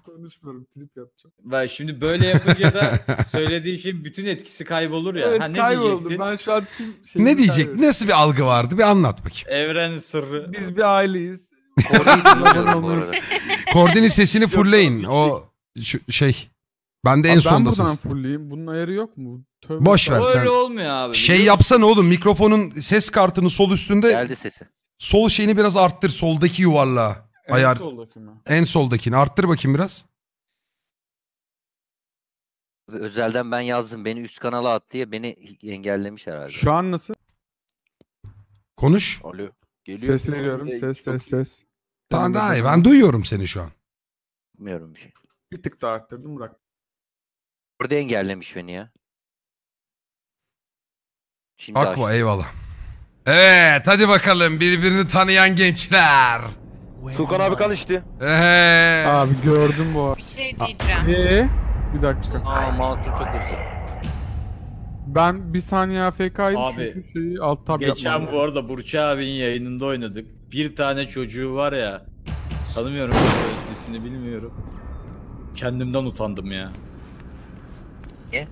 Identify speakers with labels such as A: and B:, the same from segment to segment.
A: Konuşmuyorum. Trip yapacağım.
B: Ve şimdi böyle yapınca da söylediği şeyin bütün etkisi kaybolur ya.
A: Evet,
B: Ha, ne
A: kayboldum.
B: diyecektin?
A: Ben şu an tüm şeyi
C: Ne diyecek?
A: kaybettim.
C: Nasıl bir algı vardı? Bir anlat bakayım.
B: Evren sırrı.
A: Biz bir aileyiz.
D: Bilmiyorum bu arada.
C: Koordinin sesini
A: Yok,
C: fullleyin.
A: yok,
C: O şey. Ben de en
A: Abi
C: sonda
A: ben buradan
C: ses.
A: fullleyeyim. Bunun ayarı yok mu? Tövbe
C: Boş ver.
B: O
C: sen-
B: öyle olmuyor abi.
C: Şey
B: biliyor
C: yapsana oğlum, mikrofonun ses kartını sol üstünde
D: Geldi sesi.
C: sol şeyini biraz arttır, soldaki yuvarlağı. Ayar.
A: soldaki mi?
C: En soldakini arttır bakayım biraz.
D: Özelden ben yazdım. Beni üst kanala attı diye beni engellemiş herhalde.
A: Şu an nasıl?
C: Konuş.
E: Alo.
A: Ses veriyorum. Ses.
C: Tamam, daha iyi. Ben duyuyorum seni şu an.
D: Bilmiyorum bir şey.
A: Bir tık daha arttırdım, bırak.
D: Burada engellemiş beni ya. Şimdi
C: Akva, eyvallah. Evet, hadi bakalım birbirini tanıyan gençler.
E: Tukan abi kan içti.
A: Abi gördüm bu arada.
F: Bir şey diyeceğim.
A: Bir dakika.
D: Aa, mouse'un çok hızlı.
A: Ben bir saniye AFK'yim
B: Abi,
A: çünkü şeyi alt tab
B: Geçen
A: yapmam.
B: bu arada Burç abinin yayınında oynadık. Bir tane çocuğu var ya. Tanımıyorum. Çocuğun ismini bilmiyorum. Kendimden utandım ya.
D: Niye?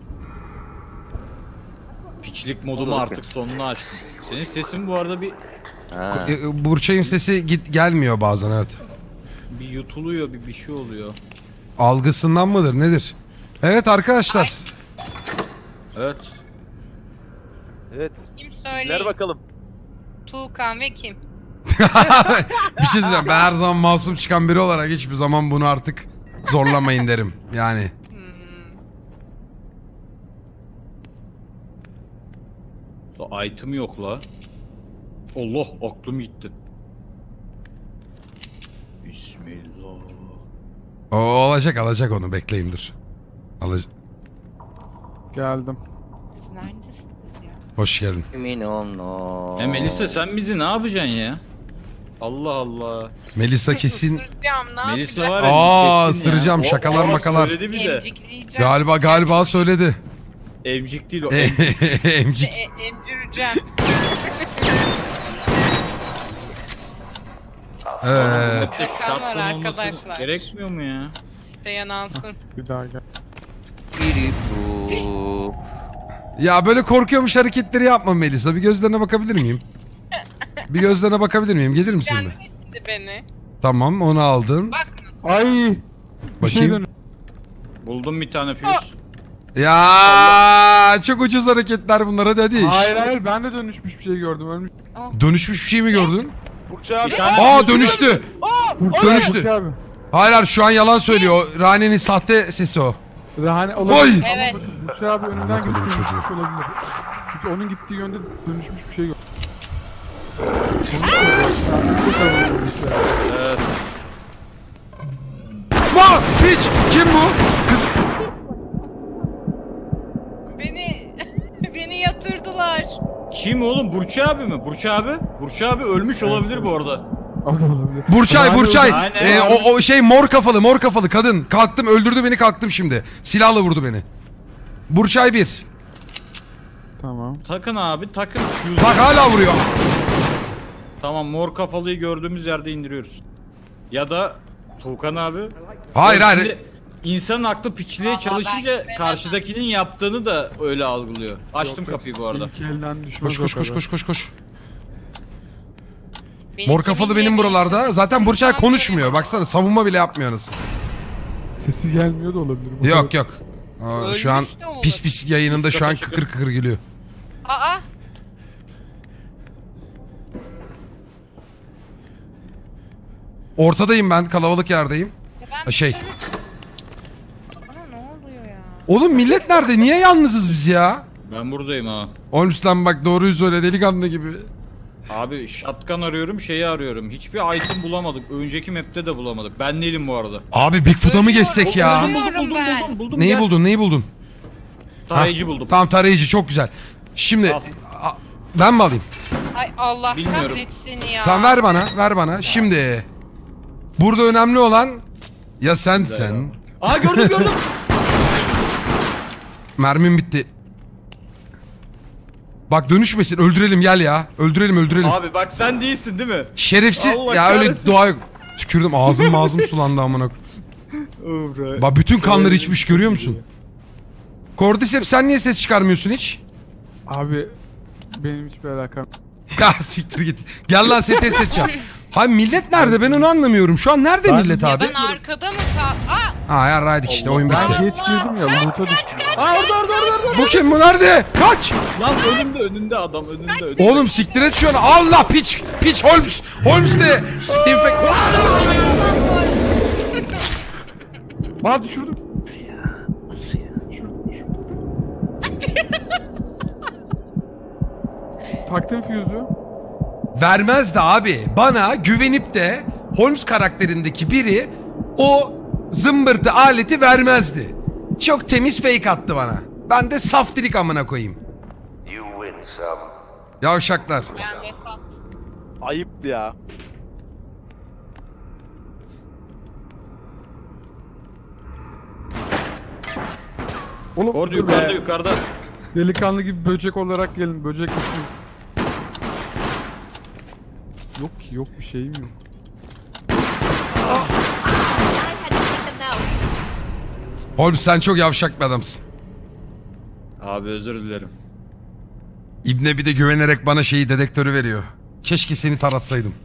B: Piçlik modumu
D: Olur
B: artık sonuna açtım. Senin sesin bu arada
D: Ha.
C: Burçay'ın sesi gelmiyor bazen, evet.
B: bir yutuluyor, bir şey oluyor.
C: Algısından mıdır nedir? Evet arkadaşlar.
B: Evet.
E: Evet.
F: Kim
E: Ver
F: söyleyin?
E: bakalım.
F: Tuğkan ve kim?
C: Bir şey söyleyeceğim. Ben her zaman masum çıkan biri olarak hiçbir zaman bunu artık zorlamayın derim. Yani.
B: Item yok la. Allah, aklım gitti. Bismillah.
C: O alacak onu, bekleyin dur. Alacak.
A: Geldim.
F: Siz neredesiniz ya?
C: Hoş geldin.
D: Emin ol.
B: Melisa sen bizi ne yapacaksın ya? Allah Allah.
C: Melisa kesin.
F: Isıracağım, ne
B: Melisa
F: yapacağım?
B: var ya.
C: Aa,
B: bizi kessin ya.
C: ısıracağım, şakalar makalar.
B: Söyledi bir de.
F: Emcikleyeceğim.
C: Galiba söyledi.
B: Emcik değil o.
C: Emcik.
F: Emcireceğim. Şakam var arkadaşlar.
B: Gerekmiyor mu ya?
F: İsteyen alsın.
A: Bir daha gel.
C: Ya böyle korkuyormuş hareketleri yapma Melisa. Bir gözlerine bakabilir miyim? Bir gözlerine bakabilir miyim? Gelir misin
F: Kendin
C: bir?
F: şimdi beni.
C: Tamam, onu aldım.
F: Bak.
A: Ay! Bir şey
C: Bakayım.
B: Buldum bir tane füze.
C: Ya çok ucuz hareketler bunlar, hadi iş.
A: Hayır, ben de dönüşmüş bir şey gördüm. Ölmüş.
C: Dönüşmüş bir şey mi gördün?
E: Burçay abi.
B: Bir tane
C: Aa,
B: füze
C: dönüştü.
A: Burçay
C: Dönüştü.
A: Burçay abi.
C: Hayır şu an yalan söylüyor. Rane'nin sahte sesi o.
A: Rahane olabilir.
C: Oy!
A: Ama
F: Evet.
A: bakın Burçay abi önünden
C: Bakalım
A: gidip
C: çocuğu.
A: dönüşmüş olabilir. Çünkü onun gittiği yönde dönüşmüş bir şey gördüm.
B: Evet.
C: Bak piç! Kim bu? Kız.
F: Beni yatırdılar.
B: Kim oğlum? Burç abi mi? Burç abi? Burç abi ölmüş olabilir bu arada.
A: O da olabilir.
C: Burçay.
B: Aynen.
C: O şey mor kafalı kadın. Kalktım, öldürdü beni, kalktım şimdi. Silahla vurdu beni. Burçay 1.
A: Tamam.
B: Takın abi, takın.
C: Bak hala vuruyor.
B: Tamam, mor kafalıyı gördüğümüz yerde indiriyoruz. Ya da Tuğkan abi.
C: Hayır.
B: Şimdi İnsanın aklı piçliğe
F: Vallahi
B: çalışınca
F: ben
B: karşıdakinin yaptığını da öyle algılıyor. Açtım
A: Yok,
B: kapıyı bu arada.
A: İlk elden düşmez
C: Koş.
F: Beni
C: Mor kafalı
F: kimin
C: benim
F: yemeği
C: buralarda.
F: yediniz?
C: Zaten Burçay
F: Ben
C: konuşmuyor.
F: göremem.
C: Baksana, savunma bile yapmıyor anasını.
A: Sesi gelmiyor da olabilir. Bu
C: Yok.
F: Ölmüş
C: Şu an
F: de olur.
C: pis yayınında şu an kıkır gülüyor.
F: Aa!
C: Ortadayım ben, kalabalık yerdeyim.
F: Ya ben
C: Şey.
F: Bana ne oluyor ya?
C: Oğlum millet nerede? Niye yalnızız biz ya?
B: Ben buradayım ha.
C: Olmuş lan, bak doğruyu söyle delikanlı gibi.
B: Abi shotgun arıyorum, şeyi arıyorum. Hiçbir item bulamadık. Önceki map'te de bulamadık. Ben değilim bu arada.
C: Abi Bigfoot'a mı geçsek ya?
F: Buldum ben.
B: Buldum.
C: Neyi
B: gel.
C: buldun? Neyi buldun?
B: Tarayıcı
C: Ha,
B: buldum.
C: Tamam, tarayıcı çok güzel. Şimdi
B: Al.
C: ben mi alayım?
F: Ay Allah
B: Bilmiyorum.
F: kahretsin ya.
C: Tamam, ver bana. Şimdi burada önemli olan ya sensen.
B: Aa, gördüm.
C: Mermim bitti. Bak dönüşmesin, öldürelim gel ya. Öldürelim.
B: Abi bak, sen değilsin değil mi?
C: Şerefsiz
B: Allah
C: ya, öyle
B: kahretsin.
C: dua yok. Tükürdüm, ağzım sulandı amına. Bak bütün kanları içmiş görüyor musun? Cordyceps sen niye ses çıkarmıyorsun hiç?
A: Abi benim hiçbir alakam.
C: Ya siktir git. Gel lan seni test edeceğim. Hayır millet nerede ben onu anlamıyorum. Şu an nerede millet abi?
F: Ben arkada mı kal?
C: Ha yarraydık işte oyun
A: Ben
C: bitti.
A: geç girdim ya loot'a düştüm.
B: Aa orada.
C: Bu kim bu nerede? Kaç!
B: Lan önünde adam önünde.
C: Oğlum siktir et şu an. Allah piç. Piç Holmes. Holmes de. Infect.
A: Bana düşürdüm.
D: Nasıl ya? Nasıl ya?
A: Düşürdüm. Taktım fuse'u.
C: Vermezdi abi. Bana güvenip de Holmes karakterindeki biri o zımbırtı aleti vermezdi. Çok temiz fake attı bana. Ben de saftirik amına koyayım. Yavşaklar.
F: Ben vefat.
E: Ayıptı ya.
A: Oğlum
B: Orada
A: dur be.
B: yukarıda.
A: Delikanlı gibi böcek olarak gelin. Böcek misiniz? Yok ki yok bir şeyim yok.
C: Holmes sen çok yavşak bir adamsın.
B: Abi özür dilerim.
C: İbne bir de güvenerek bana şeyi dedektörü veriyor. Keşke seni taratsaydım.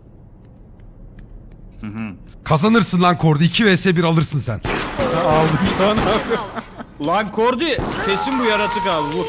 C: Kazanırsın lan Kordi. 2 vs 1 alırsın sen.
A: Aldım şu an abi.
B: Lan Kordi kesin bu yaratık abi bu.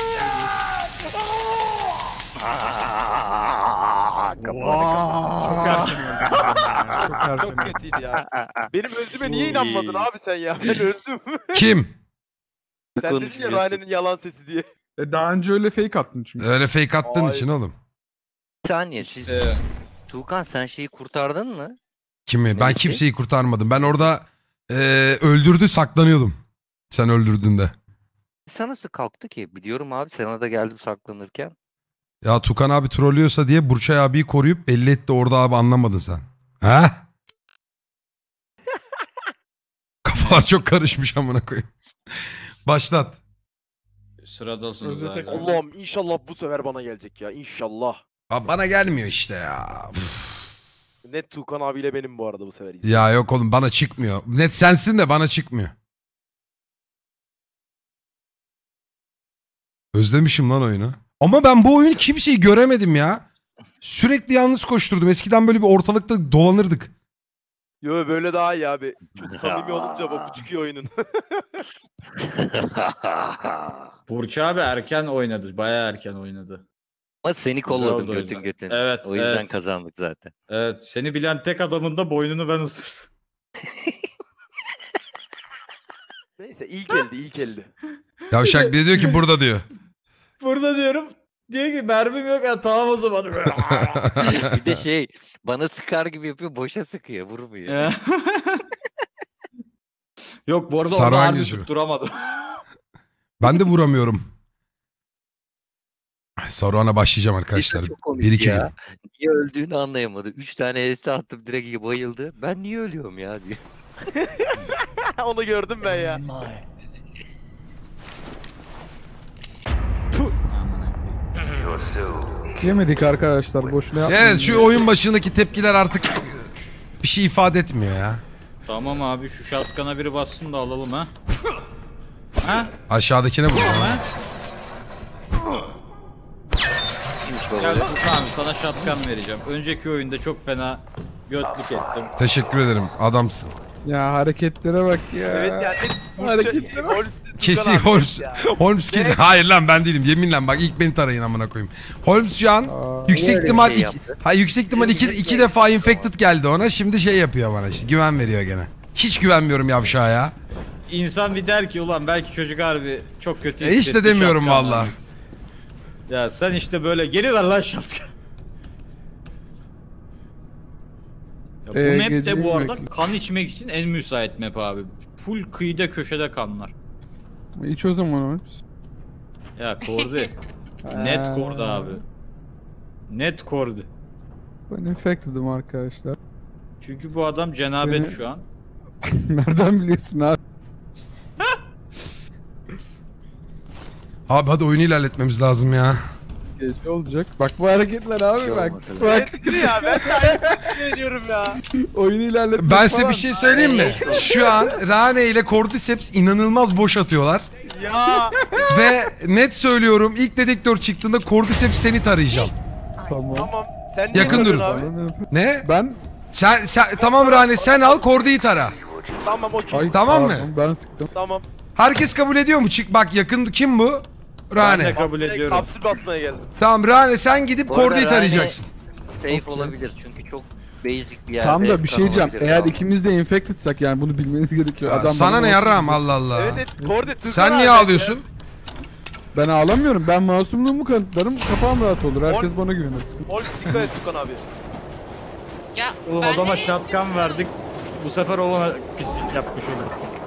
A: Çok erken.
E: Çok kötüydü ya. Benim öldüğüme niye inanmadın abi sen ya? Ben öldüm.
C: Kim?
E: Sen dedin ya Ryan'ın yalan sesi diye.
A: Daha önce öyle fake attın çünkü.
C: Öyle fake attığın
E: Ay.
C: için oğlum.
D: Bir saniye siz... Tuğkan sen şeyi kurtardın mı?
C: Kimi? Ben
D: Neyse.
C: kimseyi kurtarmadım. Ben orada öldürdü saklanıyordum. Sen öldürdüğünde.
D: Sen nasıl kalktı ki? Biliyorum abi sana da geldim saklanırken.
C: Ya Tukan abi trollüyorsa diye Burçay abiyi koruyup belli etti orada abi anlamadın sen. Ha? Kafalar çok karışmış amına koyayım. Başlat.
B: Sıradasınız
A: Özür
B: abi.
A: dilerim.
E: Allah'ım inşallah bu sefer bana gelecek ya. İnşallah.
C: Abi bana gelmiyor işte ya.
E: Net Tuğkan abiyle benim bu arada bu sefer.
C: Ya yok oğlum bana çıkmıyor. Net sensin de bana çıkmıyor. Özlemişim lan oyunu. Ama ben bu oyunu kimseyi göremedim ya. Sürekli yalnız koşturdum. Eskiden böyle bir ortalıkta dolanırdık.
E: Yo böyle daha iyi abi. Çok samimi olunca boku çıkıyor oyunun.
B: Burç abi erken oynadı. Bayağı erken oynadı.
D: Ama seni
B: Güzel
D: kolladım
B: oldu o
D: götün
B: yüzden.
D: götün.
B: Evet,
D: O yüzden
B: evet.
D: kazandık zaten.
B: Evet. Seni bilen tek adamın da boynunu ben ısırdım.
E: Neyse ilk eldi.
C: Yavşak biri diyor ki burada diyor.
B: Burada diyorum. Diyor ki mermim yok ya tamam o zaman.
D: Bir de şey bana sıkar gibi yapıyor boşa sıkıyor vurmuyor.
B: Yok bu arada
C: Sarıhan
B: onu harbi
C: geçiyor.
B: tutturamadım.
C: Ben de vuramıyorum. Saruhan'a başlayacağım arkadaşlar.
D: Çok komik
C: 1-2
D: ya.
C: gün.
D: Niye öldüğünü anlayamadı. 3 tane ES attım direkt bayıldı. Ben niye ölüyorum ya diyor.
E: Onu gördüm ben ya.
A: Yemedik arkadaşlar boşuna yapmayın.
C: Evet şu oyun başındaki tepkiler artık bir şey ifade etmiyor ya.
B: Tamam abi şu şatkana biri bassın da alalım ha. Ha?
C: Aşağıdakine vur.
B: Ha?
D: Kimmiş
B: Gel
D: baba?
B: Tukan sana şatkan vereceğim. Önceki oyunda çok fena götlük ettim.
C: Teşekkür ederim adamsın.
A: Ya hareketlere bak ya.
E: Evet yani.
A: Hareketler var.
C: Kesin Holmes. Holmes kesin. Hayır lan ben değilim. Yeminle bak ilk beni tarayın amına koyayım. Holmes şu an
A: Aa,
C: yüksek
D: öyle
C: ihtimal
D: bir şey
C: iki,
D: yaptı.
C: hayır, yüksek ihtimal iki defa infected geldi ona. Şimdi şey yapıyor bana işte. Güven veriyor gene. Hiç güvenmiyorum yavşağa ya.
B: İnsan bir der ki ulan belki çocuk harbi çok kötü
C: Hiç de
B: hissetti,
C: demiyorum
B: şatkan
C: valla.
B: vermek. Ya sen işte böyle geri ver lan şatkan. Ya bu map
A: gece
B: de bu arada
A: yemek.
B: kan içmek için en müsait map abi. Full kıyıda köşede kanlar.
A: İç o zaman Holmes.
B: Ya Kordi. Net Kordi abi. Net Kordi.
A: Ben infected'ım arkadaşlar.
B: Çünkü bu adam cenabet
A: Beni-
B: şu an.
A: Nereden biliyorsun abi?
C: Abi hadi oyunu ilerletmemiz lazım ya.
A: Gece olacak. Bak bu hareketler abi
D: Şey
A: bak.
D: olmasın.
A: Bak
E: Ya ben de aynısını düşünüyorum ya.
A: oyunu ilerletmek
C: Ben size
A: falan.
C: bir şey söyleyeyim mi? Şu an Rane ile Cordyceps inanılmaz boş atıyorlar.
E: Ya.
C: Ve net söylüyorum ilk dedektör çıktığında Cordyceps seni tarayacağım.
A: Tamam.
E: Tamam. Sen niye
C: Yakın
E: tanıyorsun
C: durun.
E: abi?
A: Tamam.
C: Ne?
A: Ben
C: Sen tamam Rane sen al Cordy'yi tara.
E: Tamam okey.
A: Ay,
C: Tamam mı?
A: pardon, Ben sıktım.
E: Tamam.
C: Herkes kabul ediyor mu? Çık bak yakın kim bu?
B: Ben
C: Rane.
B: de kabul ediyorum.
E: Kapsül basmaya geldim.
C: Tamam Rane sen gidip
D: Bu arada
C: Cordy'yi
D: Rane
C: tarayacaksın.
D: Safe
A: Okey.
D: olabilir çünkü çok basic bir yerde.
A: Tam da bir şey
D: kan
A: diyeceğim.
D: olabilir
A: Eğer
D: ya.
A: ikimiz de infectedsak yani bunu bilmeniz gerekiyor.
C: Ya
A: Adam
C: sana
A: bana
C: ne
A: masum
C: yarrağım
A: diyor.
C: Allah Allah.
E: Evet Korde
C: Sen niye ağlıyorsun?
A: Ben ağlamıyorum. Ben masumluğumu kanıtlarım. Kafam rahat olur. Herkes
E: Ol-
A: bana güvenir.
E: Ol dikkat et Tukan abi.
F: Ya
B: Oğlum
F: ben
B: adama
F: de-
B: şatkan verdik. Bu sefer olana pislik yapmış olur.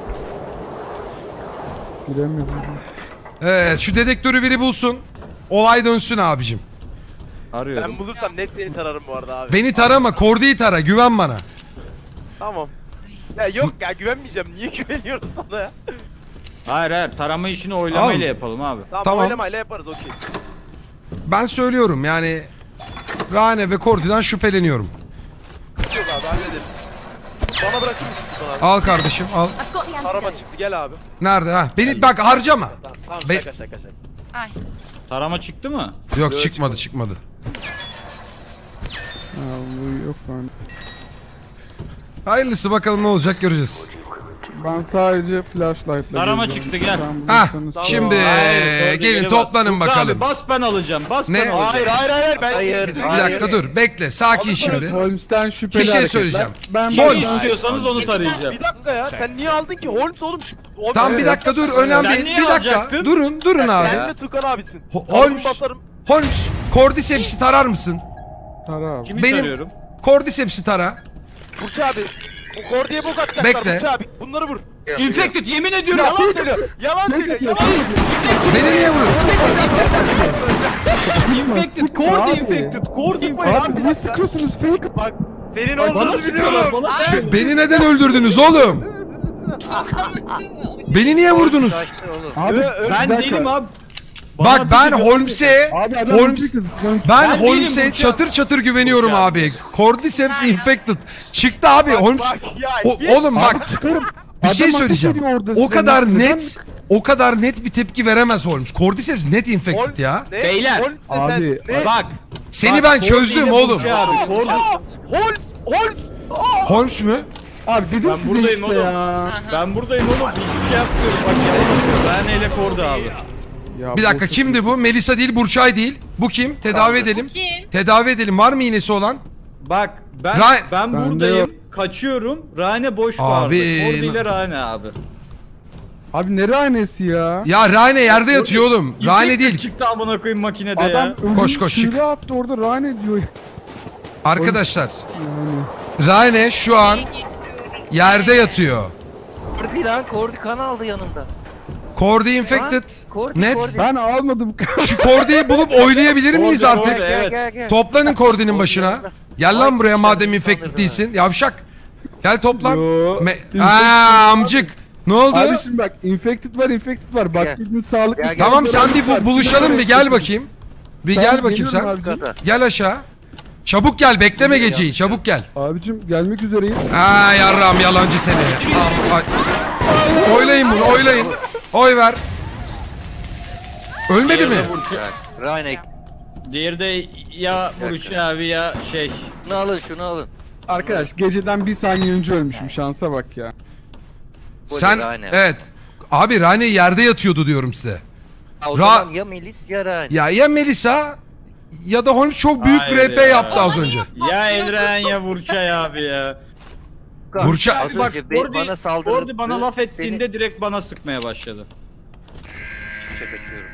A: Bilemiyorum.
C: Evet şu dedektörü biri bulsun. Olay dönsün abicim.
B: Arıyorum.
E: Ben bulursam net seni tararım bu arada abi.
C: Beni tarama Cordy'yi tara güven bana.
E: Tamam. Ya yok ya güvenmeyeceğim. Niye güveniyorum sana ya?
B: Hayır tarama işini oylamayla
C: Al.
B: yapalım abi.
E: Tamam,
C: Tamam.
E: oylamayla yaparız okey.
C: Ben söylüyorum yani Rane ve Cordy'den şüpheleniyorum.
E: Yok abi hallederiz. Bana bırakır mısın Tukan abi?
C: Al kardeşim al.
E: Araba çıktı gel abi.
C: Nerede ha? Beni bak harcama.
E: Tamam
C: Be-
E: şaka şaka şaka.
F: Ay.
B: Tarama çıktı mı?
C: Yok
E: Yok,
C: çıkmadı.
A: Ha, bu yok ben.
C: Hayırlısı bakalım ne olacak göreceğiz.
A: Ben sadece flashlight'la
B: Arama
A: geziyorum.
B: çıktı, gel.
A: Sen
C: Hah
A: bulursanız-
C: şimdi
B: Hayır,
C: gelin
B: bas.
C: toplanın
B: Tuğba
C: bakalım.
B: Abi, bas ben alacağım. Bas
C: Ne?
B: ben alacağım.
E: Hayır ben
D: Hayır.
C: Bir dakika dur bekle sakin şimdi.
A: Holmes'ten şüpheli
C: Bir şey
A: hareketler.
C: söyleyeceğim.
A: Ben
B: Kimi
C: Holmes.
B: istiyorsanız onu tarayacağım.
E: Bir dakika ya sen niye aldın ki? Holmes oğlum şu... Holmes
C: Tam bir
E: evet.
C: dakika dur önemli
B: Sen
C: değil.
B: niye
C: Bir dakika
B: alacaktın?
C: durun abi.
E: Sen de Tukan abisin.
C: Holmes.
E: Basarım.
C: Holmes Cordyceps'i tarar mısın?
A: Tara abi.
B: Kimi
C: Benim-
B: tarıyorum?
C: Cordyceps'i tara.
E: Burç abi. O Kordi'ye bok atacaklar
C: Bekle.
E: Burç abi. Bunları vur.
B: Infected yemin ediyorum.
E: Yalan söylüyor. Yalan söylüyor. Yalan
C: Beni niye vuruyorsun?
B: Infected. Core infected. Core
A: Abi niye sıkıyorsunuz fake?
E: Bak. Senin
B: Bana
E: olduğunu
B: sıkıyorlar.
E: biliyorum.
B: Bana
C: Beni neden öldürdünüz oğlum? Beni niye vurdunuz?
D: Kaçtı oğlum.
A: Abi
E: Bir
B: Ben
A: dakika.
B: değilim abi.
C: Bak ben Holmes'e
A: Abi adam
C: Holmes
A: infected.
C: ben
B: Ben değilim
C: Holmes'e
B: Burçak.
C: çatır çatır güveniyorum
B: Burçak.
C: abi. Cordyceps infected. Çıktı abi Holmes.
E: Bak ya.
C: Oğlum bak
A: Abi çıkarım.
C: bir şey
A: Adam
C: söyleyeceğim.
A: ateş ediyor orada
C: O
A: size.
C: kadar
A: Neden-
C: net o kadar net bir tepki veremez Holmes. Cordyceps net infected
E: Holmes
C: ya.
E: ne?
B: Beyler.
E: Holmes ne
A: Abi,
E: sen? Ne?
B: Bak.
C: Seni
B: bak,
C: ben
B: Core
C: çözdüm
B: ile
C: oğlum.
B: Burçak abi, Core-
E: Holmes.
C: Holmes mü?
A: Abi dedim
B: Ben
A: size
B: buradayım
A: işte
B: oğlum.
A: ya.
B: Ben buradayım oğlum. Hiçbir şey yapmıyorum. Bak ya. Ben neyle Kordu abi.
A: Ya
C: Bir dakika
A: boş-
C: kimdi bu? Melisa değil, Burçay değil. Bu kim? Tedavi edelim.
F: Kim?
C: Tedavi edelim. Var mı iğnesi olan?
B: Bak ben
C: Ra-
B: ben
A: Bende
B: buradayım.
A: yok.
B: Kaçıyorum. Rane boş
C: Abi,
B: vardı. Kordu ile Rane abi.
A: Abi nere aynesi ya?
C: Ya Rane yerde yatıyor oğlum. Rane
B: Infected
C: değil.
B: çıktı amına koyayım makinede
A: Adam
B: ya.
A: ölüm
C: Koş, çık.
A: çığlığı attı orada Rane diyor.
C: Arkadaşlar
A: Yani.
C: Rane şu an
F: İyi getiriyorum.
C: yerde yatıyor.
D: Kordi lan Kordi kan aldı yanında.
C: Cordy infected.
D: Kordi
C: Net.
D: Kordi.
A: Ben almadım.
C: Şu Cordy'yi bulup oylayabilir miyiz
B: Cordy,
C: artık?
B: Cordy. Evet.
D: Gel.
C: Toplanın Cordy'nin başına. Gel lan buraya madem
D: Ay,
C: infected
D: sanırım
C: değilsin. Yavşak. Gel toplan.
A: Yo.
C: Aa, amcık. Ne oldu?
A: Abi şimdi bak infected var. Bak
D: Gel.
A: dedin sağlık.
D: Gel,
C: Tamam sen bir buluşalım bir gel bakayım. Bir gel bakayım sen. Gel aşağı. Çabuk gel bekleme geceyi çabuk gel.
A: Abicim gelmek üzereyim.
C: Aa yarram yalancı seni. Ay. Oylayın bunu oylayın. Oy ver. Ölmedi mi?
D: Rane
B: Diğeri de ya Burç abi ya şey.
D: şunu alın.
A: Arkadaş geceden bir saniye önce ölmüşüm şansa bak ya.
C: Sen
D: Rane.
C: evet. Abi Rane yerde yatıyordu diyorum size.
D: O zaman ya Melis ya Rane.
C: Ya Melisa ya da Holmes çok büyük bir
B: Hayır
C: RP
B: ya.
C: yaptı az önce.
B: Ya Elren ya Burçay abi ya.
C: Burça-
D: Az
B: Bak
D: önce
B: Kordi
D: bana saldırdı.
B: Kordi bana laf ettiğinde direkt bana sıkmaya başladı.
D: Çıkacak açıyorum.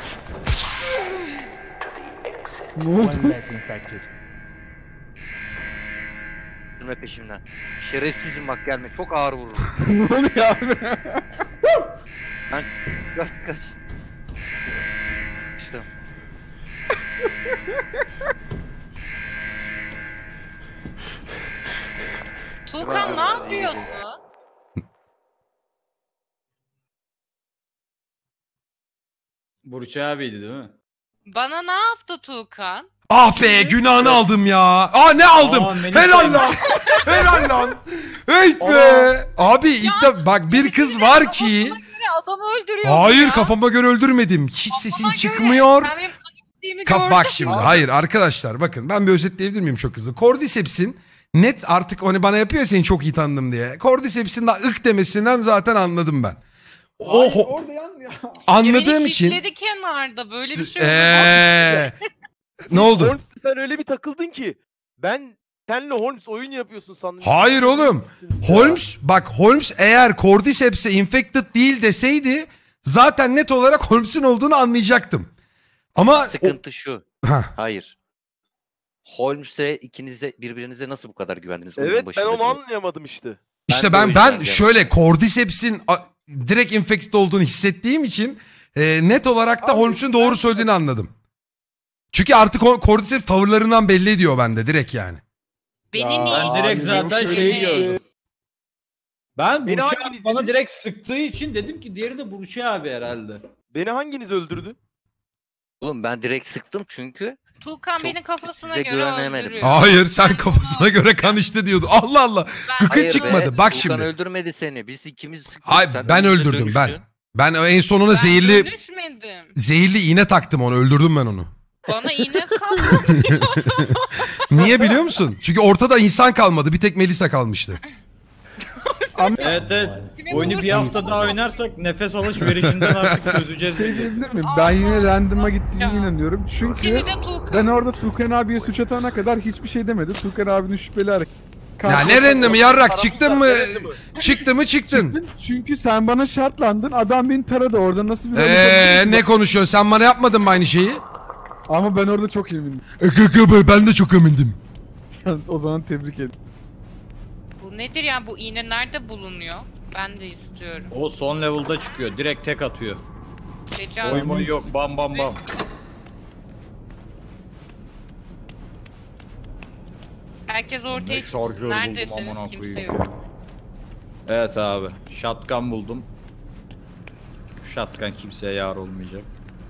A: Ne oldu?
D: Durma peşimden. Şerefsizim bak gelme. Çok ağır vururum.
A: Ne oluyor abi?
D: Ben kaç. İşte.
F: Tuğkan ne yapıyorsun?
B: Burçay abiydi değil mi?
F: Bana ne yaptı Tuğkan?
C: Ah be günahını aldım ya. Aa ne aldım?
B: Melisa.
C: Helal lan. Helal lan. Heyt be. Abi ilk de bak bir kız var ki.
F: Adamı öldürüyor.
C: Hayır kafama göre öldürmedim. Hiç sesin çıkmıyor.
F: Sen benim kanıtladığımı gördün.
C: Bak şimdi hayır arkadaşlar bakın ben bir özetleyebilir miyim çok hızlı. Cordyceps'in net artık onu bana yapıyor seni çok iyi tanıdım diye. Cordyceps'in daha ık demesinden zaten anladım ben. Oho.
A: Orada yan ya.
C: Anladığım
F: Beni
C: için.
F: şişledi kenarda böyle bir şey oldu.
C: Ne oldu?
E: Holmes sen öyle bir takıldın ki. Ben senle Holmes oyun yapıyorsun sandım.
C: Hayır oğlum. Holmes eğer Cordyceps'e infected değil deseydi zaten net olarak Holmes'un olduğunu anlayacaktım. Ama
D: Sıkıntı şu.
C: Hah.
D: Hayır. Holmes'e ikinize birbirinize nasıl bu kadar güvendiniz? oyunun
E: Evet ben
D: başında
E: onu
D: diye.
E: anlayamadım işte.
C: İşte
D: Ben de o
C: ben
D: yüzden
C: şöyle Cordyceps'in direkt infected olduğunu hissettiğim için net olarak da Holmes'un doğru söylediğini anladım. Çünkü artık Cordyceps tavırlarından belli ediyor bende direkt yani.
F: Beni
A: Ya,
F: niye?
B: Ben direkt
A: Abi,
B: zaten
A: yok
B: şeyi
A: öyle şey.
B: gördüm. Ben
E: Beni
B: Burçay
E: hanginiz
B: bana
E: yedi?
B: direkt sıktığı için dedim ki diğeri de Burçay abi herhalde.
E: Beni hanginiz öldürdü?
D: Oğlum ben direkt sıktım çünkü
F: Tuğkan
D: Çok
F: beni kafasına
D: size
F: göre
D: güvenemedim.
F: öldürüyor.
C: Hayır sen kafasına göre kan işte diyordu. Allah Allah. Gıkın
D: Hayır
C: çıkmadı.
D: be,
C: Bak
D: Tuğkan
C: şimdi.
D: öldürmedi seni. Biz ikimiz sıktık.
C: Hayır
D: Sen
C: ben
D: önümüze
C: öldürdüm ben.
D: dönüştün.
C: Ben en sonuna
F: Ben
C: zehirli
F: dönüşmedim.
C: iğne taktım onu. Öldürdüm ben onu.
F: Bana iğne sapladı.
C: Niye biliyor musun? Çünkü ortada insan kalmadı. Bir tek Melisa kalmıştı.
B: Evet evet. Oyunu bir hafta daha oynarsak nefes alışverişinden artık çözeceğiz.
A: Şey diyebilir miyim? Ben yine random'a gittiğine inanıyorum. Çünkü
F: Seni de Tuğkan.
A: ben orada Tuğkan abiye suç atana kadar hiçbir şey demedi. Tuğkan abinin şüpheli hareket.
C: Ya ne random'ı yarrak çıktın mı? Çıktı mı çıktın.
A: Çünkü sen bana şartlandın. Adam beni taradı. Orada nasıl bir...
C: Ne konuşuyorsun? Sen bana yapmadın mı aynı şeyi?
A: Ama ben orada çok emindim.
C: Ben de çok emindim.
A: O zaman tebrik ederim.
F: Bu nedir ya? Bu iğne nerede bulunuyor? Ben de istiyorum.
B: O son level'da çıkıyor. Direkt tek atıyor.
F: Rica
B: Oy moy yok. Bam bam bam.
F: Herkes ortaya
B: Ne
F: çıksın.
B: şarjör buldum
F: Neredesiniz?
B: amına
F: Kimse
B: koyayım.
F: yok.
B: Evet abi. Shotgun buldum. Shotgun kimseye yar olmayacak.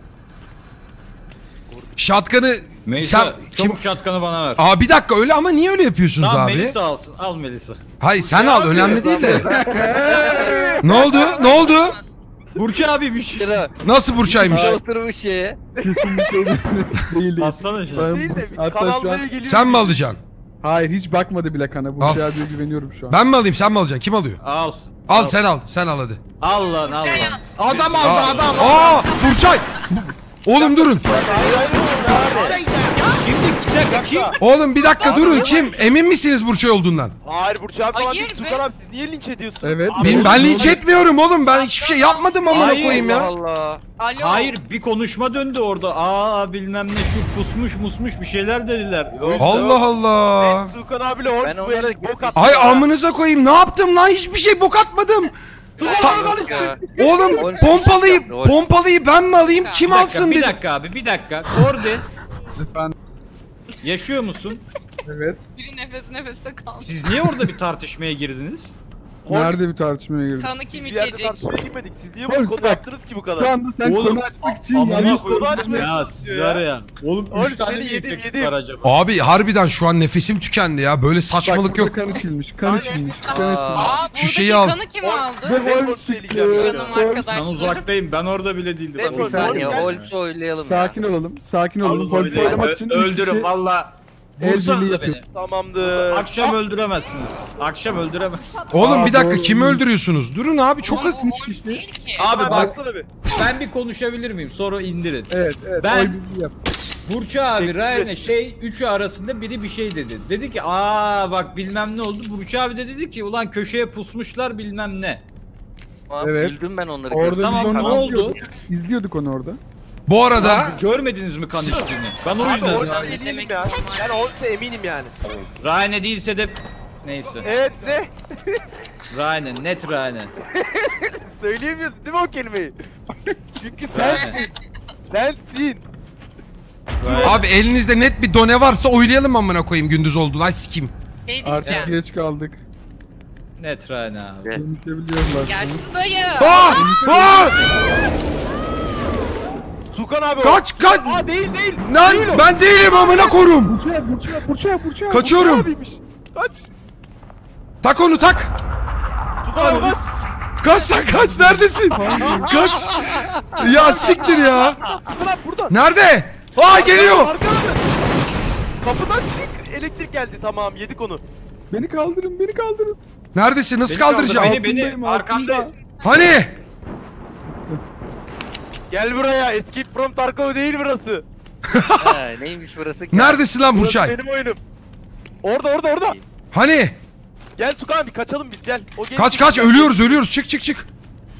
C: Shotgun'ı
B: Melisa
C: sen
B: çabuk shotgun'ı bana ver.
C: Aa bir dakika öyle ama niye öyle yapıyorsunuz
B: Tamam
C: abi?
B: Melisa alsın. Al Melisa.
C: Hayır sen al önemli değil de. Ne oldu? Ne oldu?
B: Burçay abiymiş.
D: Sıra
C: Nasıl Burçay'mış?
D: oturmuş şeye.
A: Kesin bir şey değil. değil.
B: Bassana şimdi.
A: Ben-
E: Değil de bir
A: hatta
E: kan
A: şu
E: almaya
A: an...
E: geliyor.
C: Sen mi alacaksın?
A: Hayır hiç bakmadı bile kana. Bu
C: Al.
A: şey abiye güveniyorum şu an.
C: Ben mi alayım sen mi alacaksın? Kim alıyor?
B: Al.
C: Al sen al. Sen al hadi.
B: Al lan al lan. Adam
C: Aa,
B: aldı adam.
C: Aa Burçay. Oğlum durun.
B: Kimdik? Bir dakika kim?
C: Oğlum bir dakika durun. Kim? Emin misiniz Burçay olduğundan?
E: Hayır Burçak falan
F: Hayır
E: değil.
F: be.
E: Tukan abi siz niye linç ediyorsunuz?
A: Evet.
C: Ben linç etmiyorum oğlum. Ben hiçbir şey yapmadım amına
B: Hayır,
C: koyayım ya.
D: Allah.
F: Alo.
B: Hayır bir konuşma döndü orada. Aa bilmem ne şu pusmuş musmuş bir şeyler dediler.
E: Yok,
C: Allah Allah.
E: Tukan abiyle Holmes
D: Ben
E: bu
D: onlara
E: el bok attı.
C: Ay amınıza koyayım. Ne yaptım lan? Hiçbir şey bok atmadım.
D: Ya.
C: Oğlum pompalıyı ben mi alayım? Kim
B: Bir dakika,
C: alsın
B: bir
C: dedim.
B: dakika abi bir dakika. Kordi
A: Efendim,
B: yaşıyor musun?
A: evet.
F: Biri nefes nefeste kaldı.
B: Siz niye orada bir tartışmaya girdiniz?
A: Nerede bir tartışmaya girdik?
F: Kanı kim
E: Bir yerde
F: içecek?
E: tartışmaya girmedik. Siz niye
A: Holmes
E: bu konu
A: bak.
E: yaptınız ki bu
A: Şu
E: kadar?
A: anda sen
B: Oğlum,
A: konu açmak için
B: amına
A: yanlış
E: koyayım.
A: soru
E: Açmaya
B: Ya
E: çalışıyor
B: sizler
E: ya.
B: ya. Oğlum
E: Oğlum,
B: 3 tane
E: seni
B: mi
E: yedim,
B: infect
E: yedim.
B: var acaba?
C: Abi harbiden şu an nefesim tükendi ya. Böyle saçmalık yok.
A: Kan içilmiş, kan içilmiş, kan içilmiş.
F: Aa buradaki
C: şeyi al.
F: kanı kim aldı?
A: Ve Holmes
E: Holmes
A: çıktı.
E: söyleyeceğim.
F: Canım
A: Holmes-
B: Ben
F: arkadaşlar.
B: uzaktayım. Ben orada bile değildim.
E: Ne
D: Bir
E: Holmes?
D: saniye
E: Holmes-
D: Holmes oylayalım ya.
A: Sakin olalım, sakin olalım. Holmes'u oynamak için 3
B: Öldürün
A: kişi
B: valla.
A: el
B: Vursanıza
A: birliği
B: beni.
A: yapıyor.
E: Tamamdır.
B: Akşam öldüremezsiniz. Akşam öldüremezsiniz.
C: Oğlum bir dakika
A: doğru.
C: kimi öldürüyorsunuz? Durun abi çok
F: Oğlum, bu
A: üç
F: Holmes
A: kişi.
F: değil ki.
B: Abi
E: Abi
B: bak
E: baksana bir.
B: ben bir konuşabilir miyim? Sonra indirin.
A: Evet, evet.
B: Ben-
A: Oy birliği yap.
B: Burçay abi
E: Çektim
B: Ryan'e
E: resmi.
B: üçü arasında biri bir şey dedi. Dedi ki aa bak bilmem ne oldu. Burçay abi de dedi ki ulan köşeye pusmuşlar bilmem ne.
D: Tamam,
A: Evet.
D: Güldüm ben onları.
A: Orada
D: gördüm.
B: Tamam,
A: biz
B: ne
A: onu
B: oldu?
A: izliyorduk. İzliyorduk onu orada.
C: Bu arada
B: Görmediniz mi kan içtiğini? Ben o
E: Abi
B: yüzden.
E: Holmes'e
F: Ne
E: eminim
F: demek
E: ya.
F: normal?
E: Ben Holmes'e eminim yani.
B: Ryan'e değilse de neyse.
E: Evet ne?
B: Ryan'e net Ryan'e.
E: Söyleyemiyorsun değil mi o kelimeyi? Çünkü sensin. Sensin.
C: abi elinizde net bir done varsa oylayalım amına koyayım gündüz oldu lan sikim.
F: Şey
A: Artık
F: diyeceğim.
A: geç kaldık.
B: Net Ryan'e abi.
A: Konuşabiliyorlar.
F: Yaşlı dayı.
C: Aa! Aa!
E: Tukan abi o.
C: Kaç kaç.
E: Aa değil.
C: Lan
E: Değil o.
C: ben değilim amına korum.
A: Burçaya.
C: Kaçıyorum.
E: Abiymiş. Kaç.
C: Tak onu tak.
E: Tukan abi kaç.
C: Kaç lan kaç neredesin? Kaç. Ya siktir ya.
E: Tukan abi burada.
C: Nerede? Aa geliyor.
E: Arkada. Kapıdan çık. Elektrik geldi, tamam yedik onu.
A: Beni kaldırın.
C: Neredesin? Nasıl
B: Beni kaldır,
C: kaldıracağım?
B: beni arkamda.
C: Hani?
E: Gel buraya. Escape from Tarkov değil burası.
D: Ha, neymiş burası?
C: Neredesin lan
E: Burası
C: Burçay?
E: benim oyunum. Orada.
C: Hani?
E: Gel Tukan abi kaçalım biz gel. O genç
C: Kaç kaç ölüyoruz çık.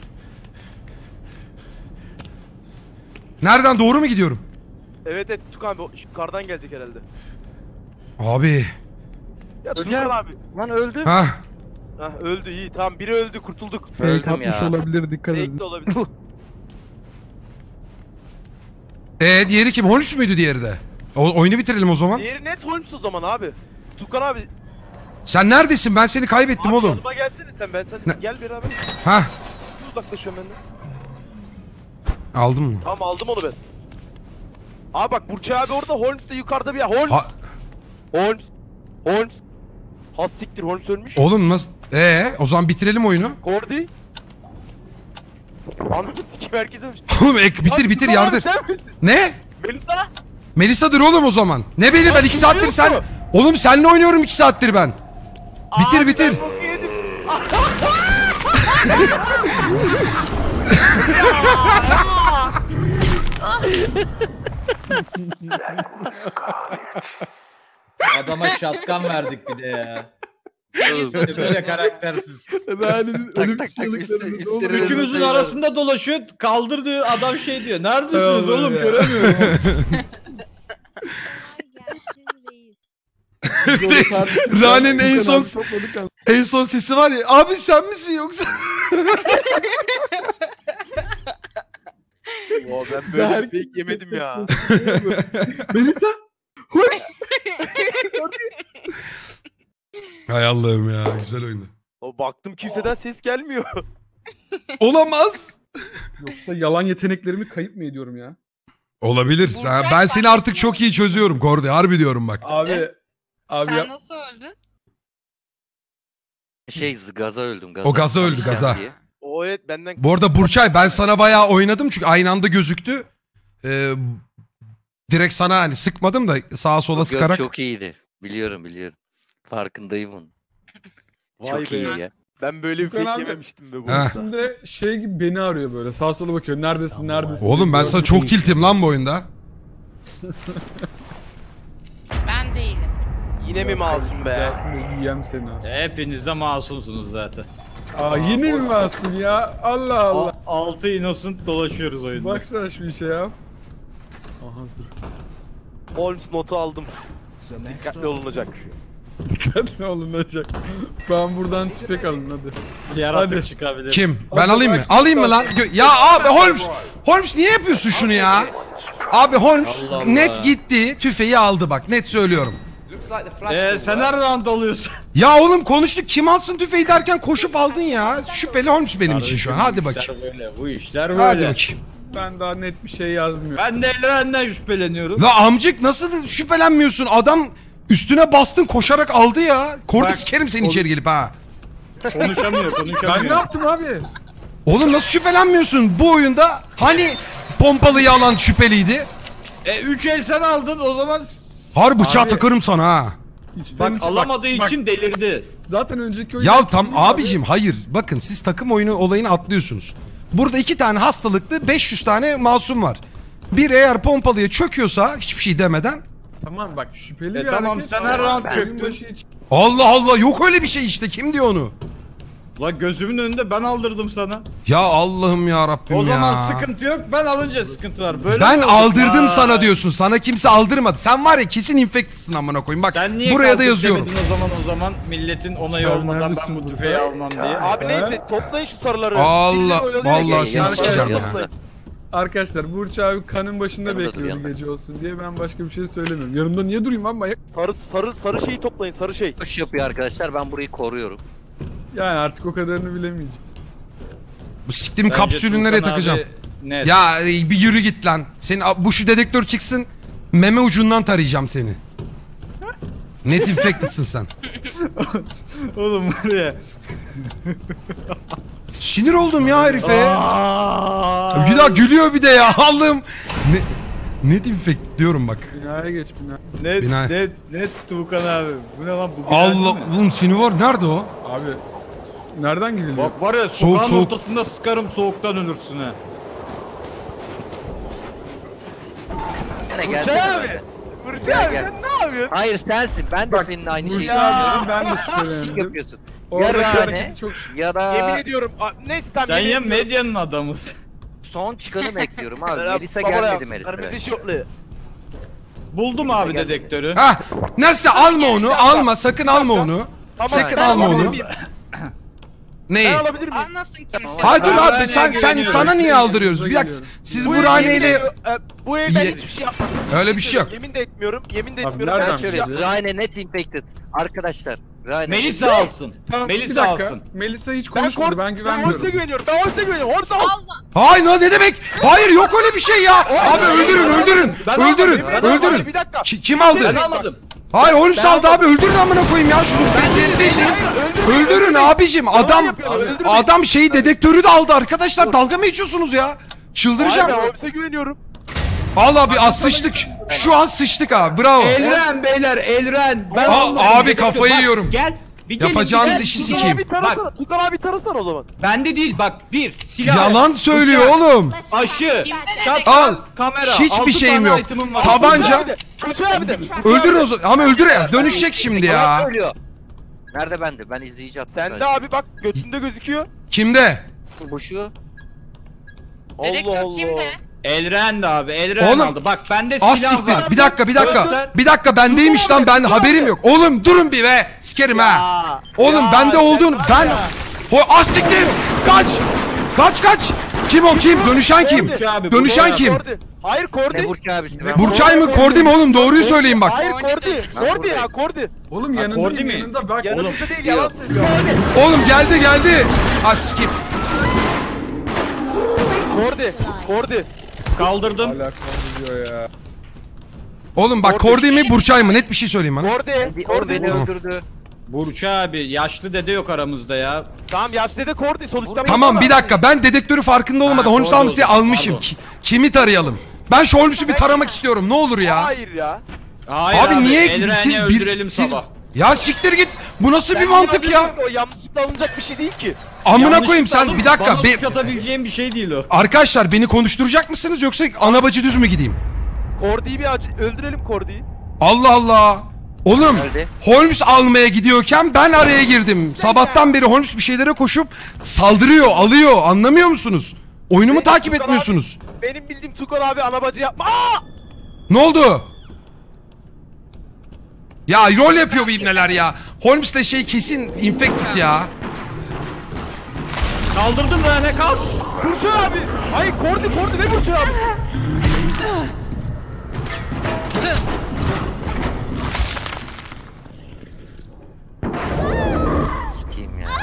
C: Nereden doğru mu gidiyorum?
E: Evet Tukan abi şu kardan gelecek herhalde.
C: Abi.
E: Ya
D: Öleceğim.
E: Tukan abi.
D: Lan öldü.
C: Ha.
E: Hah öldü iyi tamam, biri öldü, kurtulduk.
A: Fake
D: Öldüm
A: atmış
D: ya.
A: olabilir, dikkat
E: Fake
A: edin.
E: de olabilir.
C: Diğeri kim? Holmes müydü diğeri de? Oyunu bitirelim o zaman.
E: Diğeri net Holmes o zaman abi. Tukan abi.
C: Sen neredesin? Ben seni kaybettim
E: Abi
C: oğlum.
E: yanıma gelsene sen
C: Ne?
E: gel beraber.
C: Ha.
E: Uzaklaşıyorum benden.
C: Aldın mı?
E: Tamam aldım onu ben. Abi bak Burçay abi orada, Holmes de yukarıda bir yer. Holmes.
C: Ha,
E: Holmes. Has siktir, Holmes ölmüş.
C: oğlum nasıl? O zaman bitirelim oyunu.
E: Kordi. Ananı sikim herkes ölmüş.
C: Oğlum bitir
E: Tukan abi,
C: yardır.
E: sen misin?
C: Ne?
E: Melisa.
C: Melisa'dır oğlum o zaman. Ne beni ben
E: Lan
C: 2 saattir
E: yok
C: sen...
E: mu?
C: Oğlum seninle oynuyorum 2 saattir ben. Bitir
E: Abi,
C: bitir.
E: ben boku yedim.
B: Adama şatkan verdik bir de ya.
D: Oğlum,
B: Böyle karaktersiz.
A: Ebeğinin ölüm
D: tak,
A: çığlıklarını
D: üstü-
A: oğlum.
D: üstleri-
B: Üçümüzün arasında dolaşıyor. Kaldır diyor, adam şey diyor. Neredesiniz
A: Allah'ım
B: oğlum,
A: ya.
B: göremiyorum.
C: Rane'nin en son
A: Topladık abi.
C: en son sesi var ya. Abi sen misin yoksa?
E: Oo, ben böyle bir fake yemedim ya.
A: Melisa.
C: Hay Allah'ım ya güzel oyundu.
E: O baktım kimseden ses gelmiyor.
C: Olamaz.
A: Yoksa yalan yeteneklerimi kayıp mı ediyorum ya?
C: Olabilir. Ben seni artık çok iyi çözüyorum Kordi. Harbi diyorum bak.
A: Abi
F: Sen
A: ya,
F: nasıl öldün?
D: gaza öldüm gaza.
C: O gaza öldü, gaza.
D: Diye.
E: O evet benden.
C: Bu arada Burçay ben sana bayağı oynadım çünkü aynı anda gözüktü. Direkt sana hani sıkmadım da sağa sola
D: Yok,
C: sıkarak.
D: çok iyiydi. Biliyorum. Farkındayım onun.
E: Vay
D: Çok
E: be.
D: iyi ya.
E: Ben böyle bir
A: Tukan
E: fake
A: abi.
E: yememiştim be bu
C: Ha.
E: arada.
A: şimdi şey gibi beni arıyor böyle. Sağa sola bakıyor. Neredesin?
C: Oğlum ben sana çok tiltim lan bu oyunda.
F: Ben değilim.
E: Yine mi masum be?
A: Gelsin yiyem seni ha.
B: Hepiniz de masumsunuz zaten.
A: Aa yine mi masum ya? Allah Allah.
B: Altı innocent dolaşıyoruz oyunda.
A: Baksana şu işe ya. Aha hazır.
E: Holmes notu aldım. Dikkatli olunacak.
A: Dikkatli olunacak. Ben buradan tüfek alın hadi.
B: Yaratık
A: Hadi.
B: çıkabilir.
C: Kim? Ben
A: Hadi
C: alayım mı?
A: bak,
C: Alayım mı lan? Ya abi Holmes. Holmes niye yapıyorsun şunu ya? Abi Holmes
B: Allah Allah.
C: net gitti. Tüfeği aldı bak. Net söylüyorum.
B: Sen her round alıyorsun.
C: Ya oğlum konuştuk. Kim alsın tüfeği derken koşup aldın ya. Şüpheli Holmes benim için şu an. Hadi bakayım.
B: Bu işler böyle.
C: Hadi bakayım.
A: Ben daha net bir şey yazmıyorum.
B: Ben de Elren'den şüpheleniyorum.
C: La amcık nasıl şüphelenmiyorsun? Adam üstüne bastın koşarak aldı ya. Kordi
B: Bak,
C: sikerim seni içeri gelip ha.
B: Konuşamıyor.
A: Ben ne yaptım abi?
C: Oğlum nasıl şüphelenmiyorsun bu oyunda? Hani pompalıyı alan şüpheliydi?
B: 3 el sen aldın o zaman.
C: Har bıçağı
A: Abi.
C: takarım sana ha.
A: İçten
B: Bak
A: içe-
B: alamadığı
A: bak,
B: için delirdi.
A: zaten önceki oyun...
C: Ya tam abicim hayır. Bakın siz takım oyunu olayını atlıyorsunuz. Burada 2 tane hastalıklı 500 tane masum var. Bir eğer pompalıya çöküyorsa hiçbir şey demeden.
A: Tamam bak şüpheli bir
B: Tamam
A: hareket.
B: sen her round
A: Oyun
B: çöktün.
A: başı hiç-
C: Allah Allah yok öyle bir şey işte. Kim diyor onu?
B: La gözümün önünde ben aldırdım sana.
C: Ya Allah'ım ya Rabbim
B: O
C: ya.
B: zaman sıkıntı yok. Ben alınca sıkıntı var. Böyle
C: Ben
B: mi oldu?
C: aldırdım
B: Aa.
C: sana diyorsun. Sana kimse aldırmadı. Sen var ya kesin infect'sın amına koyayım. Bak
B: Sen niye
C: buraya da
B: kalkıp
C: yazıyorum.
B: demedin o zaman milletin onayı
A: Sen
B: olmadan ben
A: neredesin
B: bu
A: burada?
B: tüfeği almam diye.
E: Abi neyse toplayın şu sarıları.
C: Allah,
E: Birileri oyalıyor,
C: vallahi
E: gelin.
D: seni
C: sikeceğim ya.
E: Toplayın.
A: Arkadaşlar Burç abi kanın başında
D: Yanımda dur,
A: bekliyordu
D: yanımda.
A: gece olsun diye, ben başka bir şey söylemiyorum. Yanımda niye durayım abi manyak?
E: Sarı şeyi toplayın, sarı şey.
D: Kuş yapıyor arkadaşlar, ben burayı koruyorum.
A: Yani artık o kadarını bilemeyeceğim.
C: Bu siktiğim
B: Bence
C: kapsülü nereye
B: Tuğkan
C: takacağım?
B: abi Net.
C: Ya bir yürü git lan. Senin bu şu dedektör çıksın. Meme ucundan tarayacağım seni. Net infected'sın sen.
B: Oğlum var ya.
C: Sinir oldum ya herife. Bir daha gülüyor bir de ya. Allah'ım. Net infected diyorum bak.
A: Binaya geç bina.
B: Net
C: Bina-
B: net Tuğkan abi. Bu ne lan bu?
C: Allah oğlum seni var. Nerede o?
A: Abi nereden gidiliyor?
B: Bak var ya
C: Soğuk,
B: sokağın
C: soğuk.
B: ortasında sıkarım soğuktan ölürsün ha.
D: Gene geldi.
E: Burçay abi. Burçay abi
D: Gel,
E: sen ne yapıyorsun?
D: Hayır sensin. Ben de senin aynı şeyi
A: Burçay abi ben de
D: Şık
A: şüphelendim.
D: yapıyorsun.
A: Oradaki
D: Yarane.
A: hareket çok
D: Ya da
E: Yemin ediyorum. Neyse tamam.
B: Sen
E: yemin
B: ya
E: ediyorum.
B: medyanın adamısın.
D: son çıkanı bekliyorum abi.
E: Merhaba,
D: Melisa
E: baba ya,
D: gelmedi Melisa.
E: Kırmızı şortlu.
B: Buldum abi
D: Geldi.
B: dedektörü.
C: Ha, nasıl alma onu, alma, sakın alma onu.
E: Tamam,
C: Sakın
E: ben
C: alma
E: alabilir
C: onu.
E: miyim?
C: Neyi?
E: Ben alabilir miyim?
F: Almasın kimse.
C: Hayır dur
B: Ben
C: abi
B: Burhane'ye
C: sen
B: güveniyorum.
C: sana niye aldırıyoruz? Bir dakika
A: Geliyorum.
C: siz
E: Bu
C: Burhane
E: ev-
C: ile
E: Bu ev ben
C: Ye-
E: hiçbir şey yapmadım.
C: öyle bir şey yok.
E: Yemin de etmiyorum. Yemin de
A: Abi
E: etmiyorum.
A: nereden
E: Ben hiçbir şey
D: Söyle.
E: yapmadım.
D: Rayne net infected. Arkadaşlar. Rayne.
B: Melisa alsın.
A: Tamam, bir
B: Melisa
A: dakika.
B: alsın.
A: Melisa hiç
E: Ben
A: konuşmadı. Ben
E: Holmes'e
A: güvenmiyorum.
E: güveniyorum. Ben Holmes'e güveniyorum. Holmes al.
F: Allah.
C: Hayır ne demek? Hayır yok öyle bir şey ya. Abi öldürün öldürün.
B: Ben
C: Öldürün
B: almadım, ben
C: öldürün.
E: Bir dakika.
C: Kim aldı?
B: Ben almadım.
C: Hayır Holmes aldı abi öldürün amına koyayım ya şunu. Öldürün abicim adam adam şeyi dedektörü de aldı arkadaşlar dalga mı geçiyorsunuz ya?
E: Hayır
C: Çıldıracağım.
E: ben Holmes'e güveniyorum.
C: Vallahi bir az sıçtık. Şu an sıçtık abi bravo.
B: Elren beyler Elren. Ben
C: Aa,
B: almadım
C: abi
B: dedektörü.
C: kafayı
B: Bak,
C: yiyorum.
B: Gel. Bir gelin,
C: Yapacağınız
B: bir gel.
C: işi
E: Tukan
C: sikeyim.
E: abi tarasana. Tukan abi tarasana o zaman.
B: Bende değil bak bir silah.
C: Yalan söylüyor
B: bıçak,
C: oğlum.
B: Aşı.
F: Kimde
B: Şapka,
C: Al.
B: kamera.
C: Hiçbir
B: 6
C: şeyim
B: tane
C: yok.
B: itemim var.
C: Tabanca.
E: Tukan abi de.
C: Öldürün o zaman. Ama öldür ya. Dönüşecek şimdi
D: Yalan
C: ya.
D: söylüyor. Nerede bende? Ben izleyici attım.
E: Sende abi bak götünde gözüküyor.
C: Kimde?
D: Bu şu.
F: Direktör kimde?
B: Elren de abi. Elren
C: Oğlum,
B: aldı. Bak bende
C: Az
B: silah
C: siktir.
B: var.
C: Bir dakika bir dakika.
B: Göster.
C: Bir dakika bendeymiş lan ben haberim yok. Oğlum durun bir be. Sikerim ha.
E: Aa,
C: Oğlum
E: ya,
C: bende
E: sen
C: olduğunu
E: var
C: ben...
E: ya.
C: Az siktir. Kaç. Kaç. Kim o kim? Dönüşen kim?
B: Kordi abi,
C: Dönüşen
E: Kordi,
C: kim?
E: Kordi. Hayır Kordi.
D: Ne Burç abisi? Ben
C: Burçay mı Kordi mi oğlum? Doğruyu söyleyin bak.
E: Hayır
F: Kordi
E: Kordi.
F: dönüş.
E: Kordi ya Kordi.
A: Oğlum
B: Ha, Kordi
A: yanındayım
B: mi?
A: yanında bak.
E: Yanımızda değil yalan söylüyor.
C: Oğlum geldi. Az skip.
E: Kordi.
B: Kaldırdım.
A: Hala diyor ya.
C: Oğlum bak Kordi mi Burçay mı? Net bir şey söyleyin bana.
E: Kordi.
D: O beni
C: Tamam.
D: öldürdü.
B: Burç abi yaşlı dede yok aramızda ya.
E: Tamam yaşlı da Kordi. Sonuçta
C: Tamam bir dakika ben dedektörü farkında olmadan Holmes
B: doğru,
C: almış diye
B: doğru,
C: almışım.
B: pardon.
C: Kimi tarayalım? Ben şu Holmes'u bir taramak istiyorum ne olur ya.
E: Hayır ya.
B: Hayır
C: Abi niye
B: Elren'i
C: siz
B: öldürelim
C: siz
B: sabah.
C: ya siktir git. Bu nasıl bir mantık ya?
E: O yanlışlıkla alınacak bir şey değil ki.
C: Amına koyayım sen
B: Yanlışlıkla
C: bir dakika.
B: Bana suç atabileceğim bir şey değil o.
C: Arkadaşlar beni konuşturacak mısınız yoksa ana bacı düz mü gideyim?
E: Kordi'yi bir öldürelim Kordi'yi.
C: Allah Allah. Oğlum
D: Nerede?
C: Holmes almaya gidiyorken ben araya girdim. Sabahtan beri Holmes bir şeylere koşup saldırıyor, alıyor. Anlamıyor musunuz? Oyunumu
E: Benim
C: takip
E: Tukan
C: etmiyorsunuz.
E: Benim bildiğim Tukan abi anabacı yapma. Aa!
C: Ne oldu? Ya rol yapıyor bu ibneler ya. Holmes'le şey kesin infected ya.
B: Kaldırdım Rene kalk.
E: Burcu abi. Hayır Kordi ne Burcu abi?
D: Sikeyim ya.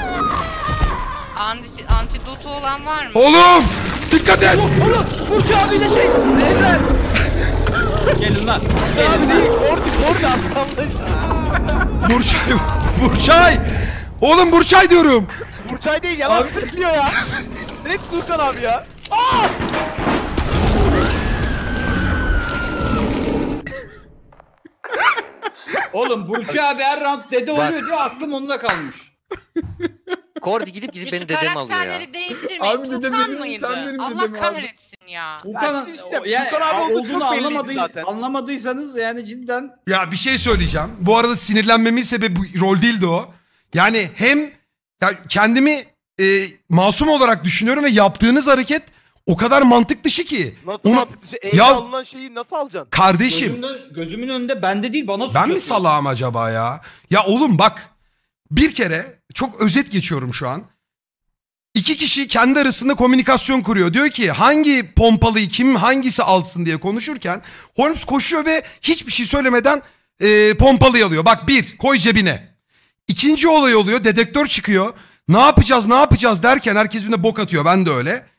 F: Antidotu olan var mı?
C: Oğlum! Dikkat et!
E: Burcu abiyle şey. Evren.
B: Gelin lan.
E: Burcu abi değil. Kordi arkamda.
C: Burçay! Burçay! Oğlum Burçay diyorum.
E: Burçay değil yalan söylüyor ya. Direkt Tukan abi ya. Aa!
B: Oğlum Burç abi her round dede
D: Bak.
B: oluyor diye aklım onda kalmış.
D: Kordi gidip
F: Şu
D: beni dedem alıyor ya.
F: karakterleri değiştirmeyin.
A: Abi dedem
F: Tukan
A: benim,
F: mıydı?
A: sen benim
F: Allah
A: dedem abi.
F: kahretsin ya.
B: Ukan,
E: işte,
B: yani
E: Tukan abi olduğu
B: olduğunu
E: çok belliydi zaten.
B: anlamadıysanız yani cidden
C: Ya bir şey söyleyeceğim. Bu arada sinirlenmemin sebebi bu rol değildi o. Yani hem ya kendimi masum olarak düşünüyorum ve yaptığınız hareket o kadar mantık dışı ki.
E: Nasıl
C: Ona-
E: mantıklı şey? Eline
C: Ya
E: alınan şeyi nasıl alacaksın?
C: kardeşim
B: gözümün önünde bende değil bana suç
C: ben mi
B: atıyorsun.
C: salağım acaba ya? Ya oğlum bak bir kere çok özet geçiyorum şu an. İki kişi kendi arasında komünikasyon kuruyor. Diyor ki hangi pompalıyı kim hangisi alsın diye konuşurken Holmes koşuyor ve hiçbir şey söylemeden pompalıyı alıyor. Bak bir koy cebine. İkinci olay oluyor dedektör çıkıyor. Ne yapacağız derken herkes birbirine bok atıyor ben de öyle.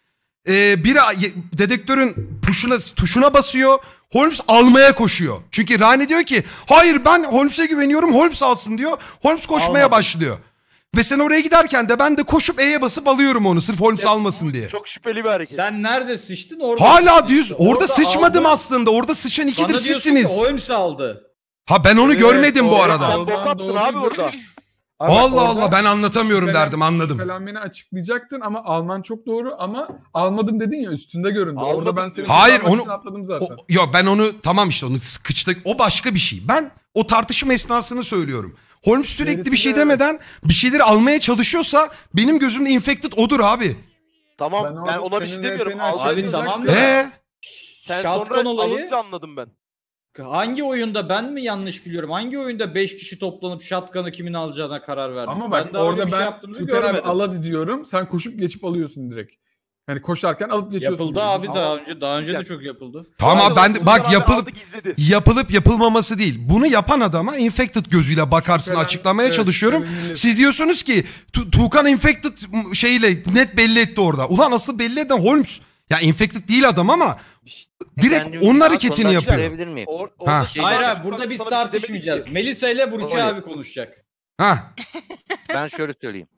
C: biri dedektörün tuşuna basıyor. Holmes almaya koşuyor. Çünkü Rani diyor ki hayır ben Holmes'e güveniyorum, Holmes alsın diyor. Holmes koşmaya
B: Almadım.
C: başlıyor. Ve sen oraya giderken de ben de koşup E'ye basıp alıyorum onu sırf Holmes almasın diye.
E: Çok şüpheli bir hareket.
B: Sen nerede sıçtın? Orada
C: Hala
B: sıçtın
C: düz.
B: işte.
C: Orada sıçmadım
B: aldın.
C: aslında. Orada sıçan ikidir
B: Bana diyorsun
C: sizsiniz.
B: ki Holmes aldı.
C: Ha ben onu
A: Evet,
C: görmedim bu
A: doğru.
C: arada.
E: Sen bok attın abi orada.
A: Abi
C: Allah
A: orada
C: Allah ben anlatamıyorum derdim, anladım.
A: şüphelenmeni açıklayacaktın ama alman çok doğru ama almadım dedin ya üstünde göründü.
E: Almadım
A: Orada ben
E: diyor.
A: seni
C: Hayır,
A: kurtarmak
C: onu-
A: için atladım zaten.
C: Yok ben onu tamam işte onu sıkıştık. O başka bir şey. Ben o tartışma esnasını söylüyorum. Holmes sürekli bir şey
A: Gerisini-
C: demeden bir şeyleri almaya çalışıyorsa benim gözümde infected odur abi.
E: Tamam
A: Ben
E: ben,
A: orada
E: ona bir
A: senin
E: şey demiyorum.
A: RP'ni
E: Al
B: Abi
E: dedin.
B: tamam da-
E: Sen
B: Shotgun
E: sonra
B: olayı-
E: alınca anladım ben.
B: Hangi oyunda ben mi yanlış biliyorum? Hangi oyunda 5 kişi toplanıp shotgun'ı kimin alacağına karar verdik?
A: Ama bak
B: daha öyle
A: orada
B: bir şey
A: ben
B: yaptığımızı
A: Tukan abi
B: görmedim.
A: al hadi diyorum. Sen koşup geçip alıyorsun direkt. Yani koşarken alıp geçiyorsun.
B: Yapıldı
A: diyorsun.
B: abi daha önce de çok yapıldı.
C: Tamam
E: Aynen,
C: ben de,
E: Tuğkan
C: bak
E: abi
C: yapılıp
E: aldı, gizledi.
C: yapılıp yapılmaması değil. Bunu yapan adama infected gözüyle bakarsın
A: Şüphelen-
C: açıklamaya
A: evet,
C: çalışıyorum.
A: şüphelen-
C: Siz diyorsunuz ki Tuğkan infected şeyle net belli etti orada. Ulan asıl belli eden Holmes. Ya infected değil adam ama direkt
D: Kendim
C: onun
D: daha
C: hareketini
D: sonradan
C: yapıyor.
D: çıkarabilir miyim?
E: Orada
C: Ha.
E: şey
B: Hayır
E: var,
B: abi burada biz
E: sana bir şey
B: tartışmayacağız.
E: demedim ki.
B: Melisa ile Burki
D: Öyle.
B: abi konuşacak.
C: Ha.
D: Ben şöyle söyleyeyim.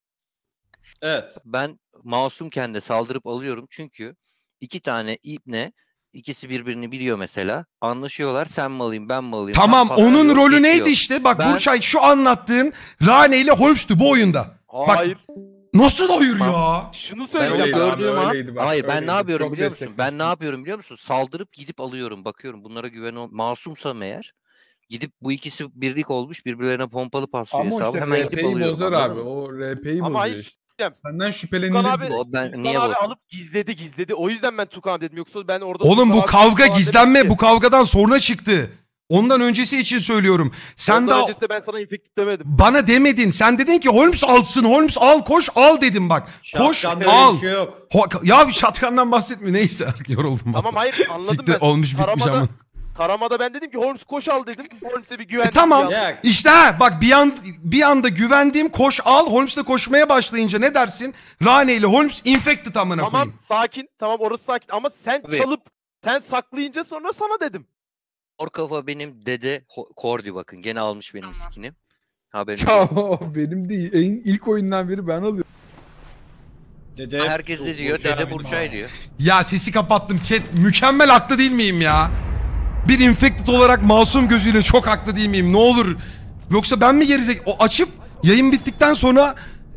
B: Evet.
D: Ben masumken de saldırıp alıyorum çünkü iki tane ibne, ikisi birbirini biliyor mesela. Anlaşıyorlar, sen mi alayım ben mi alayım?
C: Tamam
D: Pat pat
C: onun
D: alıyor,
C: rolü
D: geçiyor.
C: neydi işte? Bak
D: Ben-
C: Burçay şu anlattığın Rane ile Holmes'tü bu oyunda.
E: Hayır.
C: Nasıl hayır ya?
E: Şunu
D: Ben
E: söyleyeceğim.
A: Öyleydi
D: onu
A: abi,
D: gördüğüm an,
A: öyleydi bak,
D: hayır ben
A: öyleydi.
D: ne yapıyorum
A: Çok
D: biliyor musun? Ben
A: desteklemiştim.
D: ne yapıyorum biliyor musun? Saldırıp gidip alıyorum, bakıyorum bunlara masumsam eğer. Gidip bu ikisi birlik olmuş, birbirlerine pompalı paslıyor
A: Ama
D: hesabı.
A: işte
D: Hemen gidip
A: RP'yi
D: alıyorum.
A: bozar
D: anladın
A: abi.
D: mı?
A: O RP'yi
E: Ama
A: bozuyor
E: hayır,
A: işte.
E: diyeceğim.
A: Senden
E: Tukan
A: şüphelenilir.
E: abi,
D: O ben
E: Tukan
D: niye
E: abi
D: bozdum?
E: alıp gizledi. O yüzden ben Tukan dedim. Yoksa ben orada...
C: Oğlum bu
E: Tukan abi
C: kavga
E: falan
C: gizlenme
E: dedim
C: bu
E: ki,
C: kavgadan sonra çıktı. Ondan öncesi için söylüyorum. Sen
E: ondan
C: daha
E: öncesinde ben sana infected demedim.
C: bana demedin. Sen dedin ki Holmes alsın. Holmes al koş al dedim bak. Koş
B: Shotgun'da öyle
C: al.
B: bir şey yok.
C: Ya bir şatkandan bahsetme neyse yoruldum.
E: Tamam hayır anladım
C: Siktir,
E: ben.
C: olmuş bitmiş
E: Taramada-
C: ama.
E: Taramada ben dedim ki Holmes koş al dedim. Holmes'e bir güvendim.
C: tamam.
E: bir an.
B: Ya
C: İşte ha, bak bir anda güvendiğim koş al. Holmes'le koşmaya başlayınca ne dersin? Rane ile Holmes infected amına
E: Tamam
C: koyayım.
E: sakin. Tamam orası sakin. Ama sen
D: Tabii.
E: çalıp sen saklayınca sonra sana dedim.
D: Mor kafa benim dede Kordi bakın. Gene almış benim
F: Tamam.
D: skin'i. Haberim
A: Ya
D: yok.
A: o benim değil. İlk oyundan beri ben alıyorum.
B: dede
D: Herkes de diyor. Dede Burçay diyor.
C: Ya sesi kapattım chat. Mükemmel haklı değil miyim ya? Bir infected olarak masum gözüyle çok haklı değil miyim? Ne olur. Yoksa ben mi gerizek? O açıp yayın bittikten sonra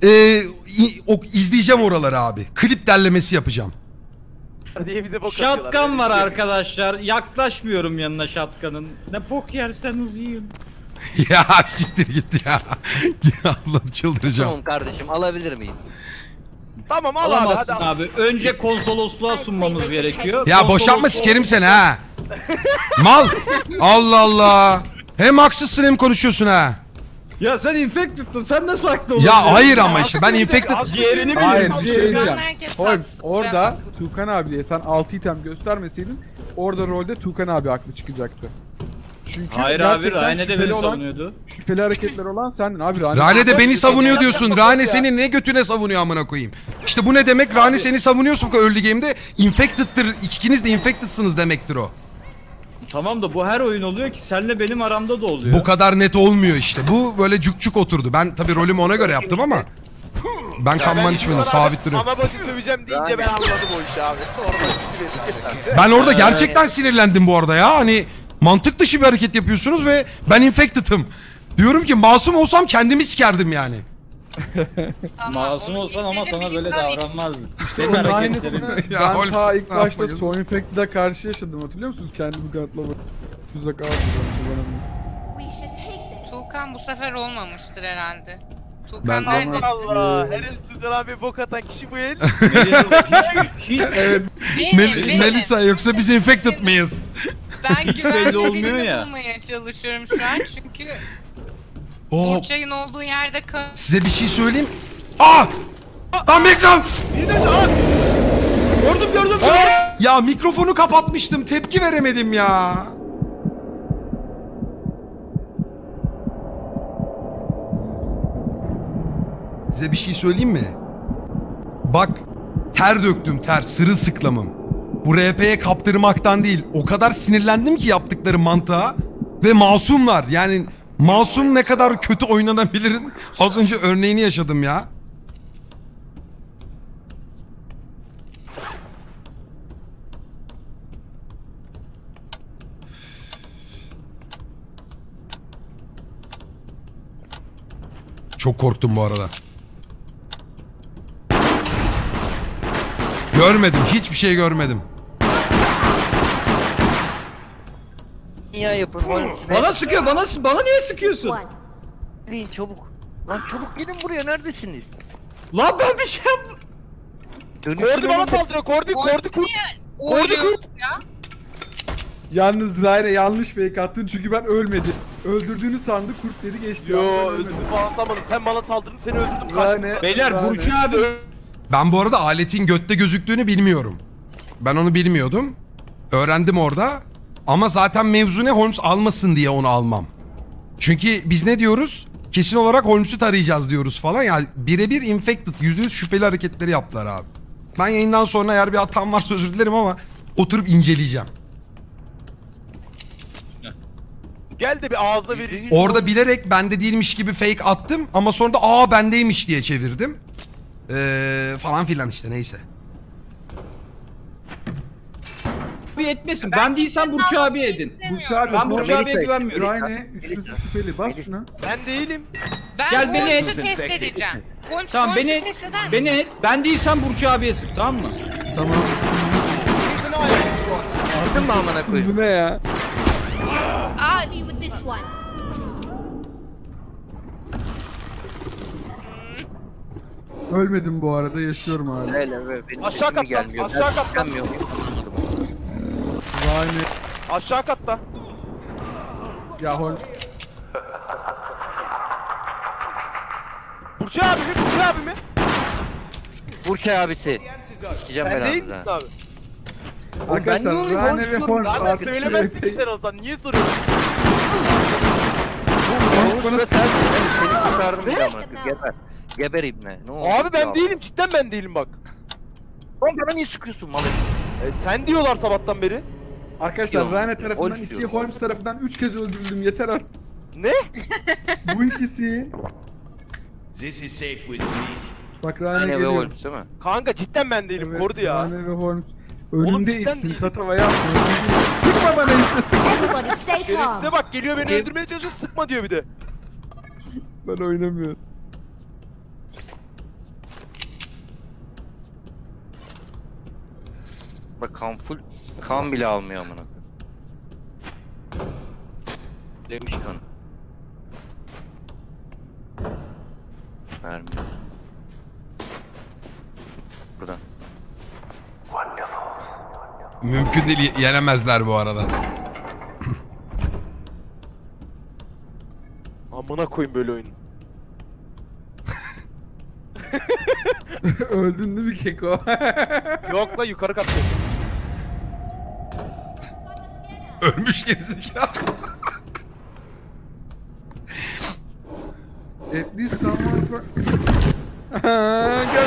C: izleyeceğim oraları abi. Klip derlemesi yapacağım.
E: diye bize bok atıyorlar.
B: Shotgun
E: Böyle
B: var
E: bir şey.
B: arkadaşlar. Yaklaşmıyorum yanına shotgun'ın. Ne bok yerseniz yiyin.
C: Ya siktir git ya. Ya Allah'ım çıldıracağım.
D: Tamam kardeşim alabilir miyim?
E: Tamam al abi
B: Alamazsın
E: hadi al.
B: abi. Önce konsolosluğa sunmamız gerekiyor.
C: Ya boşanma sikerim seni ha. Mal. Allah Allah. Hem haksızsın hem konuşuyorsun ha.
B: Ya sen infected'tın. Sen nasıl haklı olabilirsin?
C: Ya hayır ama işte ben infected...
B: Yerini
A: Hayır
B: biliyorsun.
A: bir şey diyeceğim.
F: Herkes
A: Holmes
F: haksız
A: orada
F: ya.
A: Tukan abiye sen 6 item göstermeseydin orada rolde Tukan abi haklı çıkacaktı. Çünkü
B: Hayır abi
A: gerçekten
B: Rane de
A: şüpheli
B: beni
A: olan,
B: savunuyordu.
A: şüpheli hareketler olan sendin abi.
C: Rane de beni savunuyor diyorsun. Rane
A: ya.
C: seni ne götüne savunuyor amına koyayım. İşte bu ne demek? Rane seni savunuyorsun ki early game'de infected'tır. İkiniz de infected'sınız demektir o.
B: Tamam da bu her oyun oluyor ki senle benim aramda da oluyor.
C: Bu kadar net olmuyor işte. Bu böyle cuk oturdu. Ben tabii rolümü ona göre yaptım ama ben kanman içmedim. Sabit duruyor.
E: Ana başı söveceğim deyince ben anladım o işi abi. Orada ciddi
C: Ben orada gerçekten sinirlendim bu arada ya. Hani mantık dışı bir hareket yapıyorsunuz ve ben infected'ım. Diyorum ki masum olsam kendimi sikerdim yani.
F: Tamam,
B: Masum
F: onu
B: olsan ama
F: gizledim,
B: sana böyle
F: birlikten
B: davranmazdın.
A: Onun
B: Senin
A: aynısını
B: hareketlerin.
C: Ya
A: ben
C: Holmes,
A: ta ilk
C: ne
A: başta
C: yapacağız?
A: So Infected'a karşı yaşadım hatırlıyor musunuz? Kendimi kanıtlama. Tuzak ağzı.
F: Tuğkan bu sefer olmamıştır herhalde.
C: Ben-
F: Tuğkan nerede?
E: Allah. Her el Tukan abi bok atan kişi bu el.
A: Evet.
F: Benim.
C: Melisa yoksa biz infected miyiz?
F: Ben
B: belli
F: güvenli
B: olmuyor
F: birini
B: ya.
F: bulmaya çalışıyorum şu an çünkü
C: Oo,
F: Burçay'ın olduğu yerde
C: size bir şey söyleyeyim. Aa! Lan mikrofon!
B: Gördüm.
C: Ya mikrofonu kapatmıştım. Tepki veremedim ya. Size bir şey söyleyeyim mi? Bak Ter döktüm ter, sırılsıklamım. Bu RP'ye kaptırmaktan değil. O kadar sinirlendim ki yaptıkları mantığa. Ve masumlar. Yani masum ne kadar kötü oynanabilirin. Az önce örneğini yaşadım ya. Çok korktum bu arada. Görmedim. Hiçbir şey görmedim.
D: Niye yapın? Holmes?
B: Bana sıkıyor, bana niye sıkıyorsun?
D: Gelin çabuk. Lan çabuk gelin buraya, neredesiniz?
B: Lan ben bir şey yapmadım.
E: Kordi bana saldırıyor. Kordi kurt. Kordi kurt.
F: Ya.
A: Yalnız Rayne yanlış fake attın çünkü ben ölmedim. Öldürdüğünü sandı, kurt dedi geçti.
E: Yo
A: Ben
E: öldürdüm
A: ölmedim.
E: falan sanmadım. Sen bana saldırdın, seni öldürdüm, kaçtım.
A: Rayne,
B: Beyler
A: Rayne.
B: Burcu abi.
C: Ben bu arada aletin götte gözüktüğünü bilmiyorum. Ben onu bilmiyordum. Öğrendim orada. Ama zaten mevzu ne? Holmes almasın diye onu almam. Çünkü biz ne diyoruz? Kesin olarak Holmes'u tarayacağız diyoruz falan. Yani birebir infected, %100 şüpheli hareketleri yaptılar abi. Ben yayından sonra eğer bir hatam varsa özür dilerim ama oturup inceleyeceğim.
E: Gel de bir ağızda vereyim.
C: Orada bilerek bende değilmiş gibi fake attım ama sonra da bendeymiş diye çevirdim. Falan filan işte, neyse.
B: Bir etmesin. Ben değilsem Burcu abi edin.
A: Burcu abi,
B: Ben Burcu abiye
D: Melisa,
B: güvenmiyorum.
A: Rayne üçlüsü şüpheli. Bas şuna.
E: Ben değilim.
F: Ben
B: Gel beni
F: Holmes'u
B: et.
F: test edeceğim. Holmes,
B: Tamam beni
F: Holmes'u test eder misin?
B: beni et. Ben değilsem Burcu abiye sık, tamam mı?
A: Tamam.
D: Aldın mı amına koyayım?
A: Bu ne ya?
F: Aa,
G: me with this one.
A: Ölmedim bu arada, yaşıyorum hala.
D: Hele benim
E: Aşağı
D: sesim mi
E: kattan,
D: gelmiyor?
E: aşağı
D: Ben
E: kattan.
D: gelmiyor muyum? Anlamadım.
A: Rayne.
E: Aşağı katta.
A: Ya Holmes.
E: Burcu abi mi? Burcu abi mi?
D: Burçay abisi. Sikeceğim
E: Sen değil
D: belanızı
E: misin
D: ha.
E: abi?
A: Arkadaşlar
D: ben niye
A: Rayne ve
D: Holmes
A: Holmes
E: Zaten
A: artık
E: söylemezsin ki
A: şuraya
E: sen olsan. Niye soruyorsun?
A: Holmes bana
D: Burada sensin. Seni kurtardım bir amına koyayım. Geber. Geber ibne. Ne oldu?
E: Abi ben
D: Ya?
E: değilim. Cidden ben değilim bak.
D: Oğlum bana niye sıkıyorsun malı?
E: Sen diyorlar sabahtan beri.
A: Arkadaşlar
D: Yok.
A: Rayne tarafından
D: Holmes
A: 2,
D: diyor.
A: Holmes tarafından 3 kez öldürüldüm, yeter artık.
E: Ne?
A: Bu ikisi. Bak Rayne
D: Yine ve
A: geliyor.
D: Holmes değil mi?
E: Kanka cidden ben değilim.
A: Evet,
E: Kordi ya.
A: Rayne ve Holmes.
E: Oğlum
A: Önümde
E: cidden
A: içsin,
E: değil.
A: tatava yapma. Sıkma bana işte, sıkma.
G: Everybody stay calm.
E: Şerefsize bak, geliyor beni
D: Kim?
E: öldürmeye çalışıyor, sıkma diyor bir de.
A: Ben oynamıyorum.
D: Bak kan full. Kan bile almıyor amına koyayım. Demiş kan. Vermiyor. Buradan.
C: Mümkün değil, yenemezler bu arada.
E: Amına koyayım böyle oyunu.
A: Öldün değil mi Keko?
E: Yok la, yukarı katta.
C: Ölmüş gerizekalı.
A: At least someone try... Gel.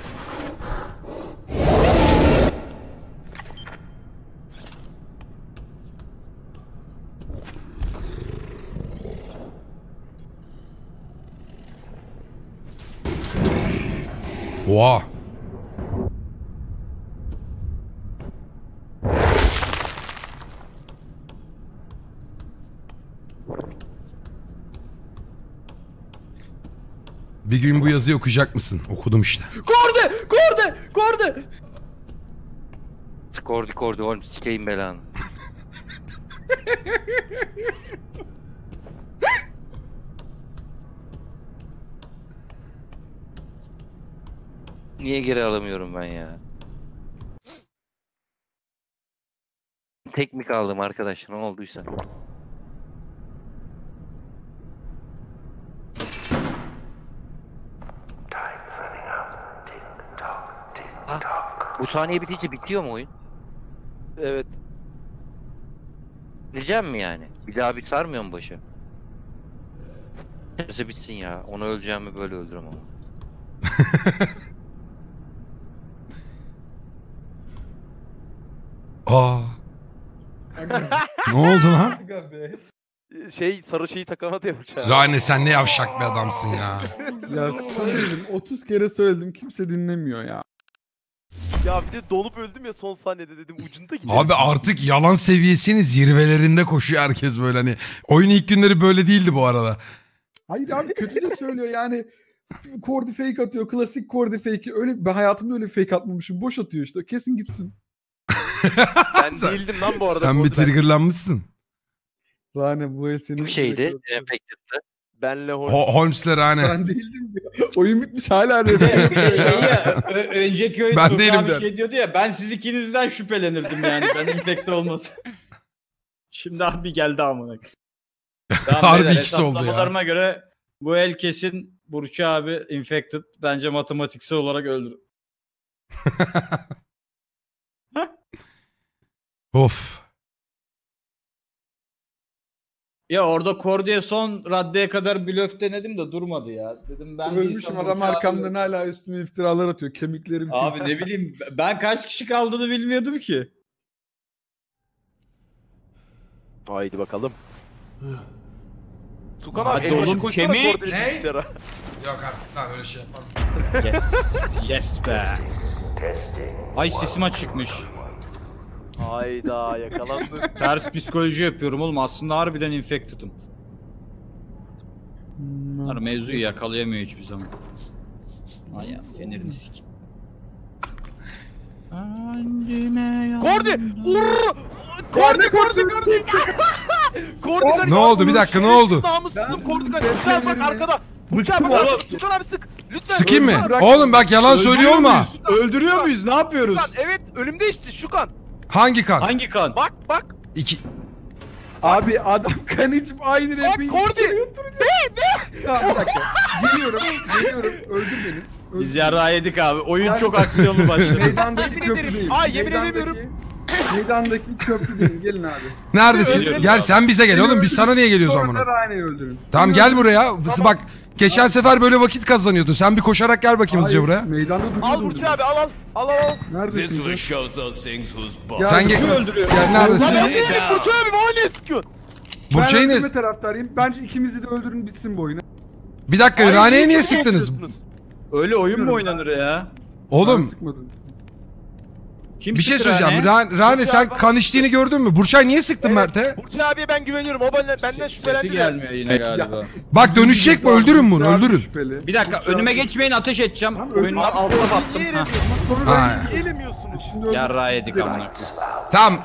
C: Oha. Bir gün bu yazıyı okuyacak mısın? Okudum işte.
B: Kordi!
D: Kordi oğlum sikeyim belanı. Niye geri alamıyorum ben ya? Tek mi kaldım arkadaşlar, ne olduysa. Bu saniye bitince bitiyor mu oyun?
E: Evet.
D: Diyeceğim mi yani? Bir daha bir sarmıyor mu başı? Nasıl bitsin ya? Onu öleceğimi böyle öldürürüm ama.
C: Aa. Ne oldu lan?
A: Aga be.
E: Sarı şeyi takamadı ya bıçağı.
C: Rane sen ne yavşak bir adamsın ya.
A: Ya söyledim 30 kere söyledim kimse dinlemiyor ya.
E: Ya bir de donup öldüm ya son saniyede dedim ucunda gidelim.
C: Abi artık yalan seviyesinin zirvelerinde koşuyor herkes böyle hani. Oyun ilk günleri böyle değildi bu arada.
A: Hayır abi kötü de söylüyor yani. Kordi fake atıyor. Klasik Kordi fake'i. Öyle ben hayatımda öyle fake atmamışım. Boş atıyor işte. Kesin gitsin.
E: Ben değildim lan bu arada.
C: Sen bir triggerlanmışsın.
A: Rane bu el senin.
D: Kim şeydi? Enfected'dı.
E: Benle
C: Holmes'le Rane.
A: Ben değildim diyor. Oyun bitmiş hala
B: Bir
A: arıyor.
B: de şey ya, önceki oyun
C: Ben
B: Tuğkan
C: değilim
B: bir
C: der.
B: şey diyordu ya, ben siz ikinizden şüphelenirdim yani, ben infekte olmasın. Şimdi abi geldi amına. Tamam,
C: Harbi
B: beyler,
C: ikisi oldu ya.
B: hesaplamalarıma göre bu el kesin Burçu abi infected. Bence matematiksel olarak öldür.
C: Of.
B: Ya orada Kordi'ye son raddeye kadar blöf denedim de durmadı ya. Dedim ben
A: Ölmüşüm
B: değilsem
A: adam
B: Burçu abi-
A: arkamdan hala üstüme iftiralar atıyor. Kemiklerim.
B: Abi ne bileyim, ben kaç kişi kaldığını bilmiyordum ki.
E: Haydi bakalım. Tukan
B: Hadi
E: abi elbaşı
B: oğlum,
E: koysana
B: kemik.
E: Kordi'nin
C: Ne?
E: bilgisayara.
C: Yok artık lan öyle şey yapmam.
B: Yes be. Ay sesim açıkmış.
E: Hayda yakalandık.
B: Ters psikoloji yapıyorum oğlum, aslında harbiden infected'ım. Bunlar mevzuyu yakalayamıyor hiçbir zaman. Ay ya fenerini sikeyim.
E: Kordi! Vurr! Kordi! Kordi!
C: Ne oldu? Bir dakika, ne oldu?
E: Namussuzum Kordi kaç. Bıçağa bak arkada. Bıçağa
A: Bıktım
E: bak.
A: oğlum.
E: Tukan abi sık. Lütfen.
C: Sıkayım mı?
A: Bırak.
C: Oğlum bak yalan söylüyor olma.
B: Öldürüyor muyuz? Ne yapıyoruz?
E: Tukan evet önümde işte şu kan.
C: Hangi kan?
B: Hangi kan?
E: Bak.
C: İki.
A: Abi adam kan içip aynı
E: Bak
A: repi.
E: Kordi.
A: Tamam bir dakika. Geliyorum. Öldür beni. Öldür
B: Biz
A: beni.
B: yara yedik abi. Oyun
A: Yani-
B: çok aksiyonlu başladı.
A: Meydandaki
E: Yemin
A: köprü
E: ederim.
A: değil.
E: Ay, yemin
A: Meydandaki-
E: edemiyorum.
A: Meydandaki köprü değil. Gelin abi.
C: Neredesin?
B: Öldürelim
C: Gel
B: abi.
C: sen bize gel oğlum. Biz sana niye geliyoruz
A: Sonra
C: amına?
A: da Ryan'ı öldürün.
C: Tamam gel buraya. Bak geçen sefer böyle vakit kazanıyordun. Sen bir koşarak gel bakayım hızlıca buraya.
A: Meydanda duruyor.
E: Al Burcu abi al.
A: Neredesin?
G: This shows those things who's boss.
A: Ya,
C: Sen
B: Kim
C: gel.
B: öldürüyor?
C: Gel neredesin?
E: Lan ben değilim Burcu abi bana ne sıkıyorsun?
C: Burçay'ı
A: Ben
C: ne?
A: öldürme taraftarıyım. Bence ikimizi de öldürün bitsin bu oyunu.
C: Bir dakika
E: Ay,
C: Rane'ye niye
E: kim
C: sıktınız?
E: yapıyorsunuz?
B: Öyle oyun mu oynanır ya?
A: Ben
C: Oğlum
A: sıkmadım.
B: Kim
C: bir şey
B: sıktı
C: söyleyeceğim.
B: Rane?
C: Rane sen
E: Burcu abi-
C: kan içtiğini gördün mü? Burçay niye sıktın
E: Evet,
C: Mert'e?
E: Burcu abiye ben güveniyorum. O benden
B: Sesi
E: şüphelendi de.
B: gelmiyor yine galiba.
C: Bak dönüşecek mi? Öldürün bunu öldürün.
A: Şüpheli.
B: Bir dakika
A: Burcu
B: önüme
A: abi-
B: geçmeyin, ateş edeceğim.
A: Tamam,
B: Oyundan
A: öldür.
B: alta
E: Niye
B: battım. Ha.
E: elemiyorsunuz?
A: Sonra
C: Ha.
A: Ryan'ı-
E: Niye elemiyorsunuz?
A: Şimdi öldür.
B: Yarra yedik amına.
C: Tamam.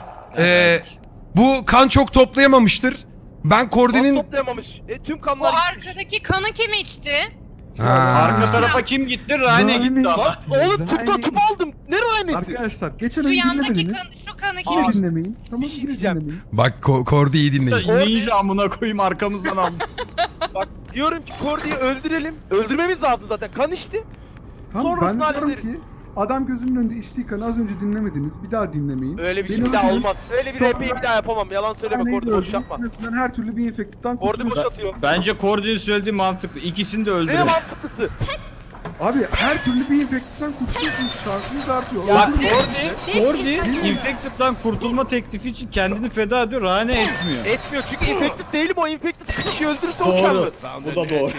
C: Bu kan çok toplayamamıştır. Ben
E: Kan
C: Kordi'nin...
E: toplayamamış. Tüm
F: O
E: kanlar gitmiş.
F: arkadaki kanı kim içti?
C: Ha.
B: Arka tarafa kim gitti? Rane gitti ama.
E: Lan oğlum tüpten tüp aldım. Ne röhanesi?
A: Arkadaşlar geçen
F: Şu
A: oyun
F: yandaki
A: dinlemediniz.
F: kan, şu kanı kim
A: Yine
F: içti?
A: dinlemeyin. Tamam
E: Bir şey
A: yine
E: diyeceğim.
A: dinlemeyin.
C: Bak Kordi iyi dinleyin.
B: Ninja amına koyayım, arkamızdan aldım.
E: Bak diyorum ki Kordi'yi öldürelim. Öldürmemiz lazım zaten. Kan içti.
A: Tamam
E: Sonrasını
A: ben diyorum
E: hallederiz.
A: ki adam gözümün önünde içtiği kanı az önce dinlemediniz. Bir daha dinlemeyin.
E: Öyle bir şey
A: Beni
E: bir daha
A: öldürün.
E: olmaz. Öyle bir
A: Sonra-
E: RP'yi bir daha yapamam. Yalan söyleme
A: Rane'yi
E: Kordi
A: de
E: boş
A: öldürün.
E: yapma.
A: En azından her türlü bir infektikten
E: Kordi boş
A: kurtulur.
E: atıyor.
B: Bence Kordi'nin söylediği mantıklı. İkisini de
E: Ne
B: öldürelim.
E: mantıklısı?
A: Abi her türlü bir infektikten kurtuluyorsunuz. Şansınız artıyor.
B: Bak
A: Öldürün.
B: Kordi infected'dan kurtulma teklifi için kendini feda ediyor. Rane etmiyor.
E: Etmiyor çünkü infected değilim o infected kişi öldürürse o
B: Doğru.
E: kendi.
B: Bu da doğru.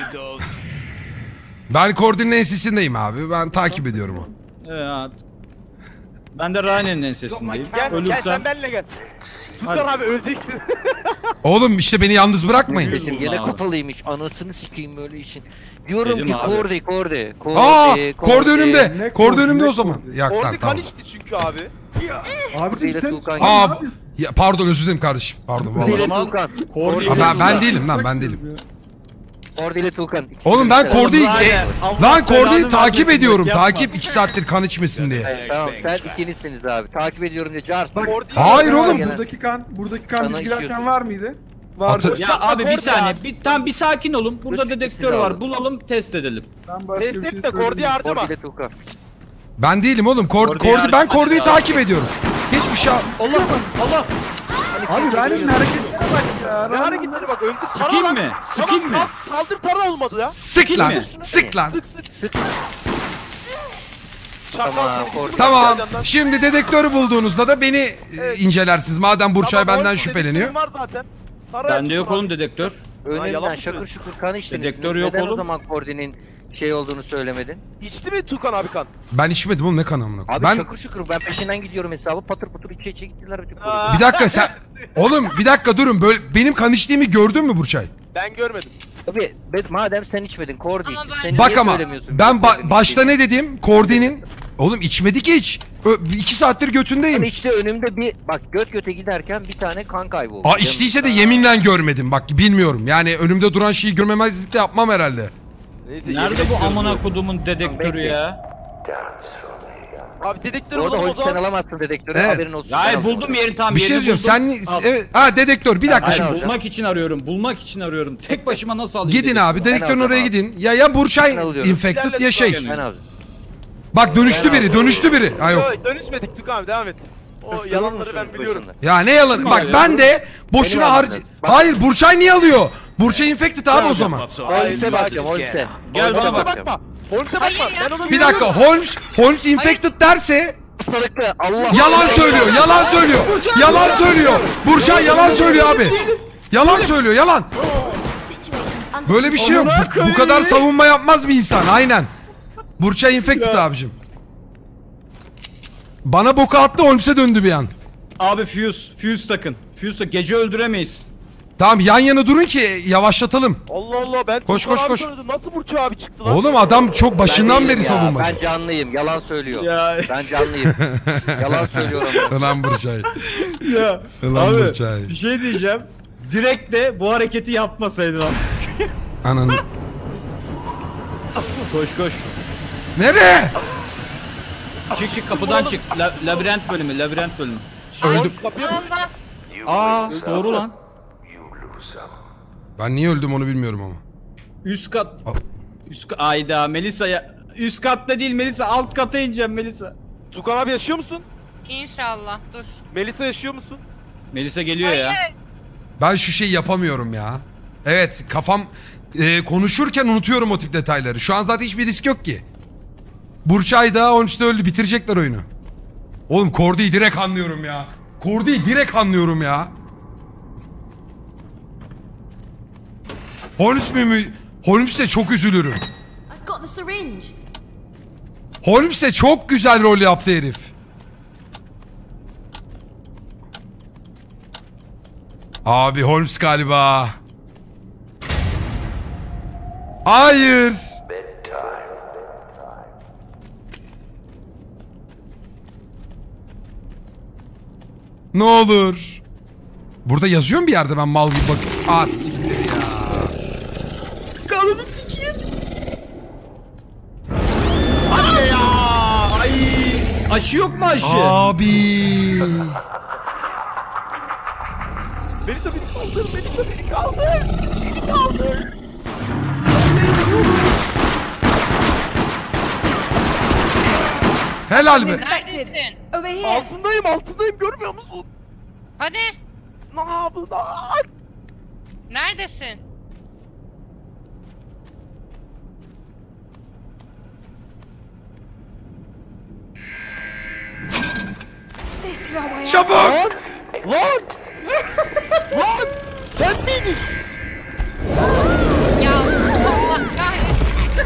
C: Ben Kordi'nin ensesindeyim abi. Ben takip ediyorum o.
B: Evet. Ben de Rane'nin ensesindeyim.
E: Gel
B: Ölürsem
E: sen benimle gel. Tutar
B: Hadi.
E: abi öleceksin.
C: Oğlum işte beni yalnız bırakmayın.
B: Yürü.
D: Sesim gene
B: Abi.
D: kapalıymış. Anasını sikeyim böyle işin. Diyorum
B: Dedim
D: ki
B: abi.
D: Kordi.
C: Aa Kordi önümde.
A: Ne
C: Kordi
A: Kordi,
C: önümde
A: ne
C: o zaman.
A: Kordi?
C: Yak lan
E: Kordi kan
C: tamam.
E: içti çünkü abi.
A: Abicim
D: Kordi'yle
A: sen...
D: Tuğkan
A: Ne
C: Aa
A: yapıyorsun?
C: ya, pardon özür dilerim kardeşim. Pardon
B: O
C: vallahi.
B: zaman
D: Tuğkan.
B: Kordi
C: Ben değilim lan ben değilim.
D: Kordi ile Tuğkan. İkisi
C: Oğlum ben
D: birlikte.
C: Kordi'yi
B: Rane, Allah
C: lan Kordi'yi
B: belanı
C: takip
B: vermesin,
C: ediyorum.
B: bak, yapma.
C: Takip 2 saattir kan içmesin diye.
D: Evet, tamam sen ikinizsiniz abi. Takip ediyorum diye car.
A: Bak,
E: Kordi
C: Hayır oğlum.
A: Buradaki kan
D: Sana
A: biz girerken
D: içiyorsun.
A: var mıydı? Vardı.
C: Atı-
B: Ya abi bir
E: Kordi
B: saniye.
E: ya.
B: Bir sakin olun. Burada
D: Lütfen
B: dedektör
D: siz
B: var.
D: alın.
B: Bulalım, test edelim.
A: Ben başka
E: Test
A: bir şey
E: etme Kordi'yi
A: söyleyeyim.
E: harcama.
D: Kordi ile Tuğkan.
C: Ben değilim oğlum.
B: Kordi'yi
C: Ben
B: harcama
C: Kordi'yi
B: ya.
C: takip ediyorum. Hiçbir şey...
B: Allah Allah.
A: Abi Ryan'ın hareketine bak ya.
E: Ne hareketleri bak öldü.
B: Sikeyim
E: Tara
B: mi?
E: lan.
B: Sikeyim mi?
E: Saldır tara olmadı ya.
C: Sık lan.
B: mi?
C: Sık lan.
E: Sık sık. Çakal
D: Tamam,
E: seni.
D: orada.
C: Tamam.
E: Candan.
C: Şimdi dedektörü bulduğunuzda da beni incelersiniz. Madem Burçay
E: Tamam,
C: benden
E: oğlum,
C: şüpheleniyor.
E: dediklerim var zaten. Tara
B: Bende
E: yaptın
B: yok
E: abi.
B: oğlum dedektör.
E: yalan
D: Önünden
E: mı
D: şakır
E: söylüyorsun?
D: şukur kan içtiniz.
B: Dedektör
D: Siz
B: yok
D: neden
B: oğlum.
D: o zaman Kordi'nin şey olduğunu söylemedin?
E: İçti mi Tukan abi kan?
C: Ben içmedim oğlum, ne kan amına koyayım.
D: Abi
C: Ben
D: şakır şukur ben peşinden gidiyorum hesabı patır patır içe içe gittiler bütün Kordi.
E: Aa,
C: bir dakika sen oğlum bir dakika durun, böyle benim kan içtiğimi gördün mü Burçay?
E: Ben görmedim.
D: Abi madem sen içmedin Kordi
F: Ama
D: içti.
F: ben-
D: Sen
C: Bak
D: niye
C: ama
D: söylemiyorsun?
C: ben
D: Kordi'nin
C: başta
D: içtiğini?
C: ne dedim? Kordi'nin oğlum içmedi ki hiç. 2 saattir
D: Ben
C: götündeyim.
D: işte önümde bir bak göt göte giderken bir tane kan kayboldu.
C: Aa içtiyse de yeminle görmedim. Bak bilmiyorum. Yani önümde duran şeyi görmemezlik de yapmam herhalde.
E: Neyse.
B: Nerede
E: yemin
B: bu
E: ediyorum.
B: amına kodumun dedektörü
D: Bekle.
B: ya?
E: Abi dedektörü
D: Orada
E: bulalım o
D: Holmes sen
E: zaman.
D: alamazsın dedektörü
C: Evet.
D: haberin olsun.
B: Ya hayır buldum yerini tam
C: Bir şey
B: yerini
C: diyeceğim.
B: buldum.
C: Sen
B: Al.
C: evet. Ha dedektör. Bir dakika
D: Hayır,
C: şimdi.
D: hayır.
B: Bulmak için arıyorum. Bulmak için arıyorum. Tek başıma nasıl alayım?
C: Gidin abi.
B: dedektörü?
C: Dedektörün
D: alacağım
C: oraya
D: abi.
C: gidin. Ya Burçay
D: Ben alıyorum.
C: infected ya
E: İlerle
C: şey.
E: Tukan.
D: Ben aldım.
C: Bak dönüştü
D: Ben
C: biri.
D: aldım.
C: Dönüştü biri. Ha yok.
E: Yo, dönüşmedik Tukan abi devam et. O
D: Sorun
E: yalanları ben
D: musunuz
E: biliyorum.
D: başında?
C: Ya ne yalan.
B: Kim
C: Bak
B: alıyor?
C: ben de boşuna
D: Benim
C: harcı.
D: almam lazım. Bak.
C: Hayır Burçay niye alıyor? Burçay infected abi o zaman.
D: Holmes'e bakacağım Holmes'e.
B: Gel bana
E: Holmes'e
B: bak.
E: bakma. Holmes'e
F: Hayır
E: bakma.
F: ya.
E: Ben onu
C: Bir dakika Holmes infected derse
D: Sarıklı Allah.
C: yalan söylüyor. Yalan söylüyor. Yalan söylüyor. Burçay yalan söylüyor abi. Yalan söylüyor. Yalan. Böyle bir şey yok. Bu kadar savunma yapmaz bir insan. Aynen. Burçay infected abicim. Bana boka attı, Holmes'e döndü bir an.
B: Abi fuse takın. Fuse tak. Gece öldüremeyiz.
C: Tamam yan yana durun ki yavaşlatalım.
E: Allah Allah ben
C: Koş,
E: Tukan
C: koş,
E: abi
C: koş.
E: sanıyordum. Nasıl Burçu abi çıktı lan?
C: Oğlum adam çok başından
D: Ben
C: beri
D: değilim ya,
C: savunmacı.
D: Ben canlıyım yalan söylüyor.
B: Ya.
D: Ben canlıyım. Yalan söylüyorum.
C: Ulan Burçay.
B: Ya.
C: Ulan
B: Abi
C: Burçay.
B: bir şey diyeceğim. Direkt de bu hareketi yapmasaydın abi.
C: Ananı.
B: Koş.
C: Nereye?
B: Çık kapıdan çık. Labirent bölümü.
C: Öldüm.
F: Allah.
B: Aa doğru lan.
C: Ben niye öldüm onu bilmiyorum ama.
B: Üst kat.
C: Al.
B: Ayda Melisa'ya. Üst katta değil Melisa. Alt kata ineceğim Melisa.
E: Tukan abi yaşıyor musun?
F: İnşallah dur.
E: Melisa yaşıyor musun?
B: Melisa geliyor ya.
F: Hayır.
C: Ben şu şeyi yapamıyorum ya. Evet kafam konuşurken unutuyorum o tip detayları. Şu an zaten hiçbir risk yok ki. Burçay da Holmes de öldü. Bitirecekler oyunu. Oğlum Kordi'yi direkt anlıyorum ya. Kordi'yi direkt anlıyorum ya. Holmes mi? Holmes de çok üzülürüm.
G: I've got the syringe.
C: Holmes de çok güzel rol yaptı herif. Abi Holmes galiba. Hayır. Ne olur. Burada yazıyor mu bir yerde, ben mal gibi bak. Ah siktir ya.
B: Kanını sikeyim. Aşı ya. Ay. Aşı yok mu aşı?
C: Abi.
E: Melisa beni kaldır. Melisa beni kaldır. Beni kaldır.
C: Helal be.
F: Neredesin?
G: Over here.
E: Altındayım görmüyor musun?
F: Hadi.
E: Ne yapın?
F: Neredesin?
G: This your way out.
C: Çabuk.
E: Lan! Lan! Sen miydin?
F: Ya Allah kahretsin.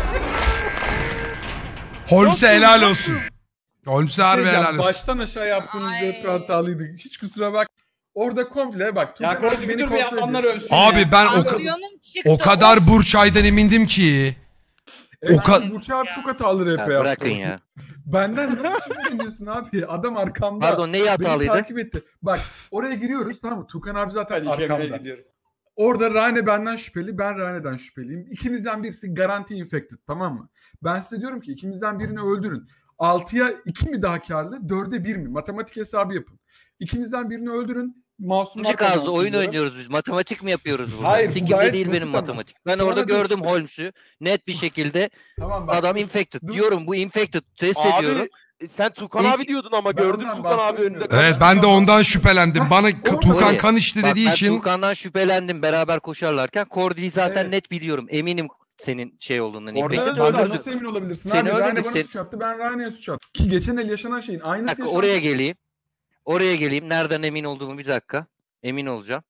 C: Holmes'e helal olsun. Holmes'e harbi
A: Diyeceğim,
C: helal olsun.
A: baştan aşağı yaptığınız
F: Ay.
A: hep hatalıydı. Hiç kusura bak. Orada komple bak.
B: Ya
A: Tukan
B: Kordi bir dur bir
A: kontrol
B: yapanlar
A: ediyor.
B: ölsün ya.
C: Abi ben
F: Tansiyonum çıktı.
C: o kadar Burçay'dan emindim ki.
A: Evet,
C: O kadar-
A: Burçak abi çok hatalı
D: Ya
A: rap yaptı.
D: bırakın ya.
A: Benden nasıl şüpheleniyorsun abi? Adam arkamda.
D: Pardon neyi
A: Beni
D: hatalıydı?
A: takip etti. Bak oraya giriyoruz tamam mı? Tukan abi zaten
B: Hadi Cemre'ye
A: arkamda.
B: gidiyorum.
A: Orada Rane benden şüpheli, ben Rane'den şüpheliyim. İkimizden birisi garanti infected tamam mı? Ben size diyorum ki ikimizden birini öldürün. 6'ya 2 mi daha karlı, 4'e 1 mi? Matematik hesabı yapın. İkimizden birini öldürün. Masumlar
D: İkinci kazdı
A: kazansın
D: oyun
A: diyorum.
D: oynuyoruz biz. Matematik mi yapıyoruz burada?
A: Hayır, bu
D: Sikimde
A: gayet
D: değil
A: basit
D: benim
A: ama.
D: matematik. Ben
A: Sonra
D: orada
A: da-
D: gördüm Holmes'ü. Net bir şekilde
A: Tamam bak.
D: adam infected.
A: Dur.
D: Diyorum bu infected. Test ediyorum.
E: Abi sen Tukan
D: İlk-
E: abi diyordun ama
A: Ben
E: gördüm
A: ondan
E: Tukan abi
A: bahsetmiyorum.
E: önünde.
C: Evet ben de ondan şüphelendim. Bana
A: Orada-
C: Tukan
D: Oraya.
C: kan içti
D: Bak
C: dediği
D: ben
C: için.
D: Tukan'dan şüphelendim beraber koşarlarken. Kordi'yi zaten
A: Evet.
D: net biliyorum. Eminim senin şey olduğundan.
E: Orada
D: infected
E: da öyle
D: olduğundan.
A: Nasıl emin olabilirsin
D: Seni
A: abi?
D: öldürdü,
A: Rane bana
D: seni-
A: suç attı, ben Rane'ye suç attım. Ki geçen el yaşanan şeyin
D: Bir
A: aynısı
D: dakika
A: yaşandı.
D: oraya geleyim. Oraya geleyim. Nereden emin olduğumu bir dakika. Emin olacağım.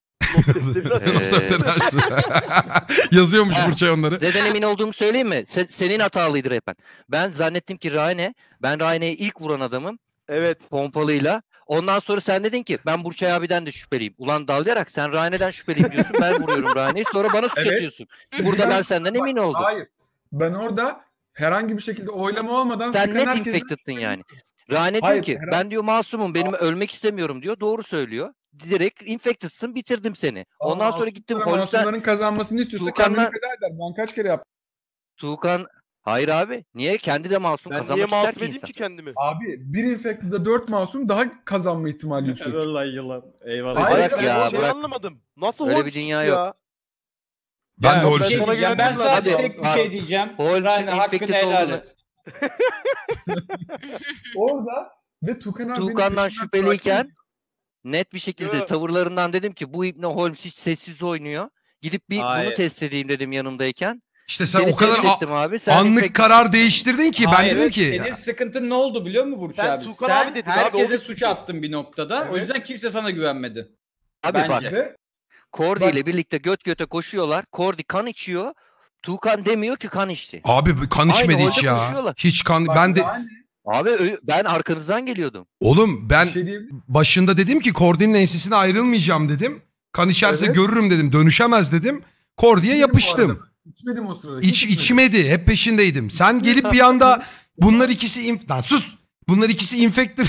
C: Yazıyormuş Burçay onları.
D: Neden emin olduğumu söyleyeyim mi? Senin hatalıydı Repen. Ben zannettim ki Rane. Ben Rane'ye ilk vuran adamım.
E: Evet.
D: Pompalıyla. Ondan sonra sen dedin ki ben Burçay abiden de şüpheliyim. Ulan dalayarak sen Rane'den şüpheliyim diyorsun. Ben vuruyorum Rane'yi. Sonra bana suç
A: Evet.
D: atıyorsun. Burada ben senden emin oldum.
A: Hayır. Ben orada herhangi bir şekilde oylama olmadan
D: Sen
A: sıkan
D: net
A: herkesten
D: infected'ın yani. Rane diyor
A: Hayır,
D: ki
A: herhalde-
D: ben diyor masumum benim ölmek istemiyorum diyor. Doğru söylüyor. Direkt infected'sın bitirdim seni. Ondan sonra gittim Holmes'ten
A: Masumların kazanmasını istiyorsa
D: Tuğkan'la-
A: kendini feda eder. Ben kaç kere yaptım.
D: Tuğkan hayır abi niye kendi de masum
E: Ben niye
D: kazanmak ister
E: masum
D: ki
E: edeyim
D: insan.
E: ki kendimi?
A: Abi bir infected'da 4 masum daha kazanma ihtimali yüksek.
B: Evet lan yılan. Eyvallah.
A: Hayır,
D: Bırak
E: Ben
D: ya
E: bir şey
D: bırak.
E: anlamadım. Nasıl
D: Öyle
E: Holmes
D: bir dünya
E: çıktı
D: yok.
E: ya?
C: Ben de
H: Ya,
C: Holmes.
H: bir şey
E: Sana
H: diyeceğim. Ben
E: güvendim
H: sadece
D: lan.
H: tek bir şey diyeceğim.
D: Holmes'un
H: Rane hakkını
D: infected
H: helal
D: olduğunu-
H: et.
A: Orada ve Tukan abi
D: Tuğkan'dan
A: benim peşimden
D: şüpheliyken
A: takip ediyor.
D: net bir şekilde
E: Yok.
D: tavırlarından dedim ki bu İbni Holmes hiç sessiz oynuyor. Gidip bir bunu
B: Hayır.
D: test edeyim dedim yanımdayken.
C: İşte sen
D: Seni
C: o kadar
D: test ettim abi. Sen
C: anlık
D: infected-
C: karar değiştirdin ki ben
H: Hayır,
C: dedim
H: evet,
C: ki
H: senin sıkıntın ne oldu biliyor musun Burç
E: Sen
H: abi?
E: Tuğkan
H: Sen
E: abi dedin abi,
H: herkese
E: o-
H: suç attın bir noktada. O
A: Evet.
H: yüzden kimse sana güvenmedi.
D: Abi
H: Bence.
D: bak
A: Ve
D: Cordy
A: Bak-
D: ile birlikte göt göte koşuyorlar. Cordy kan içiyor. Tuğkan demiyor ki kan içti.
C: abi kan içmedi
D: Aynı
C: hiç
D: holde
C: ya.
D: koşuyorlar.
C: Hiç kan
A: bak,
C: ben de
A: Rane
D: Abi ben arkanızdan geliyordum.
C: oğlum ben
A: bir şey diyebilirim.
C: başında dedim ki Kordi'nin ensesine ayrılmayacağım dedim. Kan içerse
A: Evet.
C: görürüm dedim. Dönüşemez dedim. Kordi'ye
A: İçmedim
C: yapıştım.
A: bu arada. İçmedim o sırada. Hiç içmedim.
C: İçmedi. Hep peşindeydim. Sen gelip bir anda bunlar ikisi lan sus. Bunlar ikisi infected.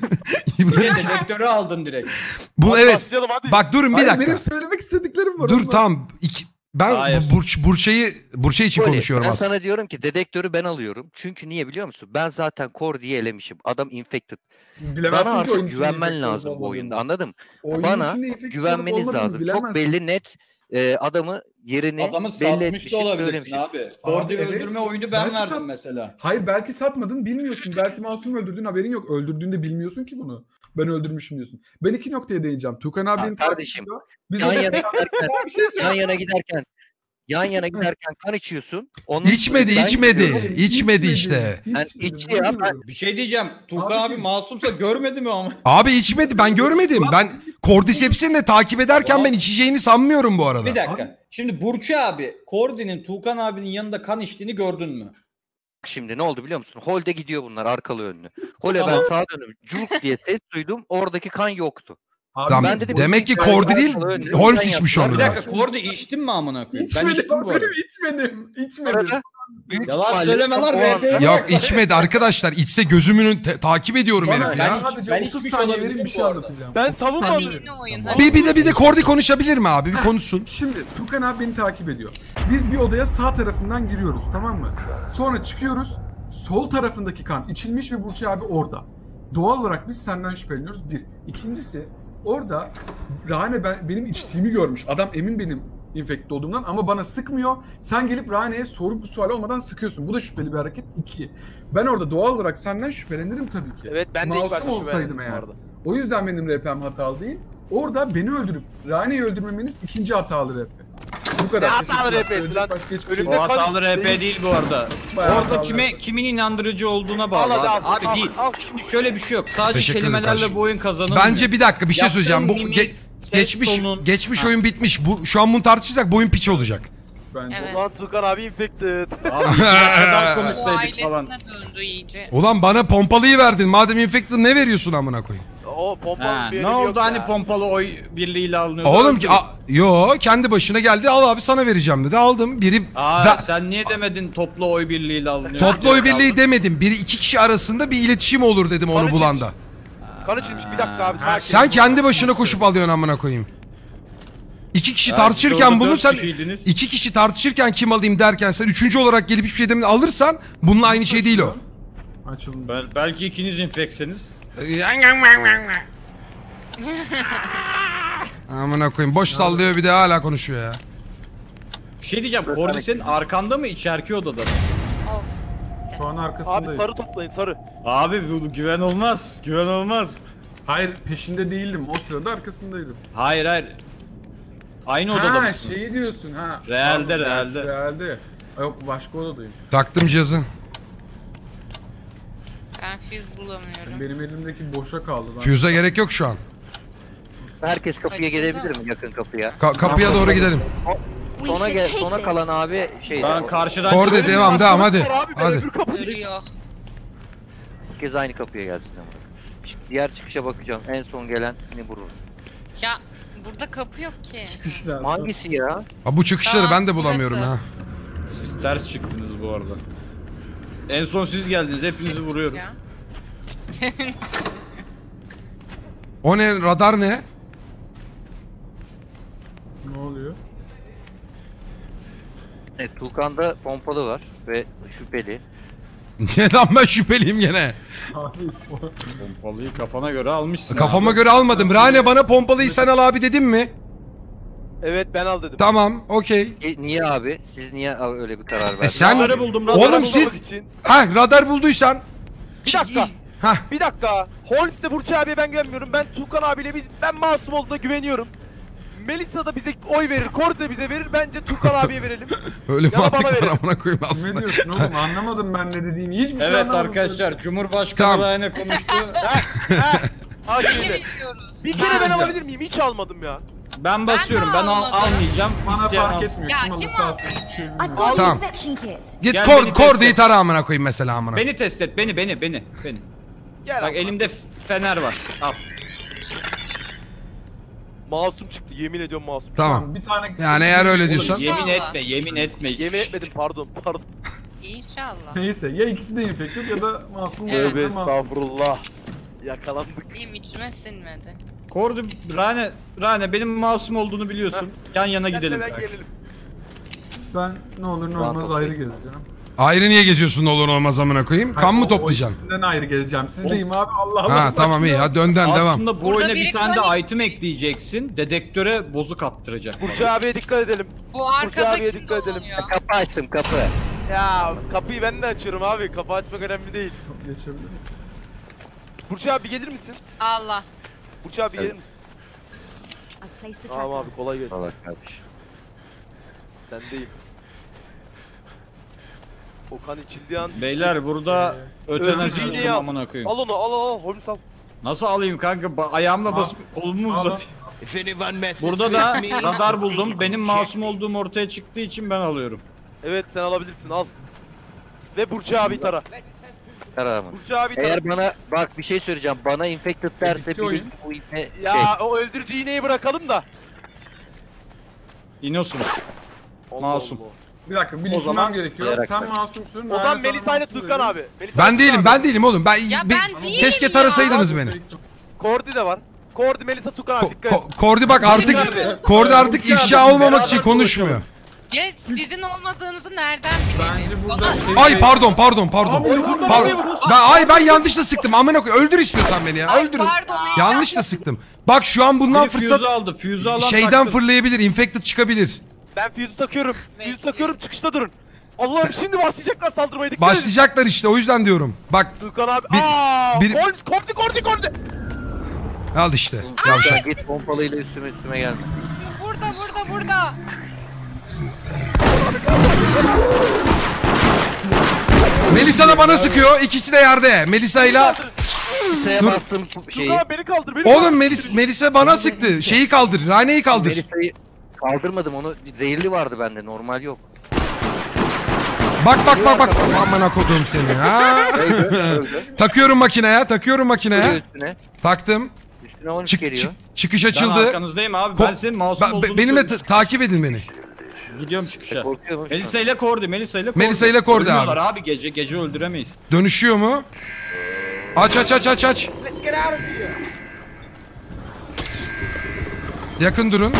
H: Bir de dedektörü aldın direkt.
C: Bu
E: Hadi
C: evet.
E: başlayalım hadi.
C: Bak durun bir
A: Hayır,
C: dakika.
A: benim söylemek istediklerim var.
C: Dur
A: onlar.
C: tamam. Ben
B: Hayır.
C: Burçay için
D: Böyle,
C: konuşuyorum
D: ben
C: aslında.
D: sana diyorum ki dedektörü ben alıyorum. Çünkü niye biliyor musun? Ben zaten Cordy'yi elemişim. Adam infected.
A: Bilemezsin
D: Bana
A: ki oyun
D: artık
A: içinde
D: güvenmen
A: infected
D: lazım
A: olup
D: bu oyunda
A: olmadığını.
D: anladın mı?
A: Oyunun
D: Bana
A: içinde infected olup
D: güvenmeniz
A: olmadığını
D: lazım. Çok
A: bilemezsin.
D: belli net adamı yerini
H: Adamı
D: belli
H: satmış da
D: etmişim
H: olabilirsin
D: söylemişim.
H: abi. Kordi
A: evet.
H: öldürme oyunu ben
A: Belki
H: verdim
A: sat-
H: mesela.
A: Hayır belki satmadın bilmiyorsun. Belki masum öldürdün haberin yok. Öldürdüğünde bilmiyorsun ki bunu. Ben öldürmüşüm diyorsun. Ben iki noktaya değineceğim. Tukan abinin
D: kardeşim,
A: Biz
D: Yan
A: orada-
D: yana giderken,
A: bir şey söyle.
D: yan yana giderken kan içiyorsun. Ondan
C: İçmedi,
D: sonra ben-
C: içmedi. İçmedi işte.
D: Ben içti ya, ben-
H: Bir şey diyeceğim. Tuğkan abi
A: Abi-
H: masumsa görmedi mi ama?
C: Abi içmedi. Ben görmedim. Ben Cordyceps'in de takip ederken ben içeceğini sanmıyorum bu arada.
H: Bir dakika. Şimdi Burçu abi Kordi'nin Tuğkan abinin yanında kan içtiğini gördün mü?
D: Şimdi ne oldu biliyor musun? Holde gidiyor bunlar arkalı önlü. Hole
H: Tamam.
D: ben sağa dönüp cuk diye ses duydum. Oradaki kan yoktu.
A: Abi,
C: Tamam,
D: ben dedim,
C: demek ki
D: ben
C: Cordy değil,
D: arkalı önlü.
C: Holmes
D: Ben
C: içmiş
D: yaptım.
C: onu
H: Bir
C: da.
H: dakika Kordi içtin mi amına koyayım? Ben
A: İçmedim.
H: içtim bu arada.
A: İçmedim. İçmedim.
D: Arada büyük
H: Yalan
D: ihtimalle
H: söyleme lan,
D: o an-
H: RP'ye bak.
C: Yok içmedi arkadaşlar. İçse gözümün takip ediyorum
A: Bana
C: herif
A: ben
C: ya.
A: sadece
H: ben
A: 30
H: içmiş
A: saniye
H: olabilirim
A: verin bir şey
H: bu arada.
A: anlatacağım.
E: Ben
A: 30
E: savunmadım.
A: saniye verin.
F: Yeni oyun. Hadi.
C: Bir de Cordy konuşabilir mi abi? Bir konuşsun.
A: Şimdi Tukan abi beni takip ediyor. Biz bir odaya sağ tarafından giriyoruz tamam mı? Sonra çıkıyoruz. Sol tarafındaki kan içilmiş ve Burçay abi orada. Doğal olarak biz senden şüpheleniyoruz. Bir. İkincisi orada Rane benim içtiğimi görmüş. Adam emin benim infekte olduğumdan ama bana sıkmıyor. Sen gelip Rane'ye soru bu sual olmadan sıkıyorsun. Bu da şüpheli bir hareket. 2. Ben orada doğal olarak senden şüphelenirim tabii ki.
E: Evet ben de ilk
A: Masum
E: başta
A: olsaydım
E: şüphelendim
A: eğer.
E: bu arada.
A: O yüzden benim RP'm hatalı değil. Orada beni öldürüp Rane'yi öldürmemeniz ikinci hatalı RP. Bu kadar.
E: Ne hatalı
A: Teşekkürler.
E: RP'si
A: Söyleyecek
E: lan?
A: başka hiçbir şey
E: Ölümde
A: yok.
H: O hatalı
E: Değil.
H: RP değil bu arada.
A: Bayağı
H: Orada
A: hatalı RP.
H: kimin inandırıcı olduğuna bağlı.
E: Al hadi
H: abi.
E: al,
H: Abi
E: al,
H: değil.
E: al.
H: Şimdi şöyle bir şey yok. Sadece
C: Teşekkür ederim
H: kelimelerle
C: kardeşim.
H: bu oyun kazanılmıyor.
C: Bence bir dakika bir şey
H: Yaptığın
C: söyleyeceğim. Bu
H: mimik, ses
C: geçmiş
H: tonun-
C: oyun bitmiş. Bu şu an bunu tartışırsak bu oyun piç olacak.
A: Bence.
F: Evet.
E: Ulan Tukan abi infected.
H: Abi bir kadar
F: Bu
H: konuşsaydık falan.
F: ailesine döndü iyice.
C: Ulan bana pompalıyı verdin. Madem infected ne veriyorsun amına koyayım?
E: O pompalının
H: Ha,
E: bir
H: ne
E: önemi
H: oldu
E: yok
H: hani
E: ya.
H: pompalı oy birliğiyle alınıyordu?
C: Oğlum
H: öldü.
C: ki yo kendi başına geldi. Al abi sana vereceğim dedi. Aldım. Biri
H: Sen niye demedin toplu oy birliğiyle alınıyor?
C: toplu oy birliği demedim. Biri iki kişi arasında bir iletişim olur dedim onu
E: Barış
C: bulanda.
E: Kan içilmiş bir dakika abi sakin.
C: Sen kendi başına koşup alıyorsun amına koyayım. İki kişi
H: Ya,
C: tartışırken
H: orada
C: bunu
H: dört
C: sen
H: kişiydiniz.
C: iki kişi tartışırken kim alayım derken sen üçüncü olarak gelip hiçbir şey demeden alırsan bununla aynı şey değil o.
A: Açıldı.
H: Belki ikiniz infekseniz.
C: Amına koyayım boş sallıyor bir de hala konuşuyor ya.
H: Bir şey diyeceğim. Kordi senin arkanda mı içerki odada mı?
F: Of.
A: Şu an
E: Abi
A: arkasındayım.
E: sarı toplayın sarı.
B: Abi bu güven olmaz. Güven olmaz.
A: Hayır peşinde değildim. O sırada arkasındaydım.
H: Hayır.
B: Aynı odada
A: Ha
B: mısınız?
A: şeyi diyorsun ha.
B: Realde,
A: Pardon,
B: realde.
A: Realde. Yok başka odadayım.
C: Taktım cihazı.
F: Ben fuse bulamıyorum.
A: Benim elimdeki boşa kaldı.
C: Fuse'a gerek yok şu an.
D: Herkes kapıya
F: Açıldı
D: gelebilir
F: mı?
D: mi yakın kapıya?
C: Kapıya doğru gidelim.
D: Sona kalan abi şey.
B: Ben karşıdan
C: Korde
B: çıkıyorum.
C: devam hadi.
E: Abi ben
C: Hadi.
E: öbür kapıdayım.
F: Ölüyor.
D: Herkes aynı kapıya gelsin ama. Diğer çıkışa bakacağım. En son gelen ne vurur?
F: Ya burada kapı yok ki.
A: İşte.
D: Hangisi ya?
C: Ha, bu çıkışları
F: Tamam,
C: ben de bulamıyorum
F: burası.
C: ha.
B: Siz ters çıktınız bu arada. En son siz geldiniz. Hepinizi vuruyorum.
F: Ya.
C: O ne? Radar ne?
A: Ne oluyor?
D: Evet, Tuğkan'da pompalı var ve şüpheli.
C: Neden ben şüpheliyim gene?
A: Abi
B: Pompalıyı kafana göre almışsın.
C: Kafama
B: abi.
C: göre almadım. Rane bana pompalıyı sen al abi dedim mi?
E: Evet ben al dedim.
C: Tamam, okey.
D: Niye abi? Siz niye öyle bir karar verdiniz?
C: Sen...
B: Radarı buldum.
C: Oğlum
B: Radarı
C: siz-
B: buldum.
E: için.
C: Ha radar bulduysan.
E: Bir dakika.
C: Hah.
E: Bir dakika. Holmes'le Burç abiye ben güvenmiyorum. Ben Tuğkan abiyle ben masum olduğuna güveniyorum. Melisa da bize oy verir. Kord da bize verir. Bence Tuğkan abiye verelim.
C: Öyle
E: Ya da
C: mantık
E: bana
C: var
E: verin.
C: amına koyayım
A: ne
C: aslında.
A: diyorsun oğlum? Anlamadım ben ne dediğini. Hiçbir şey
B: Evet
A: anlamadım.
B: arkadaşlar Cumhurbaşkanı
C: Tamam.
B: Rane konuştu.
E: Ha
F: Yeni
E: şimdi.
F: biliyoruz.
E: Bir kere ben alabilir miyim? Hiç almadım ya.
B: Ben basıyorum. Ben
F: almadım.
B: almayacağım.
A: Bana
B: İsteyen
A: fark
B: alsın.
A: etmiyor.
F: Ya,
A: Kim
F: kim
A: alırsa
F: aldı?
A: alsın. Hiçbir şey
G: I've
A: bilmiyorum.
G: got
C: Tamam.
G: the inspection kit.
C: Git
B: Gel beni
C: Kordi'yi
B: test et.
C: tara amına koyayım mesela amına.
B: Beni test et. Beni.
E: Gel
B: Bak
E: abla.
B: elimde fener var. Al.
E: Masum çıktı. Yemin ediyorum masum.
C: Tamam.
A: Bir tane
C: Yani eğer öyle
B: Oğlum,
C: diyorsan.
B: yemin
F: İnşallah.
B: etme. Yemin etme.
E: Yemin etmedim pardon.
F: İnşallah.
A: neyse ya ikisi de infected ya da masum.
F: Evet.
A: ya
E: Tövbe
A: da masum.
E: estağfurullah. Yakalandık.
F: Benim içime sinmedi.
B: Kordi Rane benim masum olduğunu biliyorsun. Yan yana gidelim.
E: Ben gelelim.
A: Ben ne olur ne olmaz ayrı gezeceğim.
C: Ayrı niye geziyorsun ne olur olmaz amına koyayım? Kan mı toplayacaksın?
A: Ben ayrı gezeceğim. Sizdeyim abi Allah Allah.
C: Ha tamam iyi hadi önden devam.
B: Aslında bu
F: Burada
B: oyuna
F: biri
B: bir tane de
F: kronik-
B: item ekleyeceksin. Dedektöre bozuk attıracak.
E: Burç abiye dikkat edelim.
F: Bu arkada
E: abiye
F: kim
E: dikkat edelim.
F: oluyor?
D: Kapı açtım kapı.
E: Ya kapıyı ben de açıyorum abi. Kapı açmak önemli değil.
A: Geçebilir miyim?
E: Burç abi gelir misin?
F: Allah.
E: Burç abi gelir misin?
G: I've placed the
E: Tamam
G: tracker.
E: abi kolay gelsin.
D: Allah kardeş.
E: Sendeyim. Okan içildiği an.
B: Beyler burada ötene
E: Öldürücü iğneyi
B: çıktım
E: al.
B: amına koyayım.
E: Al onu al. Holmes al.
B: Nasıl alayım kanka? Ayağımla basıp kolumu
A: Al.
B: uzatayım. Burada da radar buldum. Benim masum olduğum ortaya çıktığı için ben alıyorum.
E: Evet sen alabilirsin al. Ve Burç abi tara.
D: Karar mı?
E: Burç abi tara.
D: Eğer bana bak bir şey söyleyeceğim. Bana infected derse
A: Bitti oyun.
D: bilin bu ipne
E: Ya o öldürücü iğneyi bırakalım da.
B: İniyorsunuz.
E: Allah
B: Masum.
E: Allah.
A: Bir dakika bir
B: O
A: düşünmem
B: zaman
A: gerekiyor.
D: olarak
A: Sen
D: bak.
A: masumsun.
E: O zaman
A: ben sana
E: Melisa ile
A: masum
E: Tuğkan
A: dedim.
E: abi. Melisa
C: Ben
E: Tuğkan
C: değilim
E: abi.
C: ben değilim oğlum.
F: Ya ben değilim
C: keşke
F: ya.
C: tarasaydınız beni.
E: Kordi de var. Kordi, Melisa, Tuğkan abi dikkat et.
C: Kordi bak artık Kordi artık ifşa olmamak için konuşmuyor.
F: Ya sizin olmadığınızı nereden
A: Bence
F: bilelim?
A: burada
F: Bana...
C: Ay pardon.
A: Abi,
C: Ben yanlışla sıktım. Amına koy. Öldür istiyorsan beni ya. Öldürün.
F: Pardon ya.
C: Yanlışla sıktım. Bak şu an bundan
B: Biri
C: fırsat
B: Fuse'u aldı. Fuse'u alan
C: şeyden
B: taktı.
C: fırlayabilir. Infected çıkabilir.
E: Ben fuse'u takıyorum.
F: Bekle.
E: Fuse'u takıyorum çıkışta durun. Allah'ım şimdi başlayacaklar saldırmaya dikkat edin.
C: Başlayacaklar işte o yüzden diyorum. Bak
E: Tuğkan abi.
C: Bir- bir-
E: Holmes Kordi.
C: al işte.
D: Ya
C: Yavşak.
D: git pompalıyla üstüme gelme.
F: Burada.
C: Melisa da bana sıkıyor. İkisi de yerde. Melisa ile
D: Melisa'ya
C: Dur.
D: bastım şeyi.
E: Tuğkan abi beni kaldır.
C: oğlum Melisa bana sıktı. Şeyi kaldır. Rane'yi kaldır.
D: Melisa'yı kaldırmadım onu. Zehirli vardı bende normal yok.
C: Bak. Aman kodum seni. Ha?
D: Öldü.
C: Takıyorum makineye.
D: Vuruyor üstüne.
C: Taktım.
D: Üstüne 13
C: Çık,
D: geliyor.
C: çıkış
B: Ben
C: açıldı.
B: arkanızdayım abi. Ben senin masum olduğunu
C: Benimle
B: söylüyorum.
C: takip edin beni.
B: Gidiyorum çıkışa.
D: Korkuyormuş.
B: Melisa ile Kordi. Melisa ile
C: Kordi
B: Ölmüyorlar
C: abi.
B: abi. Gece öldüremeyiz.
C: Dönüşüyor mu? Aç. Yakın durun.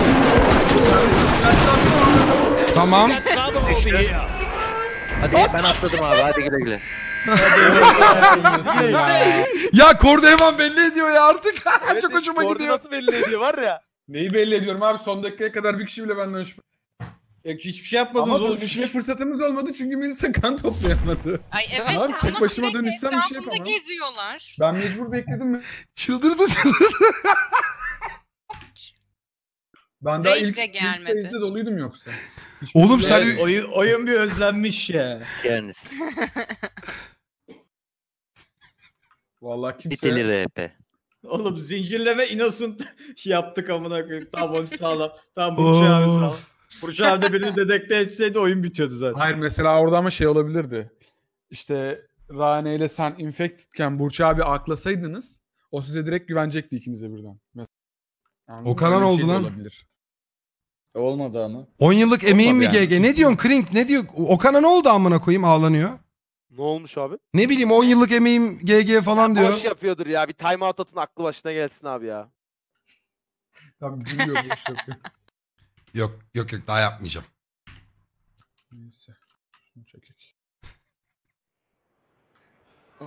C: Tamam.
D: Hadi ben atladım abi hadi güle güle.
C: Ya Kordi hemen belli ediyor ya artık. Çok hoşuma
E: Kordi
C: gidiyor.
E: nasıl belli ediyor var ya.
A: Neyi belli ediyorum abi son dakikaya kadar bir kişi bile benden şüphe.
B: Hiçbir şey yapmadınız
A: Ama
B: oğlum.
A: dönüşme fırsatımız olmadı çünkü Melisa kan toplayamadı.
F: Ay evet
A: Abi, tek
F: ama
A: başıma
F: sürekli
A: dönüşsem bir şey
F: etrafımda
A: yapamam.
F: geziyorlar.
A: Ben mecbur bekledim mi?
C: Çıldırdı.
A: Ben daha
F: Rage
A: ilk
F: de gelmedi.
A: phase'de doluydum yoksa.
C: Oğlum sen
B: Evet, oyun bir özlenmiş ya.
D: Yani
A: Vallahi kimse...
D: biteli RP.
B: Oğlum zincirleme innocent yaptık amına koyayım. Tamam sağlam. Tamam Burcu abi sağlam. Burcu abi de birini dedekte etseydi oyun bitiyordu zaten.
A: Hayır mesela orada ama şey olabilirdi. İşte Rane ile sen infectedken Burç abi aklasaydınız o size direkt güvenecekti ikinize birden. Anladın mı?
C: Okan'a
A: Öyle
C: ne
A: bir
C: oldu
A: şey de
C: lan?
A: olabilir.
B: Olmadı ama.
C: 10 yıllık emeğin mi
B: yani.
C: GG? Ne diyorsun Krink? Ne diyor? Okan'a ne oldu amına koyayım ağlanıyor?
E: Ne olmuş abi?
C: Ne bileyim 10 yıllık emeğim GG falan diyor.
E: Boş yapıyordur ya. Bir timeout atın aklı başına gelsin abi ya.
A: Tamam biliyorum boş yapıyor.
C: Yok daha yapmayacağım.
A: Neyse. Şunu çekek. Ay.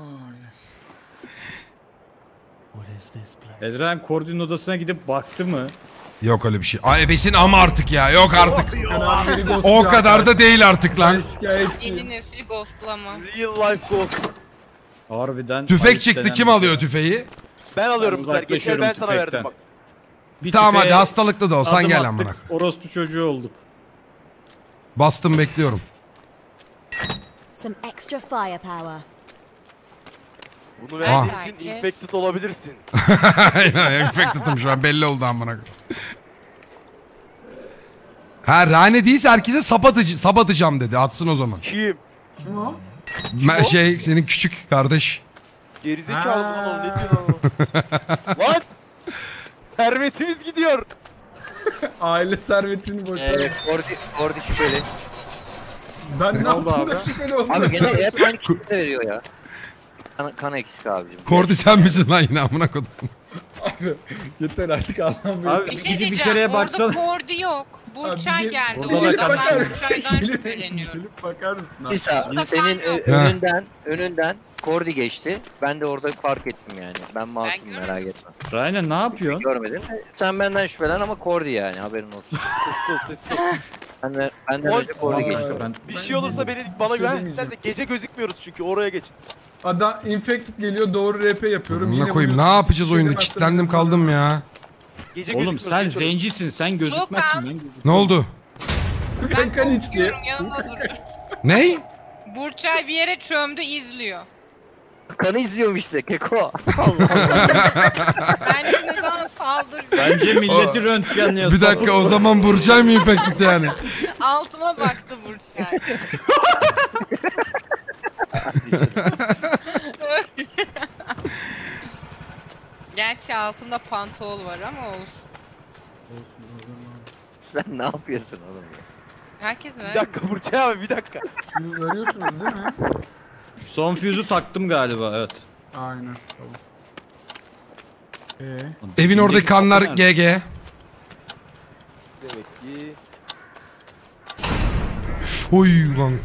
B: Edren Kordi'nin odasına gidip baktı mı?
C: Yok öyle bir şey. Ay besin ama artık ya. Yok artık.
A: Kenan beni
C: O
A: ghostluyor
C: kadar da değil artık
A: Ben
C: lan.
A: şikayetçiyim.
F: Yeni nesil ghostlama.
E: Real life ghost.
B: Harbiden.
C: Tüfek
B: ayıp
C: çıktı.
B: denen
C: Kim
B: bir
C: alıyor
B: şey.
C: tüfeği?
E: Ben alıyorum
B: Ben
E: bu sefer. Geçen
B: uzaklaşıyorum
E: ben sana
B: tüfekten.
E: verdim bak.
B: Bir
C: Tamam hadi
B: tüfeğe
C: hastalıklı da olsan
B: adım
C: gel
B: attık,
C: amına.
B: Orospu çocuğu olduk.
C: Bastım bekliyorum.
G: Some extra firepower.
E: Bunu verdiğin
F: Ah.
E: için infected olabilirsin.
C: Aynen infected'ım şu an belli oldu amına. Ha Rane değilse herkese sap atacağım dedi. Atsın o zaman.
E: Kim?
A: Kim o?
C: Şey senin küçük kardeş.
E: Gerizekalı mı lan o? Ne diyor lan? Lan! Servetimiz gidiyor.
A: Aile servetini boşver.
D: Kordi şüpheli.
A: Ben ne
B: oldu
A: yaptım da
B: abi?
A: şüpheli oldum.
D: Abi gene hep aynı kişi veriyor ya. Kan eksik abicim.
C: Kordi sen misin lan yine amına kodum?
A: Abi yeter artık Allah'ım.
B: Abi
F: Bir şey
B: gidip
F: diyeceğim.
B: içeriye
F: Orada
B: baksana.
F: Kordi yok. Burçay
A: Abi,
F: geldi.
B: Orada da
F: Orada
B: kan-
F: ben Burçay'dan şüpheleniyorum.
A: Gelip bakar mısın abi?
D: Lisa
F: Orada
D: senin
F: kan yok.
D: önünden Kordi geçti. Ben de orada fark ettim yani. Ben masum
F: görmedim.
D: merak etme.
B: Rayne ne yapıyorsun?
D: Görmedin. Sen benden şüphelen ama Kordi yani haberin olsun.
E: Sessiz ol.
D: Benden önce Kordi
A: Aa,
D: geçti.
B: Ben
E: Bir şey olursa bana
A: şey
E: güven.
A: demeyeceğim.
E: Sen de gece gözükmüyoruz çünkü oraya geç.
A: Adam infected geliyor doğru RP yapıyorum.
C: Amına
A: Yine
C: koyayım ne
A: vuruyorsun.
C: yapacağız oyunda?
A: Demezsen
C: Kitlendim
A: biz
C: kaldım ya.
E: Gece
B: Oğlum
E: gözükmüyoruz.
B: sen
E: geç oraya.
B: zencisin sen gözükmezsin.
F: Tuğkan.
B: lan.
C: Ne oldu?
F: Ben
A: Kan içti.
F: korkuyorum yanımda dur.
C: Ney?
F: Burçay bir yere çömdü izliyor.
D: Kanı izliyorum işte Keko.
F: Ben de ne zaman saldıracağım.
B: Bence milleti röntgenliyor.
C: Bir dakika o zaman Burçay mı infected yani?
F: Altıma baktı Burçay. Gerçi altımda pantol var ama olsun.
D: Sen ne yapıyorsun oğlum ya?
F: Herkes
E: Bir
F: öyle.
E: dakika Burçay abi bir dakika.
A: Siz veriyorsunuz değil mi?
B: Son füzü taktım galiba evet.
A: Aynen. Tamam.
C: Evin oradaki kanlar GG.
E: Demek ki
C: Oy lan.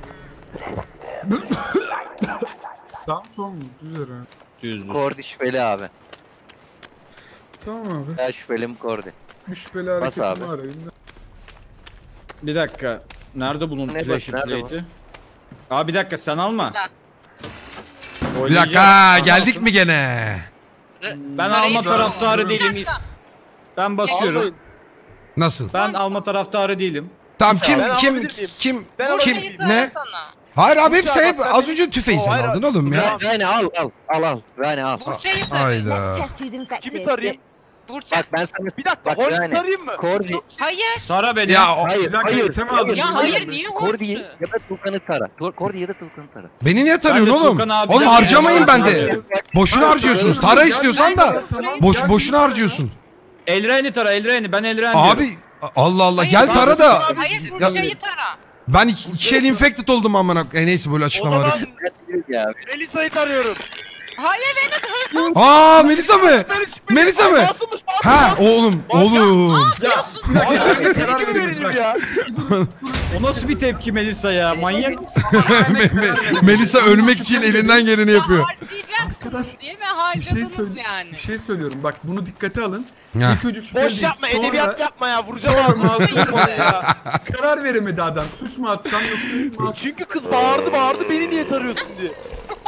A: Sağ mı sol mu? Düz herhalde.
B: Düzdür.
D: Kordi şüpheli abi.
A: Tamam abi.
D: Ben şüphelim Kordi.
A: Bir şüpheli hareketim
D: abi.
A: var elimde.
B: Bir dakika. Nerede bunun
D: Ne
B: flash
D: bak, nerede
B: plate'i? Abi bir dakika sen alma.
C: Bir dakika geldik mi gene?
B: Ben
F: Parayı
B: alma
F: sorun.
B: taraftarı
F: Bir
B: değilim.
F: dakika.
B: Ben basıyorum.
E: almayın.
C: Nasıl?
B: Ben alma taraftarı değilim.
C: Tamam kim
E: Ben
C: kim
E: alabilir miyim?
C: kim
E: Ben
C: kim
F: Burçayı
C: ne?
F: tarasana.
C: Hayır abi hepsi
E: Burçay,
C: hep
E: bak, ben
C: az
E: de-
C: önce tüfeği sen
E: hayır,
C: aldın oğlum ya.
D: Rani al. Rani al.
F: Burçayı tarayın.
C: Hayda.
G: Let's test who's
E: Kimi
G: infected.
E: tarayayım?
F: Burçay.
D: Bak ben sana...
E: Bir dakika
D: Bak
E: Holmes
D: yani,
E: tarayayım mı?
D: Kordi...
F: Hayır.
B: Sara beni.
C: Ya o-
D: Hayır,
A: Bir dakika,
D: hayır.
A: item aldım.
F: Ya hayır niye
D: Kordi'yi
F: Holmes'u?
D: ya da Tukan'ı tara. Kordi ya da Tukan'ı tara.
C: beni niye tarıyorsun
B: Ben de
C: oğlum?
B: Tukan abiden
C: Oğlum harcamayın
B: yani
C: bende.
B: alacağım.
C: Boşuna harcıyorsunuz. Tara istiyorsan da boşuna harcıyorsun.
B: Elreni tara Elreni. Ben Elreni diyorum.
C: Abi Allah Allah
F: Hayır,
C: gel
F: ben-
C: tara da.
F: Hayır Burçayı tara.
C: Ben iki el infected oldum amına. Neyse böyle
E: O
C: açıklamaları.
E: zaman
D: Ya.
E: Melisa'yı tarıyorum.
F: Hayır beni tarayın.
C: Aa Melisa mı? Melisa mı?
E: Masummuş,
C: Ha oğlum oğlum.
E: Abi
A: Karar
E: gibi
A: verin,
E: verelim
A: bak.
E: ya.
B: O nasıl bir tepki Melisa ya? Manyak mısın?
C: Melisa ölmek için elinden geleni yapıyor.
F: Harcayacaksınız diye ve
A: Bir şey,
F: harcadınız yani.
A: bir şey söylüyorum. Bak bunu dikkate alın.
C: Ya.
A: İlk önce şüpheli
E: Boş
A: değil,
E: yapma
A: sonra
E: edebiyat yapma ya. Vuracağım ağzına ya.
A: karar veremedi adam. Suç mu atsam yoksa masum.
E: Çünkü kız bağırdı beni niye tarıyorsun diye.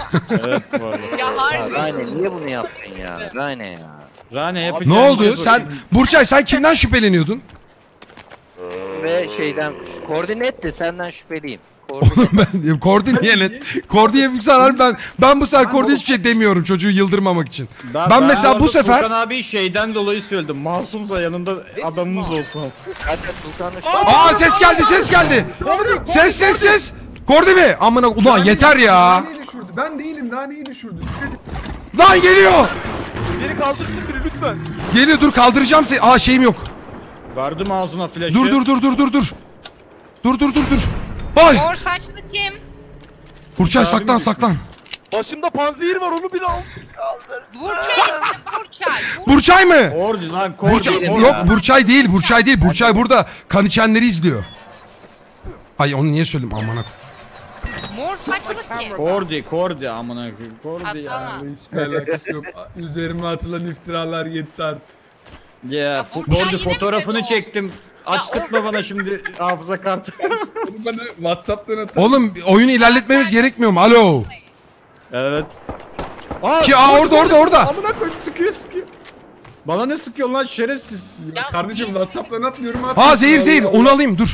B: Evet bu arada.
F: Ya
D: Ya
F: harbi.
D: Rane niye bunu yaptın ya? Rane ya.
B: Rane
C: Ne
B: yapacağın
C: oldu?
B: şey bu.
C: Sen Burçay sen kimden şüpheleniyordun?
D: Ve şeyden koordinat de senden şüpheliyim. Koordinat.
C: Ben Kordi'ye net. Kordi'ye yükselir ben bu sefer Kordi'ye hiçbir şey demiyorum çocuğu yıldırmamak için. Ben mesela bu
B: arada
C: sefer-
B: Furkan abi şeyden dolayı söyledim. Masumsa yanında adamımız olsun.
D: Zaten Sultan'ın
C: Aa ses geldi ses geldi. Ses. Kordi mi? Amına ulan yeter ya.
A: Naneyi düşürdü. Ben değilim, naneyi düşürdü.
C: Lan geliyor.
E: Beni kaldırsın biri lütfen.
C: Geliyor dur kaldıracağım seni. Aa şeyim yok.
B: Verdim ağzına flaşı.
C: Dur. Dur. Vay.
F: Mor saçlı kim?
C: Burçay
B: Abi mi
C: saklan.
E: Başımda panzehir var onu bir al. Kaldır.
F: Burçay.
C: Burçay mı?
B: Kordi lan Kordi.
C: Burçay,
B: Kordi.
C: yok Burçay değil. Burçay burada kan içenleri izliyor. Ay onu niye söyledim amına.
F: Mor saçlı kim?
B: Kordi amına koyayım. Kordi ya.
F: Atlama.
A: Hiçbir alakası yok. Üzerime atılan iftiralar yetti artık.
B: Ya
F: Burçay
B: Kordi
F: yine mi
B: fotoğrafını
F: dedi o?
B: çektim. Açtırtma bana şimdi hafıza kartı.
A: Onu bana WhatsApp'tan atar.
C: Oğlum oyunu ilerletmemiz gerekmiyor mu? Alo.
B: Evet.
C: Orada.
B: Amına koyayım sıkıyor. Bana ne sıkıyorsun lan şerefsiz.
A: Ya kardeşim WhatsApp'tan atmıyorum.
C: Ha zehir onu alayım dur.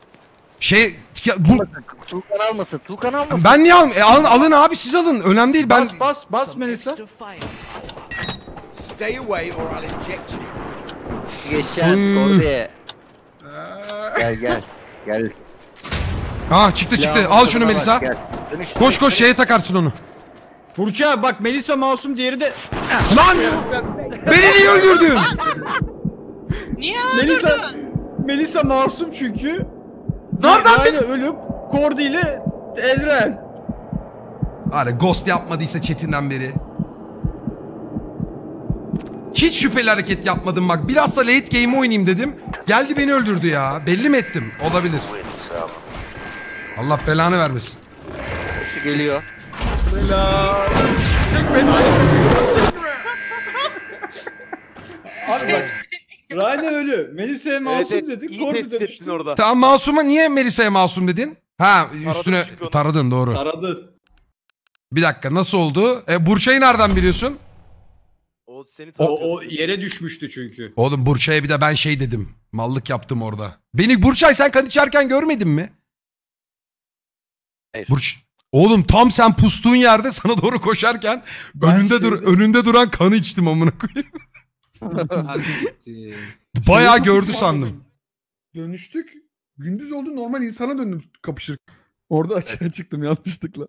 D: Tuğkan almasın. Tuğkan almasın.
C: Ben niye alın? Alın abi siz alın. Önemli değil ben.
B: Bas Melisa.
I: Stay away or I'll inject you.
D: Geçen Kordi'ye. Gel.
C: Çıktı.
D: Ya,
C: Al şunu
D: bak,
C: Melisa.
D: gel. Dönüş,
C: Koş şeye takarsın onu.
B: Burçak bak Melisa masum diğeri de.
C: Lan! Beni niye öldürdün?
F: Niye öldürdün?
B: Melisa masum çünkü.
C: Nereden
B: Rane ölüp Kordi ile Elren.
C: Hani ghost yapmadıysa Çetin'den beri. Hiç şüpheli hareket yapmadım bak. Biraz da late game oynayayım dedim. Geldi beni öldürdü ya. Belli mi ettim? Olabilir. Allah belanı vermesin.
D: Şu geliyor.
A: Çekme.
B: Abi bak. Rane ölü. Melisa'ya masum dedik.
E: İyi
B: Kordi
E: tespit ettin
B: dönüştü.
E: orada.
C: Tamam masuma niye Melisa'ya masum dedin? Üstüne
E: çünkü onu.
C: taradın doğru.
B: Aradı.
C: Bir dakika nasıl oldu? Burçay'ı nereden biliyorsun?
E: O seni
B: O yere düşmüştü çünkü.
C: Oğlum Burçay'a bir de ben şey dedim. Mallık yaptım orada. Beni Burçay sen kan içerken görmedin mi?
D: Hayır.
C: Oğlum tam sen pustuğun yerde sana doğru koşarken önünde duran kanı içtim amına koyayım. Bayağı gördü sandım.
A: Dönüştük. Gündüz oldu, normal insana döndüm kapışır. Orada açığa çıktım yanlışlıkla.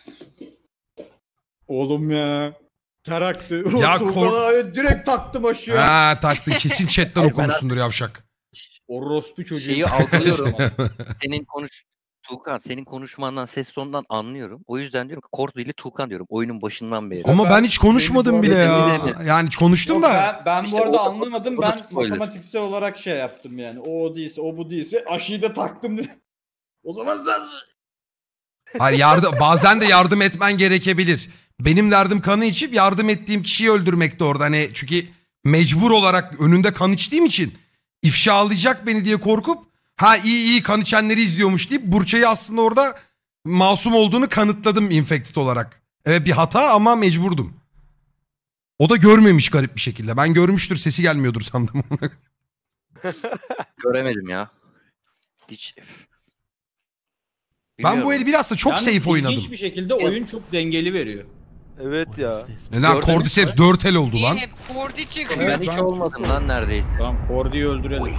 B: Oğlum ya. Taraktı.
C: Ya
B: direkt taktım aşağı.
C: Taktın kesin chatten
D: Hayır,
C: okumuşsundur yavşak.
B: Orospu çocuğu.
D: Şeyi algılıyorum. Tuğkan senin konuşmandan, ses tonundan anlıyorum. O yüzden diyorum ki Kordi ile Tuğkan diyorum. Oyunun başından beri.
C: Ama ben hiç konuşmadım bile ya. Yani hiç konuştum
B: Yok,
C: da.
B: ben
D: İşte
B: bu arada
D: o-
B: anlamadım.
D: o da
B: Ben
D: spoiler.
B: matematiksel olarak şey yaptım yani. O değilse, o bu değilse aşıyı da taktım direkt. O zaman sen...
C: Hayır bazen de yardım etmen gerekebilir. Benim derdim kanı içip yardım ettiğim kişiyi öldürmekti orada. Hani çünkü mecbur olarak önünde kan içtiğim için ifşalayacak beni diye korkup iyi kan içenleri izliyormuş deyip Burçay'ı aslında orada masum olduğunu kanıtladım infected olarak. Evet bir hata ama mecburdum. O da görmemiş garip bir şekilde. Ben görmüştür sesi gelmiyordur sandım.
D: Göremedim ya. Hiç.
C: Ben bu
D: Bilmiyorum.
C: el bilhassa çok
B: Yani
C: safe oynadım.
B: İlginç bir şekilde oyun çok dengeli veriyor.
E: Evet ya.
C: Neden Cordyceps 4 el oldu
F: Niye
C: lan?
F: hep Kordi çıkıyor?
D: Ben hiç olmadım lan neredeyse.
B: Tamam Kordi'yi öldürelim.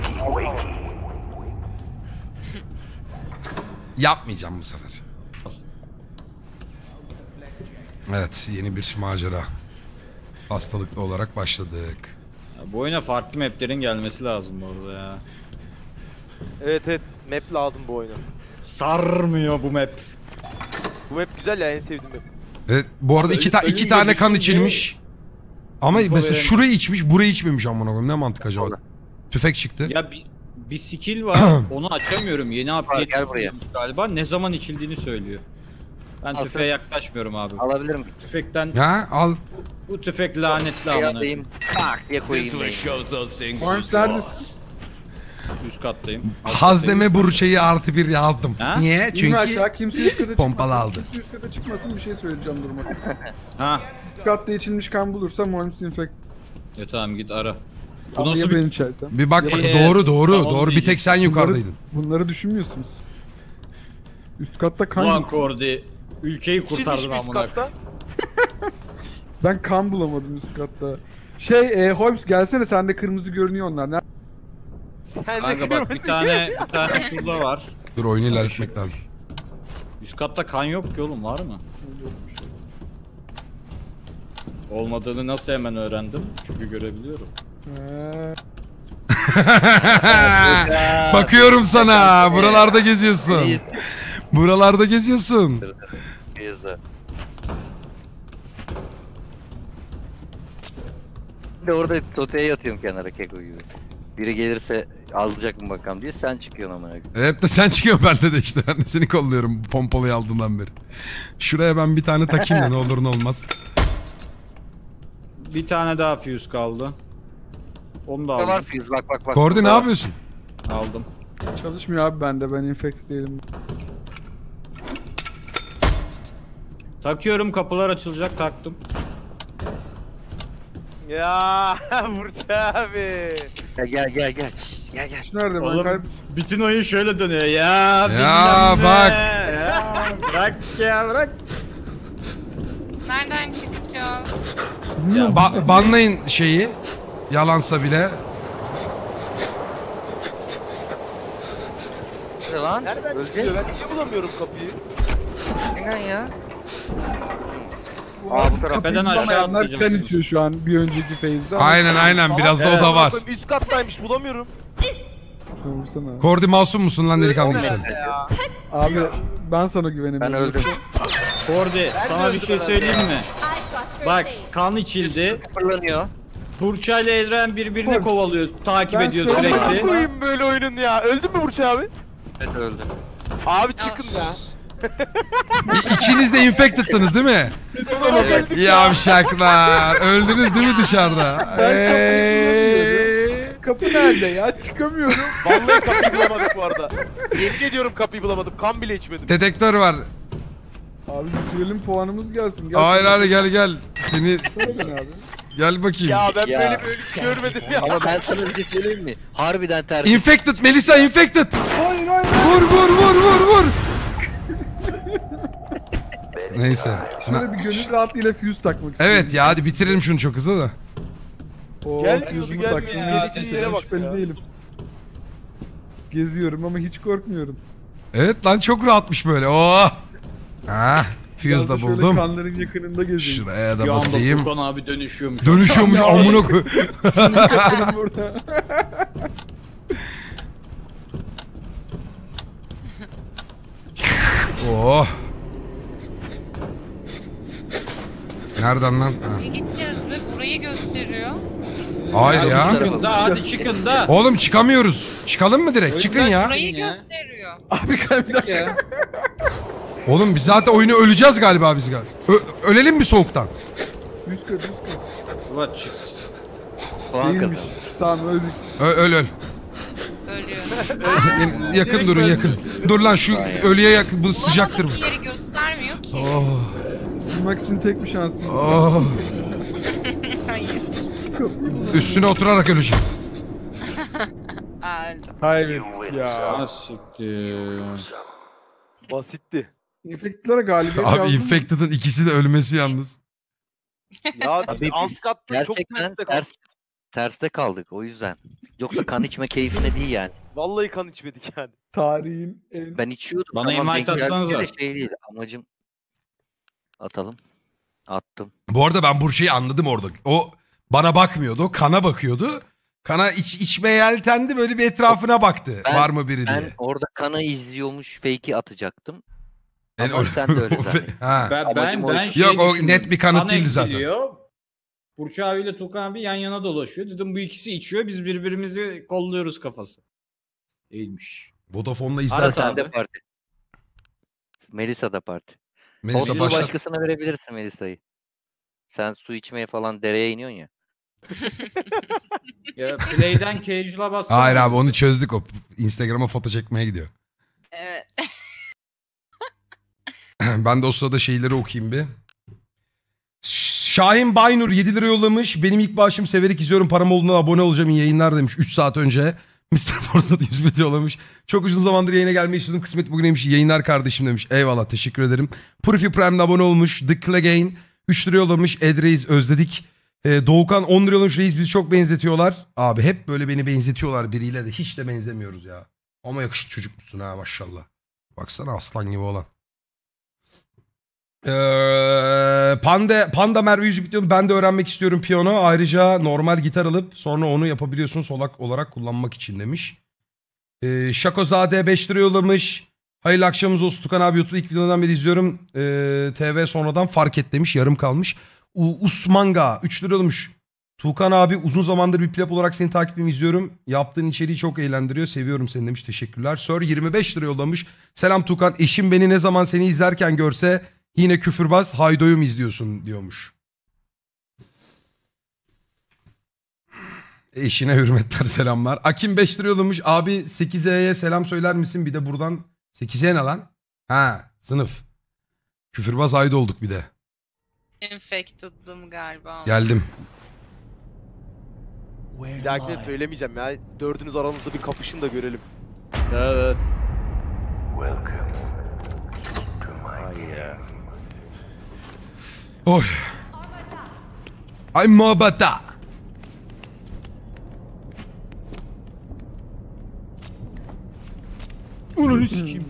C: Yapmayacağım bu sefer. Evet yeni bir macera. Hastalıklı olarak başladık.
B: Ya, bu oyuna farklı maplerin gelmesi lazım bu arada ya.
E: Evet. Map lazım bu oyuna.
B: Sarmıyor bu map.
E: Bu map güzel ya, en sevdiğim map.
C: Evet, bu arada iki
B: ölüm
C: tane kan
B: görüşünce-
C: içilmiş. Ama
B: Info
C: mesela
B: veremiyorum.
C: şurayı içmiş burayı içmemiş amına koyayım. Ne mantık acaba?
D: Orada.
C: Tüfek çıktı.
B: Ya bir skill var. Onu açamıyorum. Yeni update
D: gel buraya.
B: yapılmış galiba. Ne zaman içildiğini söylüyor. Ben
D: Al
B: tüfeğe yaklaşmıyorum abi.
D: Alabilirim.
B: Tüfekten
C: Al.
B: bu tüfek lanetli amına.
D: Alayım. Tak diye koyayım.
A: Orange neredesin?
B: Üst kattayım.
C: Hazneme Burçay'ı +1 aldım.
B: Ha?
C: Niye?
A: İnme
C: Çünkü
A: aşağı, kimse üst kata
C: pompalı
A: çıkmasın.
C: aldı.
A: Kimse üst kata çıkmasın, bir şey söyleyeceğim duruma.
B: Ha.
A: Üst katta içilmiş kan bulursam Holmes infect.
B: Ya tamam git ara. Bu
A: Ama
B: nasıl
A: ya
B: bir...
A: ben içersem.
C: bir bak
B: Evet,
C: doğru.
B: tamam
C: Doğru. Bir tek sen yukarıdaydın.
A: Bunları düşünmüyorsunuz. Üst katta kan
B: Ulan
A: yok.
B: Kordi. Ülkeyi
E: Çinmiş
B: kurtardın
E: mi üst
B: amına.
E: katta?
A: Ben kan bulamadım üst katta. Holmes gelsene, sende kırmızı görünüyor onlar. Nerede?
E: Sen de
B: Kanka bak bir tane şurada var.
C: Dur oyunu ilerletmek lazım.
B: Üst katta kan yok ki oğlum, var mı? Olmadığını nasıl hemen öğrendim? Çünkü görebiliyorum.
C: Bakıyorum sana. Buralarda geziyorsun. Buralarda geziyorsun.
D: Beyazda. De orada toteye yatıyorum kenara keko gibi. Biri gelirse alacak mı bakalım diye sen çıkıyorsun amına koyayım.
C: Hep de sen çıkıyorsun, bende de işte. Ben de seni kolluyorum pompalıyı aldığından beri. Şuraya ben bir tane takayım da ne olur ne olmaz.
B: Bir tane daha fuse kaldı. Onu da
D: Ne var
B: aldım.
D: fuse bak.
C: Kordi ne yapıyorsun?
B: Aldım.
A: Çalışmıyor abi bende, ben infect değilim.
B: Takıyorum, kapılar açılacak, taktım.
E: Ya Burç abi.
D: Gel. Gel.
A: Şş, nerede ben
B: Oğlum bütün oyun şöyle dönüyor ya.
C: Ya
B: bilmem ne.
C: bak.
B: Ya, bırak ya bırak.
F: Nereden çıkacağız?
C: Banlayın şeyi. Yalansa bile.
D: Ne lan?
E: Nereden
D: Özge?
E: çıkıyor? Ben niye bulamıyorum kapıyı?
D: Neden ya? Aa bu taraf.
B: Tepeden aşağı
A: Bulamayanlar
B: atlayacağım.
A: kan içiyor şu an bir önceki phase'de. ama-
C: Aynen biraz da o da var.
E: Üst kattaymış bulamıyorum.
A: Vursana abi.
C: Kordi masum musun lan delikanlı gibi söyle.
E: Ya.
A: Abi ben sana güvenemiyorum.
D: Ben öldüm.
B: Kordi sana bir şey söyleyeyim mi? Bak kan içildi.
D: Fırlanıyor.
B: Burça ile Edren birbirini
A: Kordi.
B: kovalıyor, takip
A: Ben
B: ediyor
A: sana-
E: Amına
B: sürekli.
E: koyayım böyle oyunun ya. Öldün mü Burç abi?
D: Evet öldüm.
E: Abi çıkın ya.
C: İkiniz de infected'tınız değil mi? Yavşaklar. Öldünüz değil mi dışarıda?
A: Kapı nerede ya? Çıkamıyorum.
E: Vallahi kapıyı bulamadık bu arada. Yemin ediyorum kapıyı bulamadım. Kan bile içmedim.
C: Dedektör var.
A: Abi bitirelim, puanımız gelsin. Gel.
C: Hayır gel. Seni
A: Söyle abi.
C: gel bakayım.
E: Ya ben
D: Ya.
E: böyle bir ölüm görmedim ya.
D: Ama ben sana bir şey söyleyeyim mi? Harbiden ters.
C: Infected Melisa infected.
A: Hayır.
C: Vur. Neyse.
A: Şöyle bir gönül rahatlığıyla fuse takmak istiyorum.
C: Evet ya hadi bitirelim şunu çok hızlı da.
E: Gelmiyor,
A: Fuse'umu
E: gelmiyor
A: taktım.
E: ya.
A: Hiç kimseden
E: Şeylere bak
A: şüpheli
E: ya.
A: değilim. Geziyorum ama hiç korkmuyorum.
C: Evet lan çok rahatmış böyle. Oh. Ha, fuse
A: Biraz
C: da
A: da şöyle
C: buldum.
A: kanların yakınında gezeyim.
C: Şuraya da
B: Bir anda
C: basayım.
B: Furkan abi dönüşüyormuş.
C: Dönüşüyormuş amına koy.
A: Benim burada.
C: Oh. Nereden lan? Ha.
F: Nereye gideceğiz be? Burayı gösteriyor.
C: Hayır ya.
B: Çıkın da hadi çıkın da.
C: Oğlum çıkamıyoruz. Çıkalım mı direkt? Çıkın ya.
F: Burayı
B: ya.
F: gösteriyor.
A: Abi bir dakika.
C: Oğlum biz zaten oyunu öleceğiz galiba biz galiba. Ölelim mi soğuktan?
A: Üst kat.
B: Ulan çıksın.
D: Puan
A: Değilmiş.
D: kazandı.
A: Tamam öldük.
C: Öl.
F: Ölüyor.
C: Yakın durun yakın. Dur lan şu ölüye yakın. Bu sıcaktır bu.
F: Bulamadık yeri göstermiyor ki.
C: Oh.
A: Isınmak için tek bir şansımız var.
C: Oh.
F: Hayır.
C: Üstüne oturarak öleceğim.
F: Aa, öldüm.
A: Kaybettik ya.
B: Siktir.
E: Basitti.
A: Infected'lara galibiyet
C: Abi
A: yazdım.
C: Infected'ın ikisi de ölmesi yalnız.
E: Ya biz
D: Abi
E: alt katta çok
D: Gerçekten
E: terste kaldık.
D: terste kaldık o yüzden. Yoksa kan içme keyfine değil yani.
E: Vallahi kan içmedik yani.
A: Tarihin en...
D: Ben içiyordum.
B: Bana
D: tamam,
B: invite
D: denk geldi
B: atsanıza.
D: de şey değil. Amacım atalım. Attım.
C: Bu arada ben Burçay'ı anladım orada. O bana bakmıyordu. O kana bakıyordu. Kana içmeye yeltendi, böyle bir etrafına baktı.
D: Ben-
C: Var mı biri
D: Ben
C: diye.
D: orada kanı izliyormuş fake'i atacaktım.
C: Yani
D: Ama sen de öyle zannet.
C: Ha.
B: Ben
D: Amacım o.
B: şey
C: Yok, o
B: düşündüm.
C: net bir kanıt
B: Kan
C: değildi zaten.
B: eksiliyor. Burç abiyle Tukan abi yan yana dolaşıyor. Dedim bu ikisi içiyor, biz birbirimizi kolluyoruz kafası. Değilmiş.
C: Vodafone'la
D: Ara
C: izler.
B: sen-
D: sende
B: abi.
D: parti. Melisa da parti.
C: Melisa
D: O
C: başlat.
D: başkasına verebilirsin Melisa'yı. Sen su içmeye falan dereye iniyorsun ya.
H: Ya play'den casual'a bassana.
C: Hayır abi onu çözdük o. Instagram'a foto çekmeye gidiyor.
F: Evet.
C: Ben de o sırada şeyleri okuyayım bir. Şahin Baynur 7 lira yollamış. Benim ilk bağışım, severek izliyorum. Param olduğunda abone olacağım. İyi yayınlar demiş 3 saat önce. Mr. Forza da 100 bit yollamış. Çok uzun zamandır yayına gelmeyi istiyordum. Kısmet bugüneymiş. Yayınlar kardeşim demiş. Eyvallah, teşekkür ederim. Purifi Prime'de abone olmuş. The Clegane 3 lira yollamış. Edreis özledik. Doğukan 10 lira yollamış. Reis bizi çok benzetiyorlar. Abi hep böyle beni benzetiyorlar biriyle de. Hiç de benzemiyoruz ya. Ama yakışıklı çocuk musun ha maşallah. Baksana aslan gibi olan. Panda Merve 100 bitiyor. Ben de öğrenmek istiyorum piyano. Ayrıca normal gitar alıp sonra onu yapabiliyorsun solak olarak kullanmak için demiş. Şakozade 5 lira yollamış. Hayırlı akşamınız olsun Tukan abi, YouTube ilk videodan beri izliyorum. TV sonradan fark et demiş, yarım kalmış. Usmanga 3 lira yollamış. Tukan abi uzun zamandır bir pleb olarak seni takipimi izliyorum. Yaptığın içeriği çok eğlendiriyor. Seviyorum seni demiş, teşekkürler. Sir 25 lira yollamış. Selam Tukan, eşim beni ne zaman seni izlerken görse yine küfürbaz Haydo'yu mu izliyorsun diyormuş. Eşine hürmetler, selamlar. Akim 5 lira yollamış. Abi 8E'ye selam söyler misin? Bir de buradan 8E ne lan? Ha, sınıf. Küfürbaz Haydo olduk bir de.
F: Infected'dım galiba.
C: Geldim.
E: Bir dahakine söylemeyeceğim ya. Dördünüz aranızda bir kapışın da görelim.
B: Evet.
C: Oy. Ay mabata.
E: Onu sikeyim.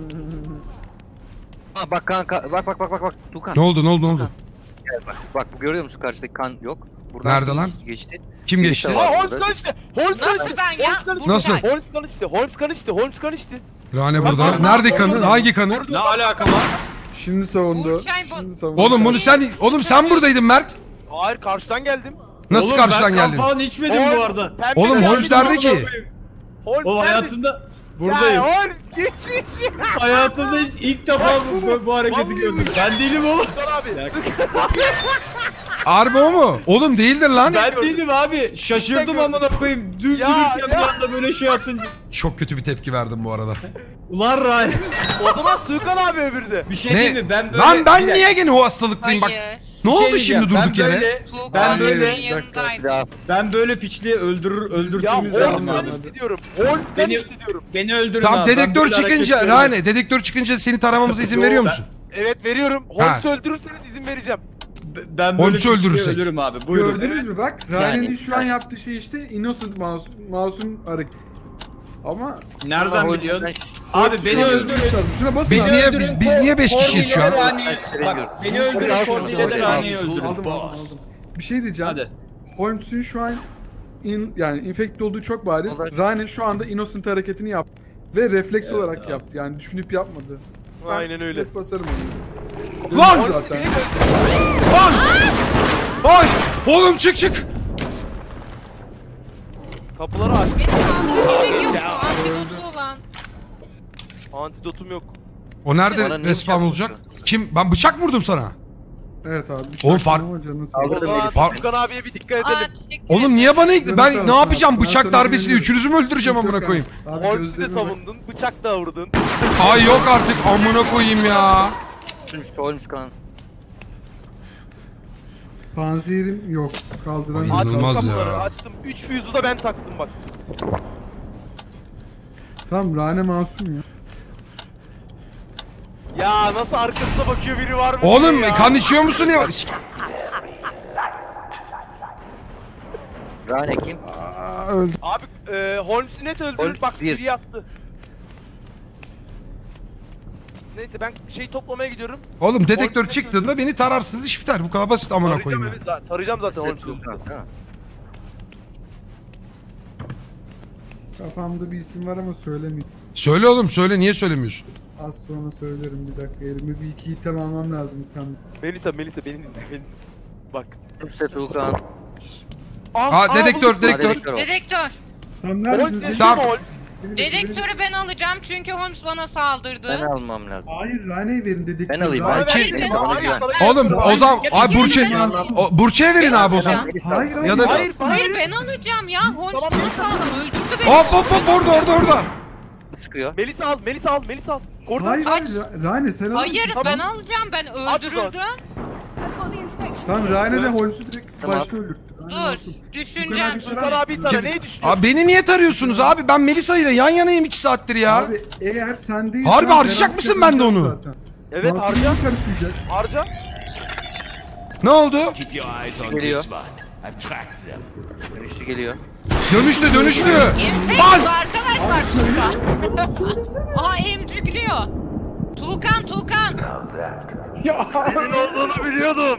D: Ha bak kanka bak Tukan.
C: Ne oldu?
D: Gel bak bu görüyor musun karşıdaki kan yok. Buradan
C: Nerede lan?
D: Geçti.
C: Kim geçti?
E: Aa Holmes kan işte.
F: Nasıl ben ya?
C: Nasıl?
E: Holmes kan işte.
C: Rane burada. Nerede kanı? Hangi kanı?
H: Ne alaka var?
A: Şimdi savundu.
F: Burçay bu-
A: Şimdi savundu.
C: Oğlum sen buradaydın Mert.
E: Hayır karşıdan geldim.
C: Nasıl
H: Oğlum,
C: karşıdan
H: ben kan
C: geldin?
H: falan içmedim bu arada.
C: Oğlum Holmes nerede ki?
E: Holmes
H: O
E: neredesin?
H: hayatımda buradayım.
E: Ya Holmes geçmiş.
H: Hayatımda ilk defa bu hareketi
E: Vallahi
H: gördüm.
E: bu.
H: Ben değilim oğlum.
E: Tukan abi.
C: Harbi o mu? Oğlum değildir lan.
H: Ben değilim abi. Şaşırdım amına koyayım. Düz
E: Ya,
H: dururken bir
E: ya.
H: anda böyle şey yaptın.
C: Çok kötü bir tepki verdim bu arada.
H: Ulan Ray.
E: O zaman Tukan abi öbürde.
H: Bir şey
C: Ne?
H: diyeyim mi? Ben böyle...
C: Lan ben
H: Bir dakika.
C: niye gene o hastalıklıyım bak.
F: Hayır.
C: Ne
H: Bir şey
C: oldu
H: diyeceğim.
C: şimdi durduk
H: Ben
C: yere?
H: böyle-
F: Tuğkan
H: böyle-
F: benim yanındaydı.
D: Ya
H: Ben böyle piçliği öldürtüğümüz
E: Ya
H: zaman
E: Holmes kan
H: abi.
E: işte diyorum. Holmes kan
H: Beni-
E: işte diyorum.
H: Beni öldürün
C: Tamam,
H: abi. Ben
C: dedektör
H: böyle
C: çıkınca
H: hareket
C: Rane, dedektör çıkınca seni taramamıza izin veriyor musun?
E: Evet veriyorum. Holmes'u öldürürseniz izin vereceğim.
H: Ben böyle
C: Holmes'u
H: piçliği
C: öldürürsek.
H: ölürüm abi. Buyurun.
A: Gördünüz mü bak?
D: Yani-
A: Ryan'in şu an yaptığı şey işte innocent masum hareket. Ama
H: Nereden
D: Ama
H: biliyorsun?
D: Holmes'ten-
H: Abi
A: Şuna
H: beni öldürün.
A: Şuna basın.
C: Biz
A: abi.
C: niye-
H: öldürün,
C: biz niye beş
H: Kor
C: kişiyiz şu an?
H: ile Rane'yi-
D: Gösteremiyorum.
H: Bak, beni öldürün, Kor ile de Rane'yi öldürün.
A: Aldım. Bir şey diyeceğim.
H: Hadi.
A: Holmes'un şu an yani infekte olduğu çok bariz.
D: Olur.
A: Ryan şu anda innocent hareketini yaptı. Ve refleks olarak yaptı. Yani düşünüp yapmadı.
E: Aynen öyle.
A: Net basarım onu.
C: Lan!
A: Öldü zaten.
C: Lan! Ay! Oğlum çık!
E: Kapıları aç.
F: Benim antidotum yok. Antidotu olan.
E: Antidotum yok.
C: O
D: Bana
C: nerede
D: niye
C: respawn
D: bıçak
C: olacak? Kim? Ben bıçak mı vurdum sana?
A: Evet abi.
C: Oğlum fark-
A: Ama canını
E: O
A: sağlık.
E: zaman
C: Par-
E: Tukan abiye bir dikkat
F: Aa,
E: edelim.
F: teşekkür
C: Oğlum
F: ederim.
C: niye bana
A: Canını
C: ben
A: sağlık
C: ne yapacağım?
A: abi. Ben
C: Bıçak
A: sana
C: darbesiyle
A: güveniyorum.
C: üçünüzü mü öldüreceğim
A: Çok
C: amına
A: az.
C: koyayım?
A: Abi
E: Holmes'i de
A: gözlerine bak.
E: savundun. Bıçak da vurdun.
C: Ay yok artık amına koyayım ya.
D: Holmes kan.
A: Panzerim yok. Kaldıran.
C: Ay, İnanılmaz
E: Açtım
C: ya.
E: kapıları. Açtım. 3 füze'ü da ben taktım bak.
A: Tamam Rane masum ya.
E: Ya nasıl arkasına bakıyor biri var mı?
C: Oğlum
E: ya?
C: kan içiyor musun ya?
D: Rane kim?
A: Aa, öldü.
E: Abi Holmes'u net öldürür.
D: Holmes
E: Bak
D: bir.
E: biri yattı. Neyse ben şey toplamaya gidiyorum.
C: Oğlum dedektör çıktığında beni tararsınız iş biter. Bu kadar basit amına
E: Tarayacağım,
C: koyayım. ya.
E: evet, tarayacağım zaten Holmes'u.
D: Tukan, değil mi?
A: Kafamda bir isim var ama söylemeyeyim.
C: Söyle oğlum söyle, niye söylemiyorsun?
A: Az sonra söylerim, bir dakika. Elime bir iki item almam lazım bir tane.
E: Melisa beni dinle. Beni. Bak.
D: Kimse
C: Aa, dedektör,
E: buldum.
C: dedektör.
D: Dedektör ol.
F: Dedektör.
A: Tamam
E: Holmes
A: neredesiniz?
E: yaşıyor
C: Tamam.
E: mu Holmes?
F: Dedektörü ben alacağım çünkü Holmes bana saldırdı.
D: Ben almam lazım.
A: Hayır Rane'yi verin dedektörü.
D: Ben alayım.
F: Hayır, ben alacağım.
C: Oğlum o zaman abi Burç'a verin abi o zaman.
A: Hayır
C: Ya da-
F: Hayır ben alacağım ya. Holmes
E: Tamam,
F: bana öldürdü beni.
C: Hop orada.
D: Sıkıyor.
E: Melisa al. Kordi
A: Hayır Rane sen al.
F: Hayır ben alacağım. Ben öldürüldüm.
A: Tamam Rane de Holmes'u direkt
D: Tamam.
A: başta öldürdü.
F: Dur. Düşüneceğim.
E: Tukan abi tara neyi düşünüyorsun?
C: Abi beni niye tarıyorsunuz abi? Ben Melisa ile yan yanayım 2 saattir ya.
A: Abi eğer sen değilsen...
C: Harbi harcayacak
A: garanti
C: mısın ben de onu?
A: yapacağız zaten.
E: Evet
A: Mahsun
E: harca.
A: kanıtlayacak.
E: Harca.
C: Ne oldu?
D: Geliyor. Geliyor.
C: Dönüştü.
F: Enfekt arkadaşlar Tuğkan. Aha emcikliyor. Tuğkan.
E: Senin olduğunu biliyordum.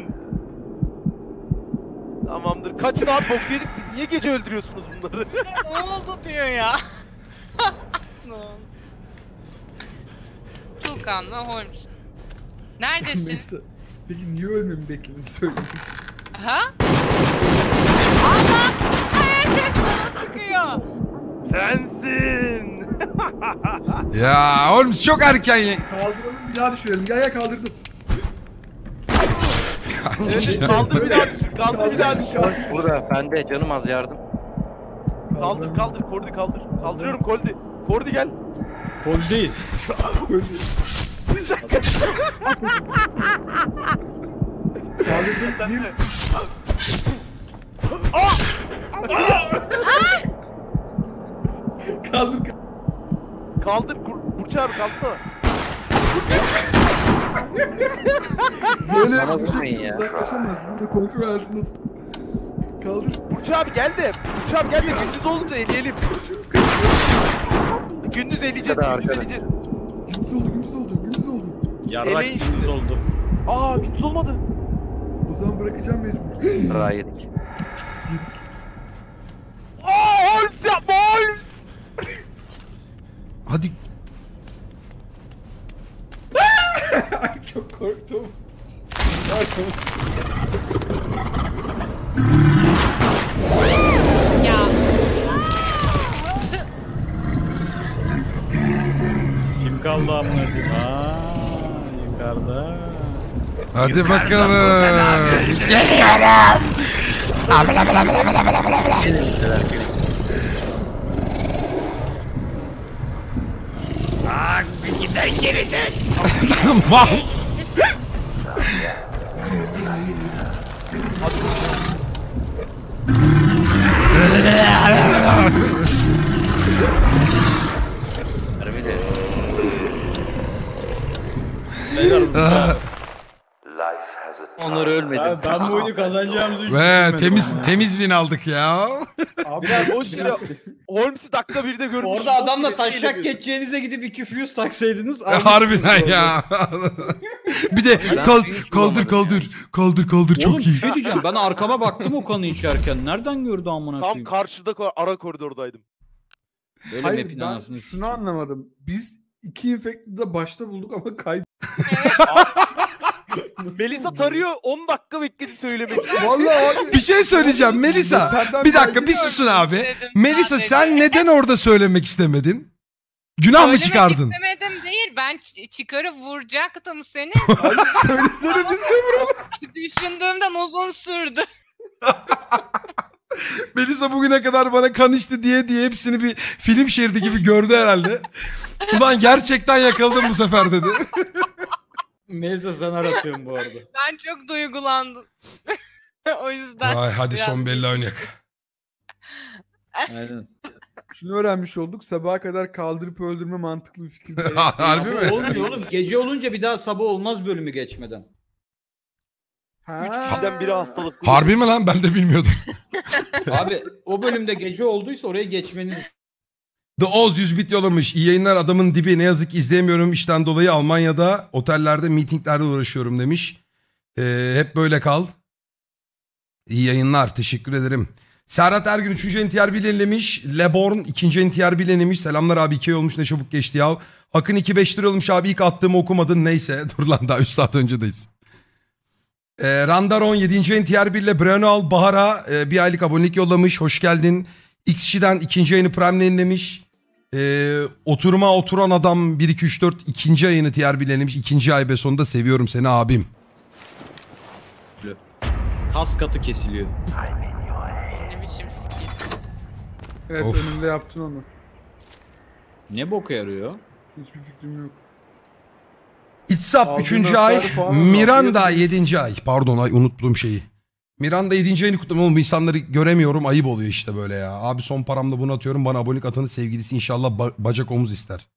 E: Tamamdır. Kaçın abi bok yedik. Biz niye gece öldürüyorsunuz bunları?
F: Ne oldu diyor ya. Ne oldu? Tuğkan'la Holmes. Neredesin?
A: Neyse. Peki niye ölmemi bekledin söyle.
F: Ha? Allah! Evet, sana sıkıyor.
E: Sensin.
C: Ya Holmes çok erken ye.
A: Kaldıralım bir daha düşürelim. Gel kaldırdım.
E: Evet, kaldır bir daha düşür.
D: Burada bende canım az yardım.
E: Kaldır Kordi kaldır. Kaldırıyorum Kordi. Kordi gel.
B: Kol değil.
A: Kaldırdım. Bir...
E: Kaldır Burç abi kaldırsana.
A: Böyle
D: Bana
A: bir
D: vurmayın
A: şey
D: ya.
A: uzaklaşamaz. Burada kontrol altındasın. Kaldır.
E: Burç abi gel de gündüz olunca eleyelim. Gündüz eleyeceğiz.
A: Gündüz oldu.
B: Yarrak
E: Eleyin
B: gündüz
E: şimdi.
B: oldu.
E: Aa gündüz olmadı.
A: O zaman bırakacağım mecbur.
D: Ra yedik.
A: Yedik.
E: Aa Holmes yapma Holmes.
C: Hadi
A: Ay çok korktum.
F: Ya.
B: Kim kaldı amına koyayım? Yukarıda.
C: hadi bakalım. Geliyorum. Mal.
D: Harbi de.
B: Beyler burada.
D: Onları ölmedim.
B: Ben bu oyunu kazanacağımızı
C: Ve
B: düşünmedim.
C: temiz win aldık ya.
A: Abi
E: Boş yere Holmes'i dakika 1'de görmüşüm.
B: Orada adamla taşak geçeceğinize gidip 2 fuse taksaydınız.
C: Harbiden ya. Bir de kaldır
B: Oğlum
C: çok
B: bir
C: iyi.
B: şey diyeceğim. Ben arkama baktım o kanı içerken. Nereden gördü amına
E: Tam
B: koyayım?
E: karşıda ara koridordaydım.
B: Böyle
A: hayır
B: map'in
A: ben
B: anasını
A: şunu
B: sikeyim.
A: anlamadım. Biz 2 infected'ı başta bulduk ama
E: Melisa tarıyor 10 dakika bekledi söylemek için.
A: Vallahi abi.
C: Bir şey söyleyeceğim Melisa. Bir dakika bir susun abi.
F: Dedim,
C: Melisa
F: sadece.
C: sen neden orada söylemek istemedin? Günah mı
F: Söylemek
C: çıkardın?
F: istemedim değil. Ben çıkarıp vuracaktım seni.
A: Söylesene biz de vuralım.
F: Düşündüğümden uzun sürdü.
C: Melisa bugüne kadar bana kan içti diye hepsini bir film şeridi gibi gördü herhalde. Ulan gerçekten yakaladım bu sefer dedi.
B: Neyse sen aratıyorsun bu arada.
F: Ben çok duygulandım. O yüzden.
C: Ay hadi
F: biraz-
C: son belli oynayak.
B: Aynen.
A: Şunu öğrenmiş olduk. Sabaha kadar kaldırıp öldürme mantıklı bir fikir değil.
C: Harbi
B: Ama
C: mi?
B: olmuyor oğlum. Gece olunca bir daha sabah olmaz bölümü geçmeden.
E: 3 kişiden biri hastalıklı.
C: Harbi mi lan? Ben de bilmiyordum.
B: Abi o bölümde gece olduysa oraya geçmeniz.
C: The Oz 100 bit yollamış. İyi yayınlar adamın dibi. Ne yazık ki izleyemiyorum işten dolayı. Almanya'da otellerde meetinglerde uğraşıyorum demiş. Hep böyle kal. İyi yayınlar. Teşekkür ederim. Serhat Ergün 3. NTR belirlemiş. Leborn 2. NTR belirlemiş. Selamlar abi 2 ay olmuş ne çabuk geçti ya. Akın 2-5 lira olmuş abi ilk attığımı okumadın. Neyse dur lan daha 3 saat öncedeyiz. Randaron 7. NTR 1 ile Breno Bahar'a bir aylık abonelik yollamış. Hoş geldin. X'çiden 2. ayını Prime'le yayınlamış. Oturuma oturan adam 1 2 3 4 ikinci ayını tiyer bilenmiş. İkinci ay be sonunda seviyorum seni abim.
B: Kas katı kesiliyor.
F: Ne biçim skill.
A: Evet
C: Of.
A: önümde yaptın onu.
B: Ne boka yarıyor?
A: Hiçbir fikrim yok.
C: İtsap
A: Aldığın
C: 3.
A: hasarı
C: ay.
A: falan
C: Miranda
A: alıyor.
C: 7. ay. Pardon ay unuttuğum şeyi. Miranda 7. ayını kutlamam oğlum. İnsanları göremiyorum. Ayıp oluyor işte böyle ya. Abi son paramda bunu atıyorum. Bana abonelik atanın sevgilisi inşallah bacak omuz ister.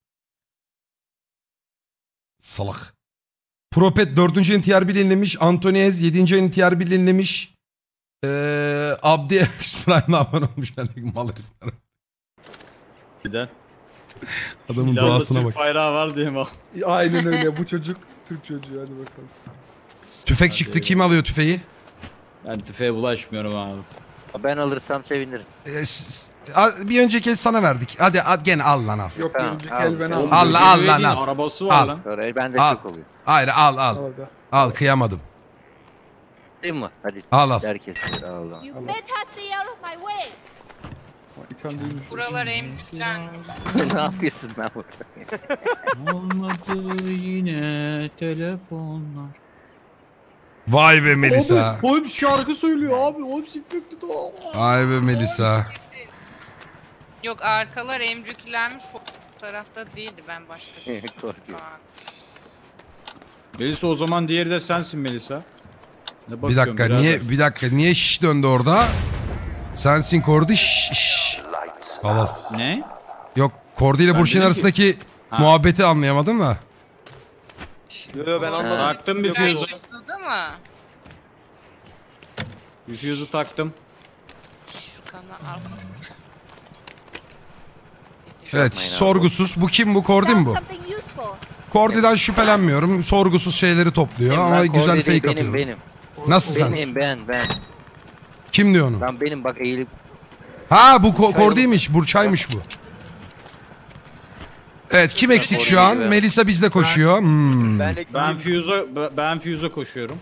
C: Salak. Propet 4. ayını TRB dinlemiş. Antoniez 7. ayını TRB dinlemiş. Abdi Prime abone olmuş. Yani mal herifler.
B: Neden?
C: Adamın
B: Silahda
C: doğasına
B: Türk
C: bak.
B: bayrağı var diye mi?
A: Aynen öyle. Bu çocuk Türk çocuğu. Hadi bakalım.
C: Tüfek
B: Hadi
C: çıktı. Kim alıyor tüfeği?
B: Ben tüfeğe bulaşmıyorum abi.
D: Ben alırsam sevinirim.
C: Bir önceki el sana verdik. Hadi gene al lan al.
A: Yok
D: Tamam,
A: önceki
D: al.
A: el ben
B: Oğlum,
A: aldım.
C: Al,
B: böyle
C: al lan,
B: değil,
C: al.
B: Arabası var
C: Al.
B: lan.
D: Sonra el bende
C: Al.
D: çok oluyor.
C: Hayır al.
A: Orada.
C: Al kıyamadım.
D: Değil mi? Hadi.
C: Al.
D: Herkes al. al.
G: You better stay out of my way.
A: İtham duymuş.
F: Buralar emciklenmiş.
D: Ne yapıyorsun lan burada?
B: Olmadı yine telefonlar.
C: Vay be Melisa.
B: Abi Holmes şarkı söylüyor abi. Holmes infected.
C: Vay be Melisa.
F: Yok arkalar emciklenmiş. O tarafta değildi ben başka.
D: Korkuyorum.
B: Melisa o zaman diğeri de sensin Melisa. Ne
C: Bir
B: bakıyorsun
C: dakika
B: birader?
C: niye şiş döndü orada? Sensin Kordi şiş. Al.
B: Ne?
C: Yok Kordi ile
B: Ben
C: Burçin
B: dedim ki-
C: arasındaki
B: Ha.
C: muhabbeti anlayamadın mı?
E: Yo ben anlamadım.
B: Taktım bir
F: Ben
B: füze.
F: başladı mı?
B: Bir füze'ü taktım.
F: Şu kanı al.
C: Evet
D: Yapmayın abi.
C: sorgusuz. Bu kim bu Kordi mi bu?
G: Something useful.
C: Kordi'den şüphelenmiyorum. Sorgusuz şeyleri topluyor
D: Benim,
C: ama
D: ben
C: güzel
D: Kordi değil,
C: fake atıyor.
D: benim.
C: Nasıl sensin?
D: Ben.
C: Kim diyor onu?
D: Ben benim bak eğilip.
C: Ha bu Kordi'ymiş. Burçaymış bu. Evet kim eksik şu an?
D: Kordi.
C: Melisa bizde koşuyor. Hmm.
B: Ben füze koşuyorum.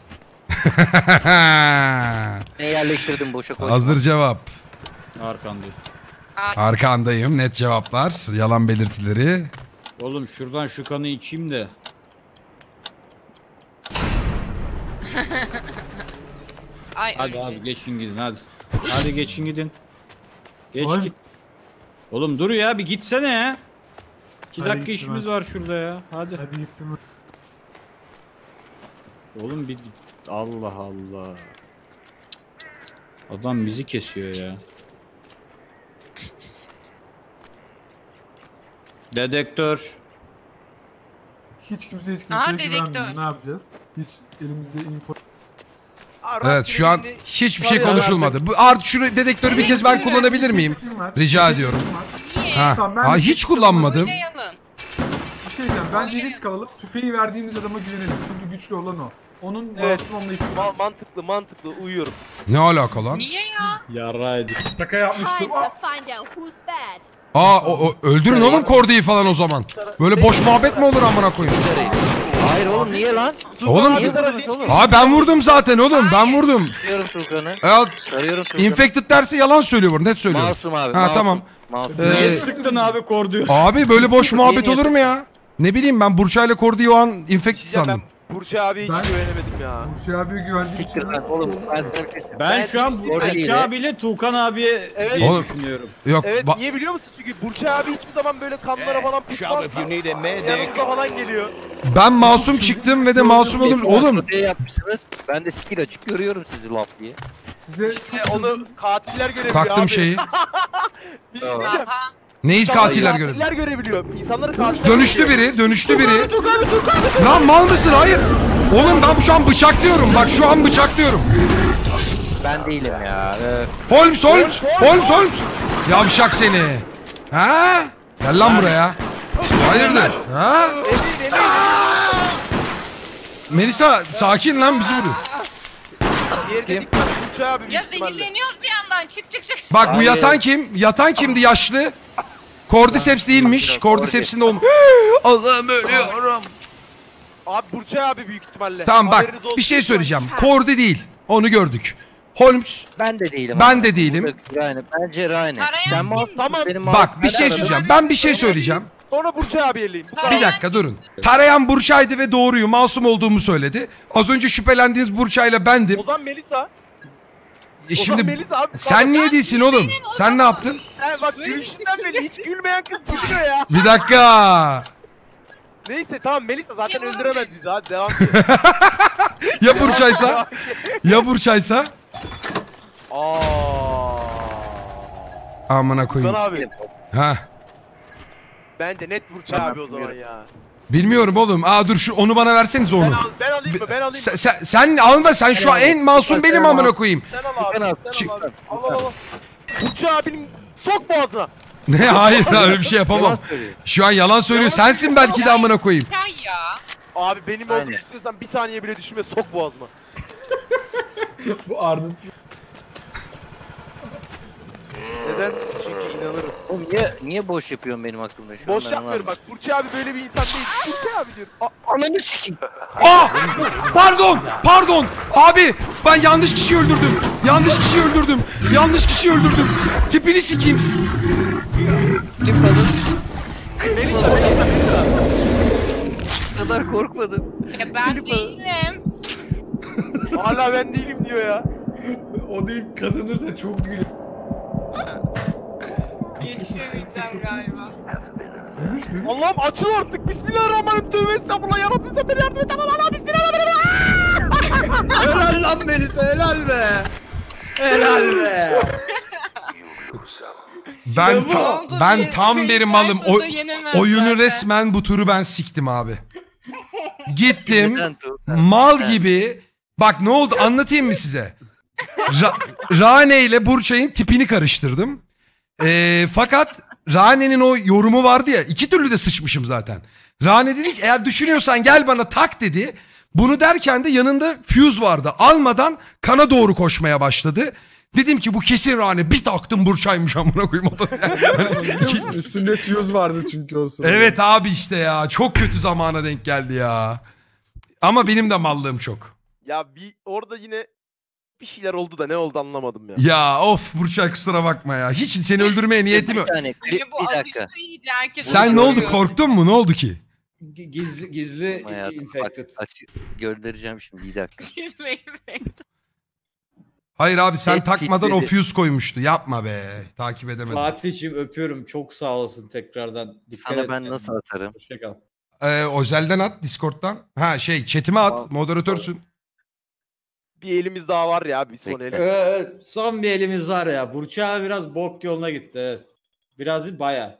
D: Ne yerleştirdim boşa koydum.
C: Hazır cevap.
B: Arkandayım.
C: Arkandayım. Net cevaplar. Yalan belirtileri.
B: Oğlum şuradan şu kanı içeyim de.
F: Ay
B: Hadi
F: ölecek.
B: abi geçin gidin hadi. Hadi geçin gidin. Geç
A: Oğlum.
B: git. Oğlum dur ya bir gitsene ya. 2
A: Hadi
B: dakika
A: gittim
B: işimiz
A: ben.
B: var şurada ya. Hadi.
A: Hadi gittim.
B: Oğlum bir Allah Allah. Adam bizi kesiyor ya. Dedektör.
A: Hiç kimse
F: Aha,
A: güvenmiyor.
F: dedektör.
A: Ne yapacağız? Hiç elimizde info.
C: Evet şu an hiçbir şey konuşulmadı. Bu şu dedektörü bir kez ben kullanabilir miyim? Rica ediyorum.
F: Niye?
C: Ha.
A: Tamam, ben
C: Ha
A: de
C: hiç
A: hiç
C: kullanmadım.
F: Oynayalım.
A: Bir şey diyeceğim. Bence risk alalım. Tüfeği verdiğimiz adama güvenelim. Çünkü güçlü olan o. Onun
E: Evet.
A: masum olma ihtimali.
E: Mantıklı uyuyorum.
C: Ne alaka lan?
F: Niye ya?
B: Yarraydı.
A: Şaka yapmıştım.
G: Time to find out who's bad.
C: Öldürün oğlum Kordi'yi falan o zaman. Böyle boş muhabbet mi olur amına koyayım?
D: Hayır oğlum niye lan?
C: Oğlum
D: Niye vuruyorsun oğlum?
C: Abi ben vurdum zaten oğlum. Ben vurdum.
D: Sarıyorum Tuğkan'ı.
C: Ya,
D: Sarıyorum Tuğkan'ı.
C: infected derse yalan söylüyor. Net söylüyor.
D: Masum abi.
C: Ha,
D: masum.
C: tamam.
D: Masum.
B: Niye sıktın abi korduyu?
C: Abi böyle boş muhabbet
D: Niye
C: olur mu ya? Ne bileyim ben Burçay'la Kordi'yi o an infected sandım.
E: Ben Burcu abiye hiç
A: Ben-
E: güvenemedim ya.
A: Burcu abiye güvendiğim
D: Siktir
A: için.
D: lan oğlum.
B: Ben şu an
D: Orada değil
B: Burç
D: ya.
B: abiyle Tuğkan abiye
E: Evet.
B: diye
C: Oğlum.
B: düşünüyorum.
C: Yok
E: Evet niye biliyor musun? Çünkü Burcu abi hiçbir zaman böyle kanlara falan pişman.
I: Shout if you need a medic.
E: Yanımıza falan geliyor.
C: ben masum çıktım ve de masum oldum. Oğlum
D: Ne yapmışsınız? Ben de skill açıp görüyorum sizi laf diye.
A: Size
E: İşte onu katiller görebiliyor
C: taktım
E: abi.
C: şeyi.
E: Bir şey diyeceğim.
F: Aha.
C: Neyiz katiller
E: Katiller
C: görelim.
E: görebiliyor. İnsanları katiller
C: Dönüştü
E: görüyor.
C: biri, dönüştü biri. Lan mal mısın? Hayır. Oğlum ben şu an bıçaklıyorum. Bak şu an bıçaklıyorum.
D: Ben değilim ya.
C: Holmes. Yavşak seni. Ha? Gel lan buraya. Hayırdır? Ha? Melisa sakin lan bizi vuruyor.
E: Diğeri de dikkat. Burcu abi büyük
F: Ya
E: ihtimalle.
F: zehirleniyoruz bir yandan. Çık.
C: Bak bu
D: Hayır.
C: yatan kim? Yatan kimdi yaşlı? Cordyceps değilmiş. Cordyceps'in de olmuş. Allah'ım ölüyorum.
E: Abi Burcu abi büyük ihtimalle.
C: Tamam bak
E: Haberiniz olsun.
C: bir şey söyleyeceğim. Cordy değil. Onu gördük. Holmes.
D: Ben de değilim.
C: Ben
D: abi.
C: de değilim.
D: Rane. Bence Rane.
F: Tarayan
D: Sen
F: kim?
D: masum.
E: Tamam.
D: Benim
C: Bak bir şey söyleyeceğim. Ben bir şey söyleyeceğim.
E: Sonra Burçay abi eleyim. Bu kadar.
C: Bir dakika durun. Tarayan Burçay'dı ve doğruyu, masum olduğumu söyledi. Az önce şüphelendiğiniz Burçay'la bendim.
E: O zaman Melisa.
C: Şimdi
E: Melisa abi.
C: sen niye değilsin oğlum? Sen ne yaptın?
E: Sen bak gülüşünden belli hiç gülmeyen kız gülüyor ya.
C: Bir dakika.
E: Neyse tamam Melisa zaten öldüremez bizi hadi devam edelim.
C: Ya Burçay'sa? Ya Burçay'sa? Amına
E: Ozan
C: koyayım.
E: abi.
C: Ha.
E: Bence net Burçay abi o zaman ya.
C: Bilmiyorum oğlum. Dur onu bana verseniz onu.
E: Ben alayım mı? Ben alayım mı?
C: Sen alma, sen şu an en masum benim amına koyayım.
E: Sen al abi.
D: al.
E: Sen al abi. Al. Burçay abinin sok boğazına.
C: Ne, hayır öyle bir şey yapamam.
D: Yalan söylüyor.
C: Şu an yalan söylüyor. Sensin belki de amına koyayım.
F: Ya ya.
E: Abi benim olduğunu
D: Aynen.
E: istiyorsan bir saniye bile düşünme sok boğazıma.
A: Bu Arda'nın
E: Neden? Çünkü inanırım.
D: Oğlum niye boş yapıyorsun benim aklımda şu an?
E: Boş
D: Ben
E: yapmıyorum bak. Burçay abi böyle bir insan değil. Burçay abi diyorum.
D: Ananı sikeyim.
C: Pardon. Abi ben yanlış kişi öldürdüm. Yanlış kişi öldürdüm. Tipini sikeyim.
E: Melisa.
D: Bu kadar korkmadım.
F: Ya ben değilim.
E: Hala ben değilim diyor ya.
A: o değil, kazanırsa çok gülüyor.
F: Yetişemeyeceğim galiba.
E: Allah'ım açıl artık. Bismillahirrahmanirrahim. Tövbe estağfurullah. Yarabbim sen beni yardım et. Tamam Allah bismillahirrahmanirrahim.
B: Helal lan Melisa, helal be. Helal be.
C: Ben tam bir malım. Oyunu resmen bu turu ben siktim abi. Gittim
D: Neden tu?
C: mal gibi. Bak ne oldu anlatayım mı size? Rane ile Burçay'ın tipini karıştırdım. Fakat Rane'nin o yorumu vardı ya, iki türlü de sıçmışım zaten. Rane dedi ki eğer düşünüyorsan gel bana tak dedi. Bunu derken de yanında fuse vardı. Almadan kana doğru koşmaya başladı. Dedim ki bu kesin Rane. Bir taktım Burçay'mış amına koyayım.
A: Üstünde fuse vardı çünkü o sırada.
C: Evet abi işte ya. Çok kötü zamana denk geldi ya. Ama benim de mallığım çok.
E: Ya orada yine bir şeyler oldu da ne oldu anlamadım ya.
C: Ya of Burçay kusura bakma ya. Hiç seni öldürmeye niyetim yok.
D: Bir saniye.
F: Hani bu
D: Bir dakika.
F: alıştıydı herkes.
C: Sen ne oldu,
F: öldürüyor.
C: korktun mu? Ne oldu ki?
H: Gizli
D: Hayatım,
H: infected.
D: bak, göndereceğim şimdi bir dakika.
C: Hayır abi sen
D: Et
C: takmadan o
D: titredi.
C: fuse koymuştu. Yapma be. Takip edemedim.
H: Fatih'cim öpüyorum. Çok sağ olasın tekrardan. Dikkat
D: Sana
H: et
D: ben
H: kendine.
D: nasıl atarım?
H: Hoşçakal.
C: Özelden at Discord'dan. Chat'ime at.
D: Tamam.
C: Moderatörsün.
E: Bir elimiz daha var ya bir son el.
H: Son bir elimiz var ya. Burçak biraz bok yoluna gitti. Evet. Biraz değil baya.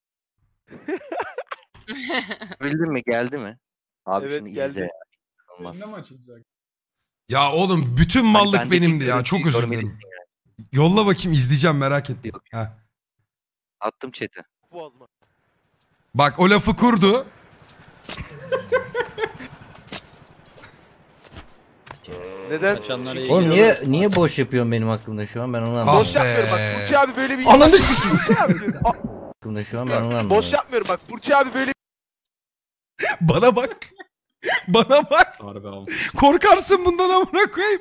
D: Bildin mi? Geldi mi? Abi
E: Evet,
D: şunu
E: geldi.
D: izle ya. Olmaz.
A: Elinde mi açılacak?
C: Ya oğlum bütün mallık
D: bendeki
C: benimdi ya.
D: görüntüyü
C: Çok özür
D: görmelisin
C: dilerim.
D: yani.
C: Yolla bakayım, izleyeceğim, merak ettim.
D: Yok.
C: Heh.
D: Attım chat'e.
E: Boğazıma.
C: Bak o lafı kurdu.
E: Neden?
B: Kaçanlar iyi.
D: Oğlum niye boş yapıyorsun benim aklımda şu an ben onu anlamadım.
E: Boş yapmıyorum bak. Burçay abi böyle bir
C: Ananı
E: Burçay abi diyor.
D: Aklımda şu an ben onu anlamadım.
E: Boş yapmıyorum bak. Burçay abi böyle
C: Bana bak. Bana bak.
B: Harbi abi.
C: Korkarsın bundan amına koyayım.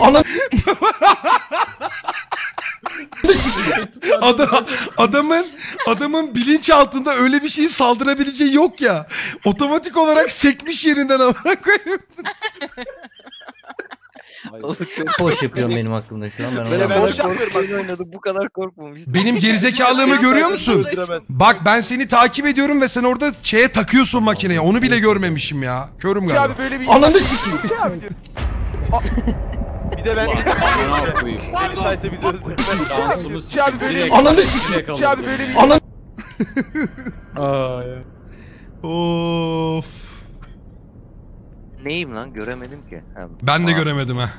C: Adamın bilinç altında öyle bir şeyin saldırabileceği yok ya. Otomatik olarak sekmiş yerinden amına koyayım.
D: Oğlum çok boş yapıyorsun benim aklımda şu an ben onu
E: Böyle
D: anlamadım.
E: boş yapmıyorum bak.
D: Oynadım bu kadar korkmamıştım.
C: Benim gerizekalığımı görüyor musun?
E: Öldüremez.
C: Bak ben seni takip ediyorum ve sen orada takıyorsun makineye. Onu bile görmemişim ya. Körüm
E: Burçay
C: galiba.
E: abi böyle bir
C: Ananı sikeyim.
E: Burçay abi diyor. Bir de ben
B: Ne
E: dedim
B: koyayım?
E: Melisa ise bizi öldürmez.
B: Şansımız
E: Burçay abi böyle
B: direkt-
C: Ananı
B: direkt
E: Burçay abi
B: alındı.
E: böyle bir
A: Aa ya.
C: Of.
D: Neyim lan göremedim ki. Ha,
C: Ben de
D: aa,
C: göremedim ha.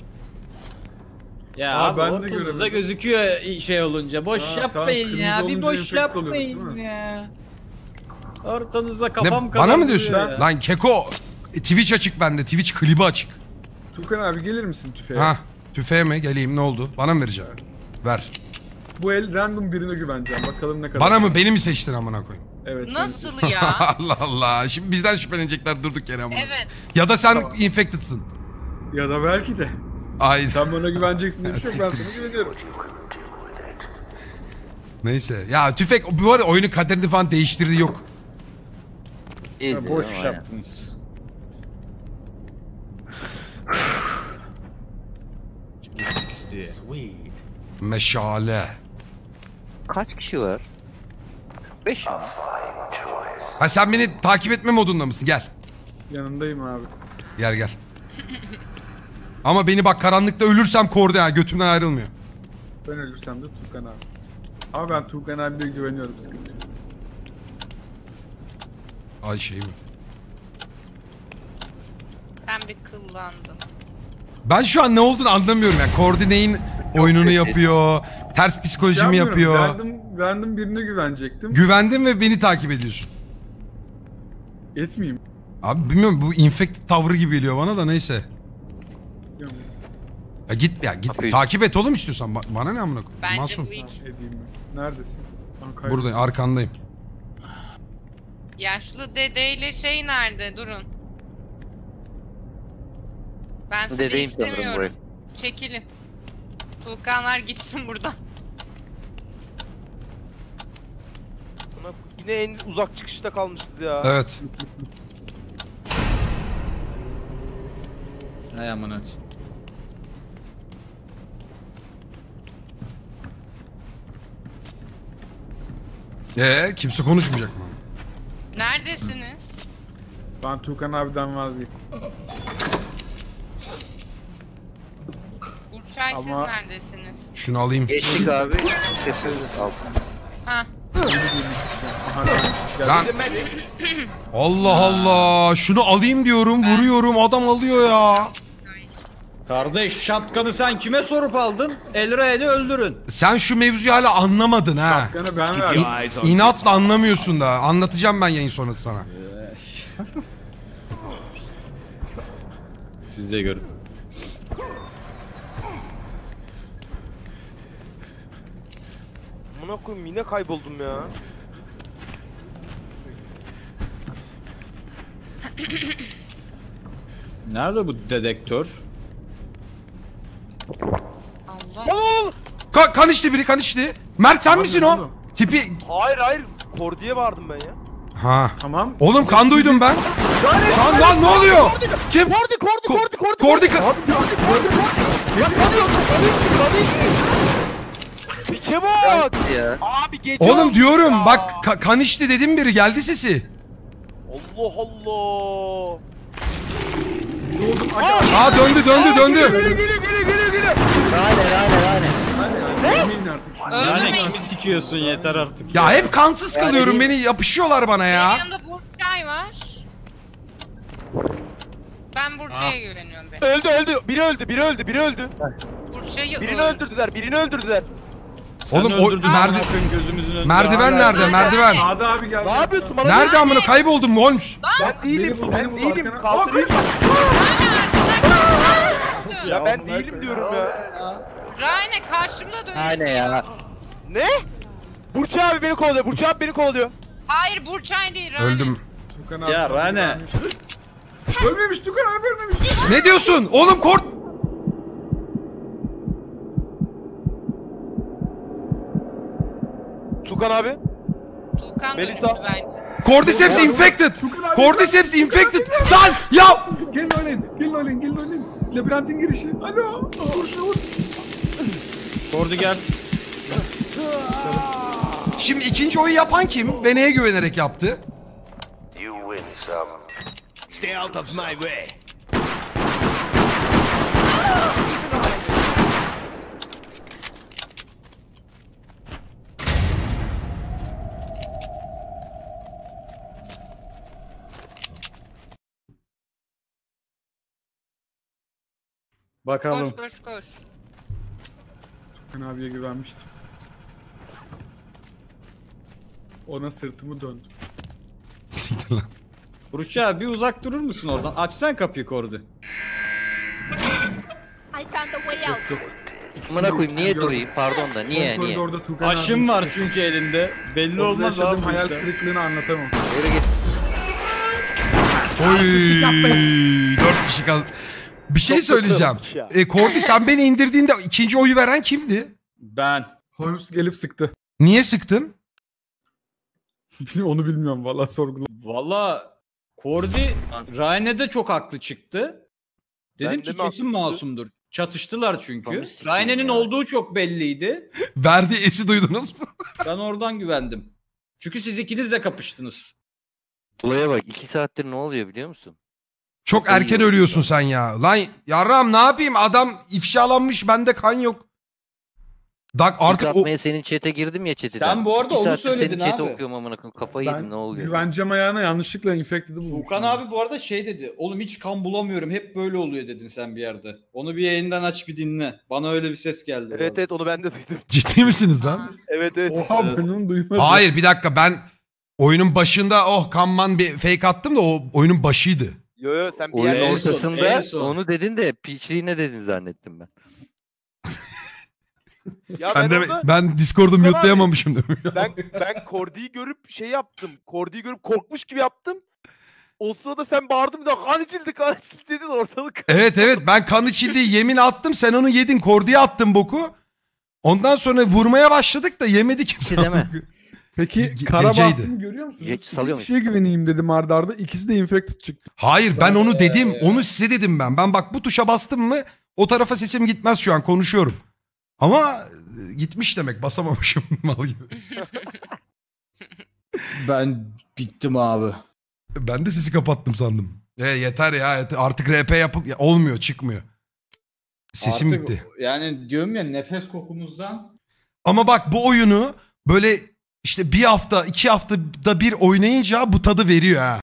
B: Ya
A: Aa,
B: abi
A: ben de
B: ortanızda
A: göremedim.
B: gözüküyor şey olunca. Boş
A: Ha,
B: yapmayın
A: tamam,
B: ya.
A: kırmızı
B: Bir
A: olunca
B: boş
A: enfekt oluyoruz, değil
B: yapmayın
A: mi?
B: ya. Ortanızda
C: Ne,
B: kafam
C: bana mı
B: kararıyor
C: diyorsun?
B: ya.
C: Lan Keko. Twitch açık bende. Twitch klibi açık.
A: Tukan abi gelir misin tüfeğe?
C: Ha. Tüfeğe mi? Geleyim, ne oldu? Bana mı vereceksin? Ver.
A: Bu el random birine güveneceğim. Bakalım ne kadar.
C: Bana mı? Beni mi seçtin amına koyayım?
A: Evet.
F: Nasıl ya?
C: Allah Allah. Şimdi bizden şüphelenecekler durduk yere amına.
F: Evet.
C: Ya da sen
A: Tamam.
C: infected'sın.
A: Ya da belki de.
C: Ay.
A: Sen bana güveneceksin diye bir şey yok. Ben sana güveniyorum.
C: Neyse. Ya tüfek bu arada oyunun kaderini falan değiştirdi yok.
D: İyi
B: Boş
D: dedim ama ya.
B: yaptınız.
C: Meşale.
D: Kaç kişi var? 5 mi?
C: Ha sen beni takip etme modunda mısın? Gel.
A: Yanındayım abi.
C: Gel gel. Ama beni bak karanlıkta ölürsem kordu ha. Götümden ayrılmıyor.
A: Ben ölürsem de Tuğkan abi. Ama ben Tuğkan abiye güveniyorum, sıkıntı yok.
C: Ay şey mi?
F: Ben bir kıllandım.
C: Ben şu an ne olduğunu anlamıyorum yani. Koordineyin oyununu yapıyor. Ters psikoloji mi yapıyor?
A: Random birine güvenecektim.
C: Güvendim ve beni takip ediyorsun.
A: Etmeyeyim.
C: Abi bilmiyorum bu infected tavrı gibi geliyor bana da neyse.
A: Yok,
C: Ya git
D: Hafif.
C: takip et oğlum istiyorsan. Bana ne amına koyayım?
F: Bence
C: Masum.
F: bu hiç.
A: edeyim ben. Neredesin? Ankara.
C: Buradayım, arkandayım.
F: Yaşlı dedeyle şey nerede? Durun. Ben sizi
D: Dedeyim sanırım
F: istemiyorum. Çekilin. Tuğkanlar gitsin buradan.
E: Yine en uzak çıkışta kalmışız ya.
C: Evet.
B: Hay aman aç.
C: Kimse konuşmayacak mı?
F: Neredesiniz?
A: Ben Tuğkan abiden vazgeçtim.
F: Burçay siz
A: Ama-
F: neredesiniz?
C: Şunu alayım.
D: Geçtik abi. Sesimiz altı.
F: Ha.
C: Lan. Allah Allah. Şunu alayım diyorum, vuruyorum, adam alıyor ya.
B: Kardeş şapkanı sen kime sorup aldın? Elra'yı öldürün.
C: Sen şu mevzuyu hala anlamadın ha.
A: Gene ben verdim.
C: İnatla anlamıyorsun da. Anlatacağım ben yayın sonrası sana.
B: Siz de görün.
E: Amına koyayım yine kayboldum ya.
B: Nerede bu dedektör?
F: Allah.
C: Kan içti biri, kan içti. Mert sen misin o?
A: oğlum.
C: Tipi...
E: Hayır. Kordi'ye vardım ben ya.
C: Ha.
A: Tamam.
C: Oğlum kan duydum ben. Lan ne oluyor? Kim?
E: Kordi.
C: Kordi
E: Ya kanı içti. Piçe bak.
D: Ya.
E: Abi gece
C: Oğlum
E: olmuş
C: diyorum
E: ya.
C: bak kan içti dedim biri geldi sesi.
E: Allah Allah.
C: Aa döndü.
E: Geliyor.
A: Yemin artık şunu.
B: Yani
F: Öldürmeyin.
B: kimi sikiyorsun yeter artık.
C: Ya hep kansız kalıyorum beni yapışıyorlar bana ya.
F: Benim yanımda Burçay var. Ben Burçay'a güveniyorum ben.
E: Öldü. Biri öldü.
F: Burçay'ı
E: Birini öldürdüler.
C: Oğlum o
B: gözümüzün önünde.
C: merdiven nerede? Merdiven.
A: Sağda abi gel.
E: Ne yapıyorsun bana?
C: Nerede amına kayboldum mu Holmes?
E: Ben değilim.
A: Benim bu arkana-
E: Kaldırayım.
F: Ya
E: Ya ben değilim diyorum ya.
F: Rayne karşımda dönüyor.
D: Aynen ya.
E: Ne? Burçay abi beni kovalıyor.
F: Hayır Burçay değil Rayne.
C: Öldüm.
A: Tuğkan abi
B: Ya
A: sana
B: Rane.
A: güvenmiş. Ölmemiş Tuğkan abi ölmemiş.
C: Ne diyorsun? Oğlum kort.
E: Tukan abi.
F: Tuğkan
E: Melisa.
F: dönüştü bence.
C: Cordyceps infected. Cordyceps infected. Lan ya.
A: Gelin oynayın. Labirentin girişi. Alo. Vur şunu vur.
B: Kordi gel.
C: Şimdi ikinci oyu yapan kim? Ve neye güvenerek yaptı?
I: Stay out of my way.
B: Bakalım.
F: Koş.
A: Tuğkan abiye güvenmiştim. Ona sırtımı döndüm.
C: Siktir lan.
B: Burçay abi bir uzak durur musun oradan? Açsan kapıyı Kordi.
G: I found the way out.
D: Amına koyayım niye durayım? Pardon da niye?
A: Koridorda Tuğkan abi.
B: Aşım var çünkü elinde. Belli
A: Orada
B: olmaz
A: yaşadığım
B: abi.
A: hayal
B: işte.
A: kırıklığını anlatamam.
D: Yürü git.
C: Oy. 4 kişi kaldı. Bir şey
E: Çok
C: söyleyeceğim.
E: kötü olmuş ya.
C: Kordi sen beni indirdiğinde ikinci oyu veren kimdi?
B: Ben.
A: Holmes gelip sıktı.
C: Niye sıktın?
A: Onu bilmiyorum vallahi sorgula.
B: Valla Kordi Ryan'e de çok haklı çıktı. Dedim
E: Ben de
B: ki
E: mi
B: kesin
E: haklı?
B: masumdur. Çatıştılar çünkü.
D: Tamam, sikeyim
B: Ryan'in
D: ya.
B: olduğu çok belliydi.
C: Verdiği esi duydunuz mu?
B: Ben oradan güvendim. Çünkü siz ikiniz de kapıştınız.
D: Olaya bak 2 saattir ne oluyor biliyor musun?
C: Çok
D: Kafayı
C: erken
D: yiyorum
C: ölüyorsun
D: ya.
C: sen ya. Lan yarram ne yapayım? Adam ifşalanmış, bende kan yok. Artık
D: Artık
C: o...
D: atmaya senin chat'e girdim ya chat'e.
B: Sen bu arada
D: 2
B: onu
D: saattir
B: söyledin
D: senin chat'i
B: abi.
D: okuyorum amına koyayım. Kafayı yedim ne
A: Ben
D: oluyor?
A: güvencem ayağına yanlışlıkla infected'ı bulmuşum.
B: Tuğkan abi bu arada şey dedi. Oğlum hiç kan bulamıyorum. Hep böyle oluyor dedin sen bir yerde. Onu bir yayından aç bir dinle. Bana öyle bir ses geldi. bu
E: Evet
B: arada.
E: evet onu ben de duydum.
C: Ciddi misiniz lan?
F: Aa,
E: Evet evet.
A: Oha ben onu duymadım.
C: Hayır bir dakika, ben oyunun başında kanman bir fake attım da o oyunun başıydı.
E: Yo yo sen bir
D: Oyunun
E: yerde
B: En son,
D: ortasında
B: en son.
D: onu dedin de piçliğine dedin zannettim ben.
E: Ya
C: Ben
E: ben
C: Discord'u
E: Tuğkan abi,
C: mute'layamamışım demiş.
E: ben Kordi'yi görüp şey yaptım. Kordi'yi görüp korkmuş gibi yaptım. O sırada sen bağırdın bir daha kan içildi dedin ortalık.
C: Evet ben kan içildiği yemin attım, sen onu yedin, Kordi'ye attın boku. Ondan sonra vurmaya başladık da yemedi kimse.
D: Hiç deme.
A: Peki
C: Ge-
A: kara
C: geceydi.
A: bahtımı görüyor musunuz? İki
D: salıyor
A: kişiye güveneyim dedim arda arda. İkisi de infected çıktı.
C: Hayır ben onu dedim, onu size dedim ben. Ben bak bu tuşa bastım mı o tarafa sesim gitmez, şu an konuşuyorum. Ama gitmiş demek, basamamışım mal gibi.
B: Ben bittim abi.
C: Ben de sesi kapattım sandım. Yeter ya artık RP yapıp olmuyor, çıkmıyor. Sesim
B: Artık,
C: gitti.
B: yani diyorum ya nefes kokumuzdan.
C: Ama bak bu oyunu böyle işte bir hafta 2 haftada bir oynayınca bu tadı veriyor ha.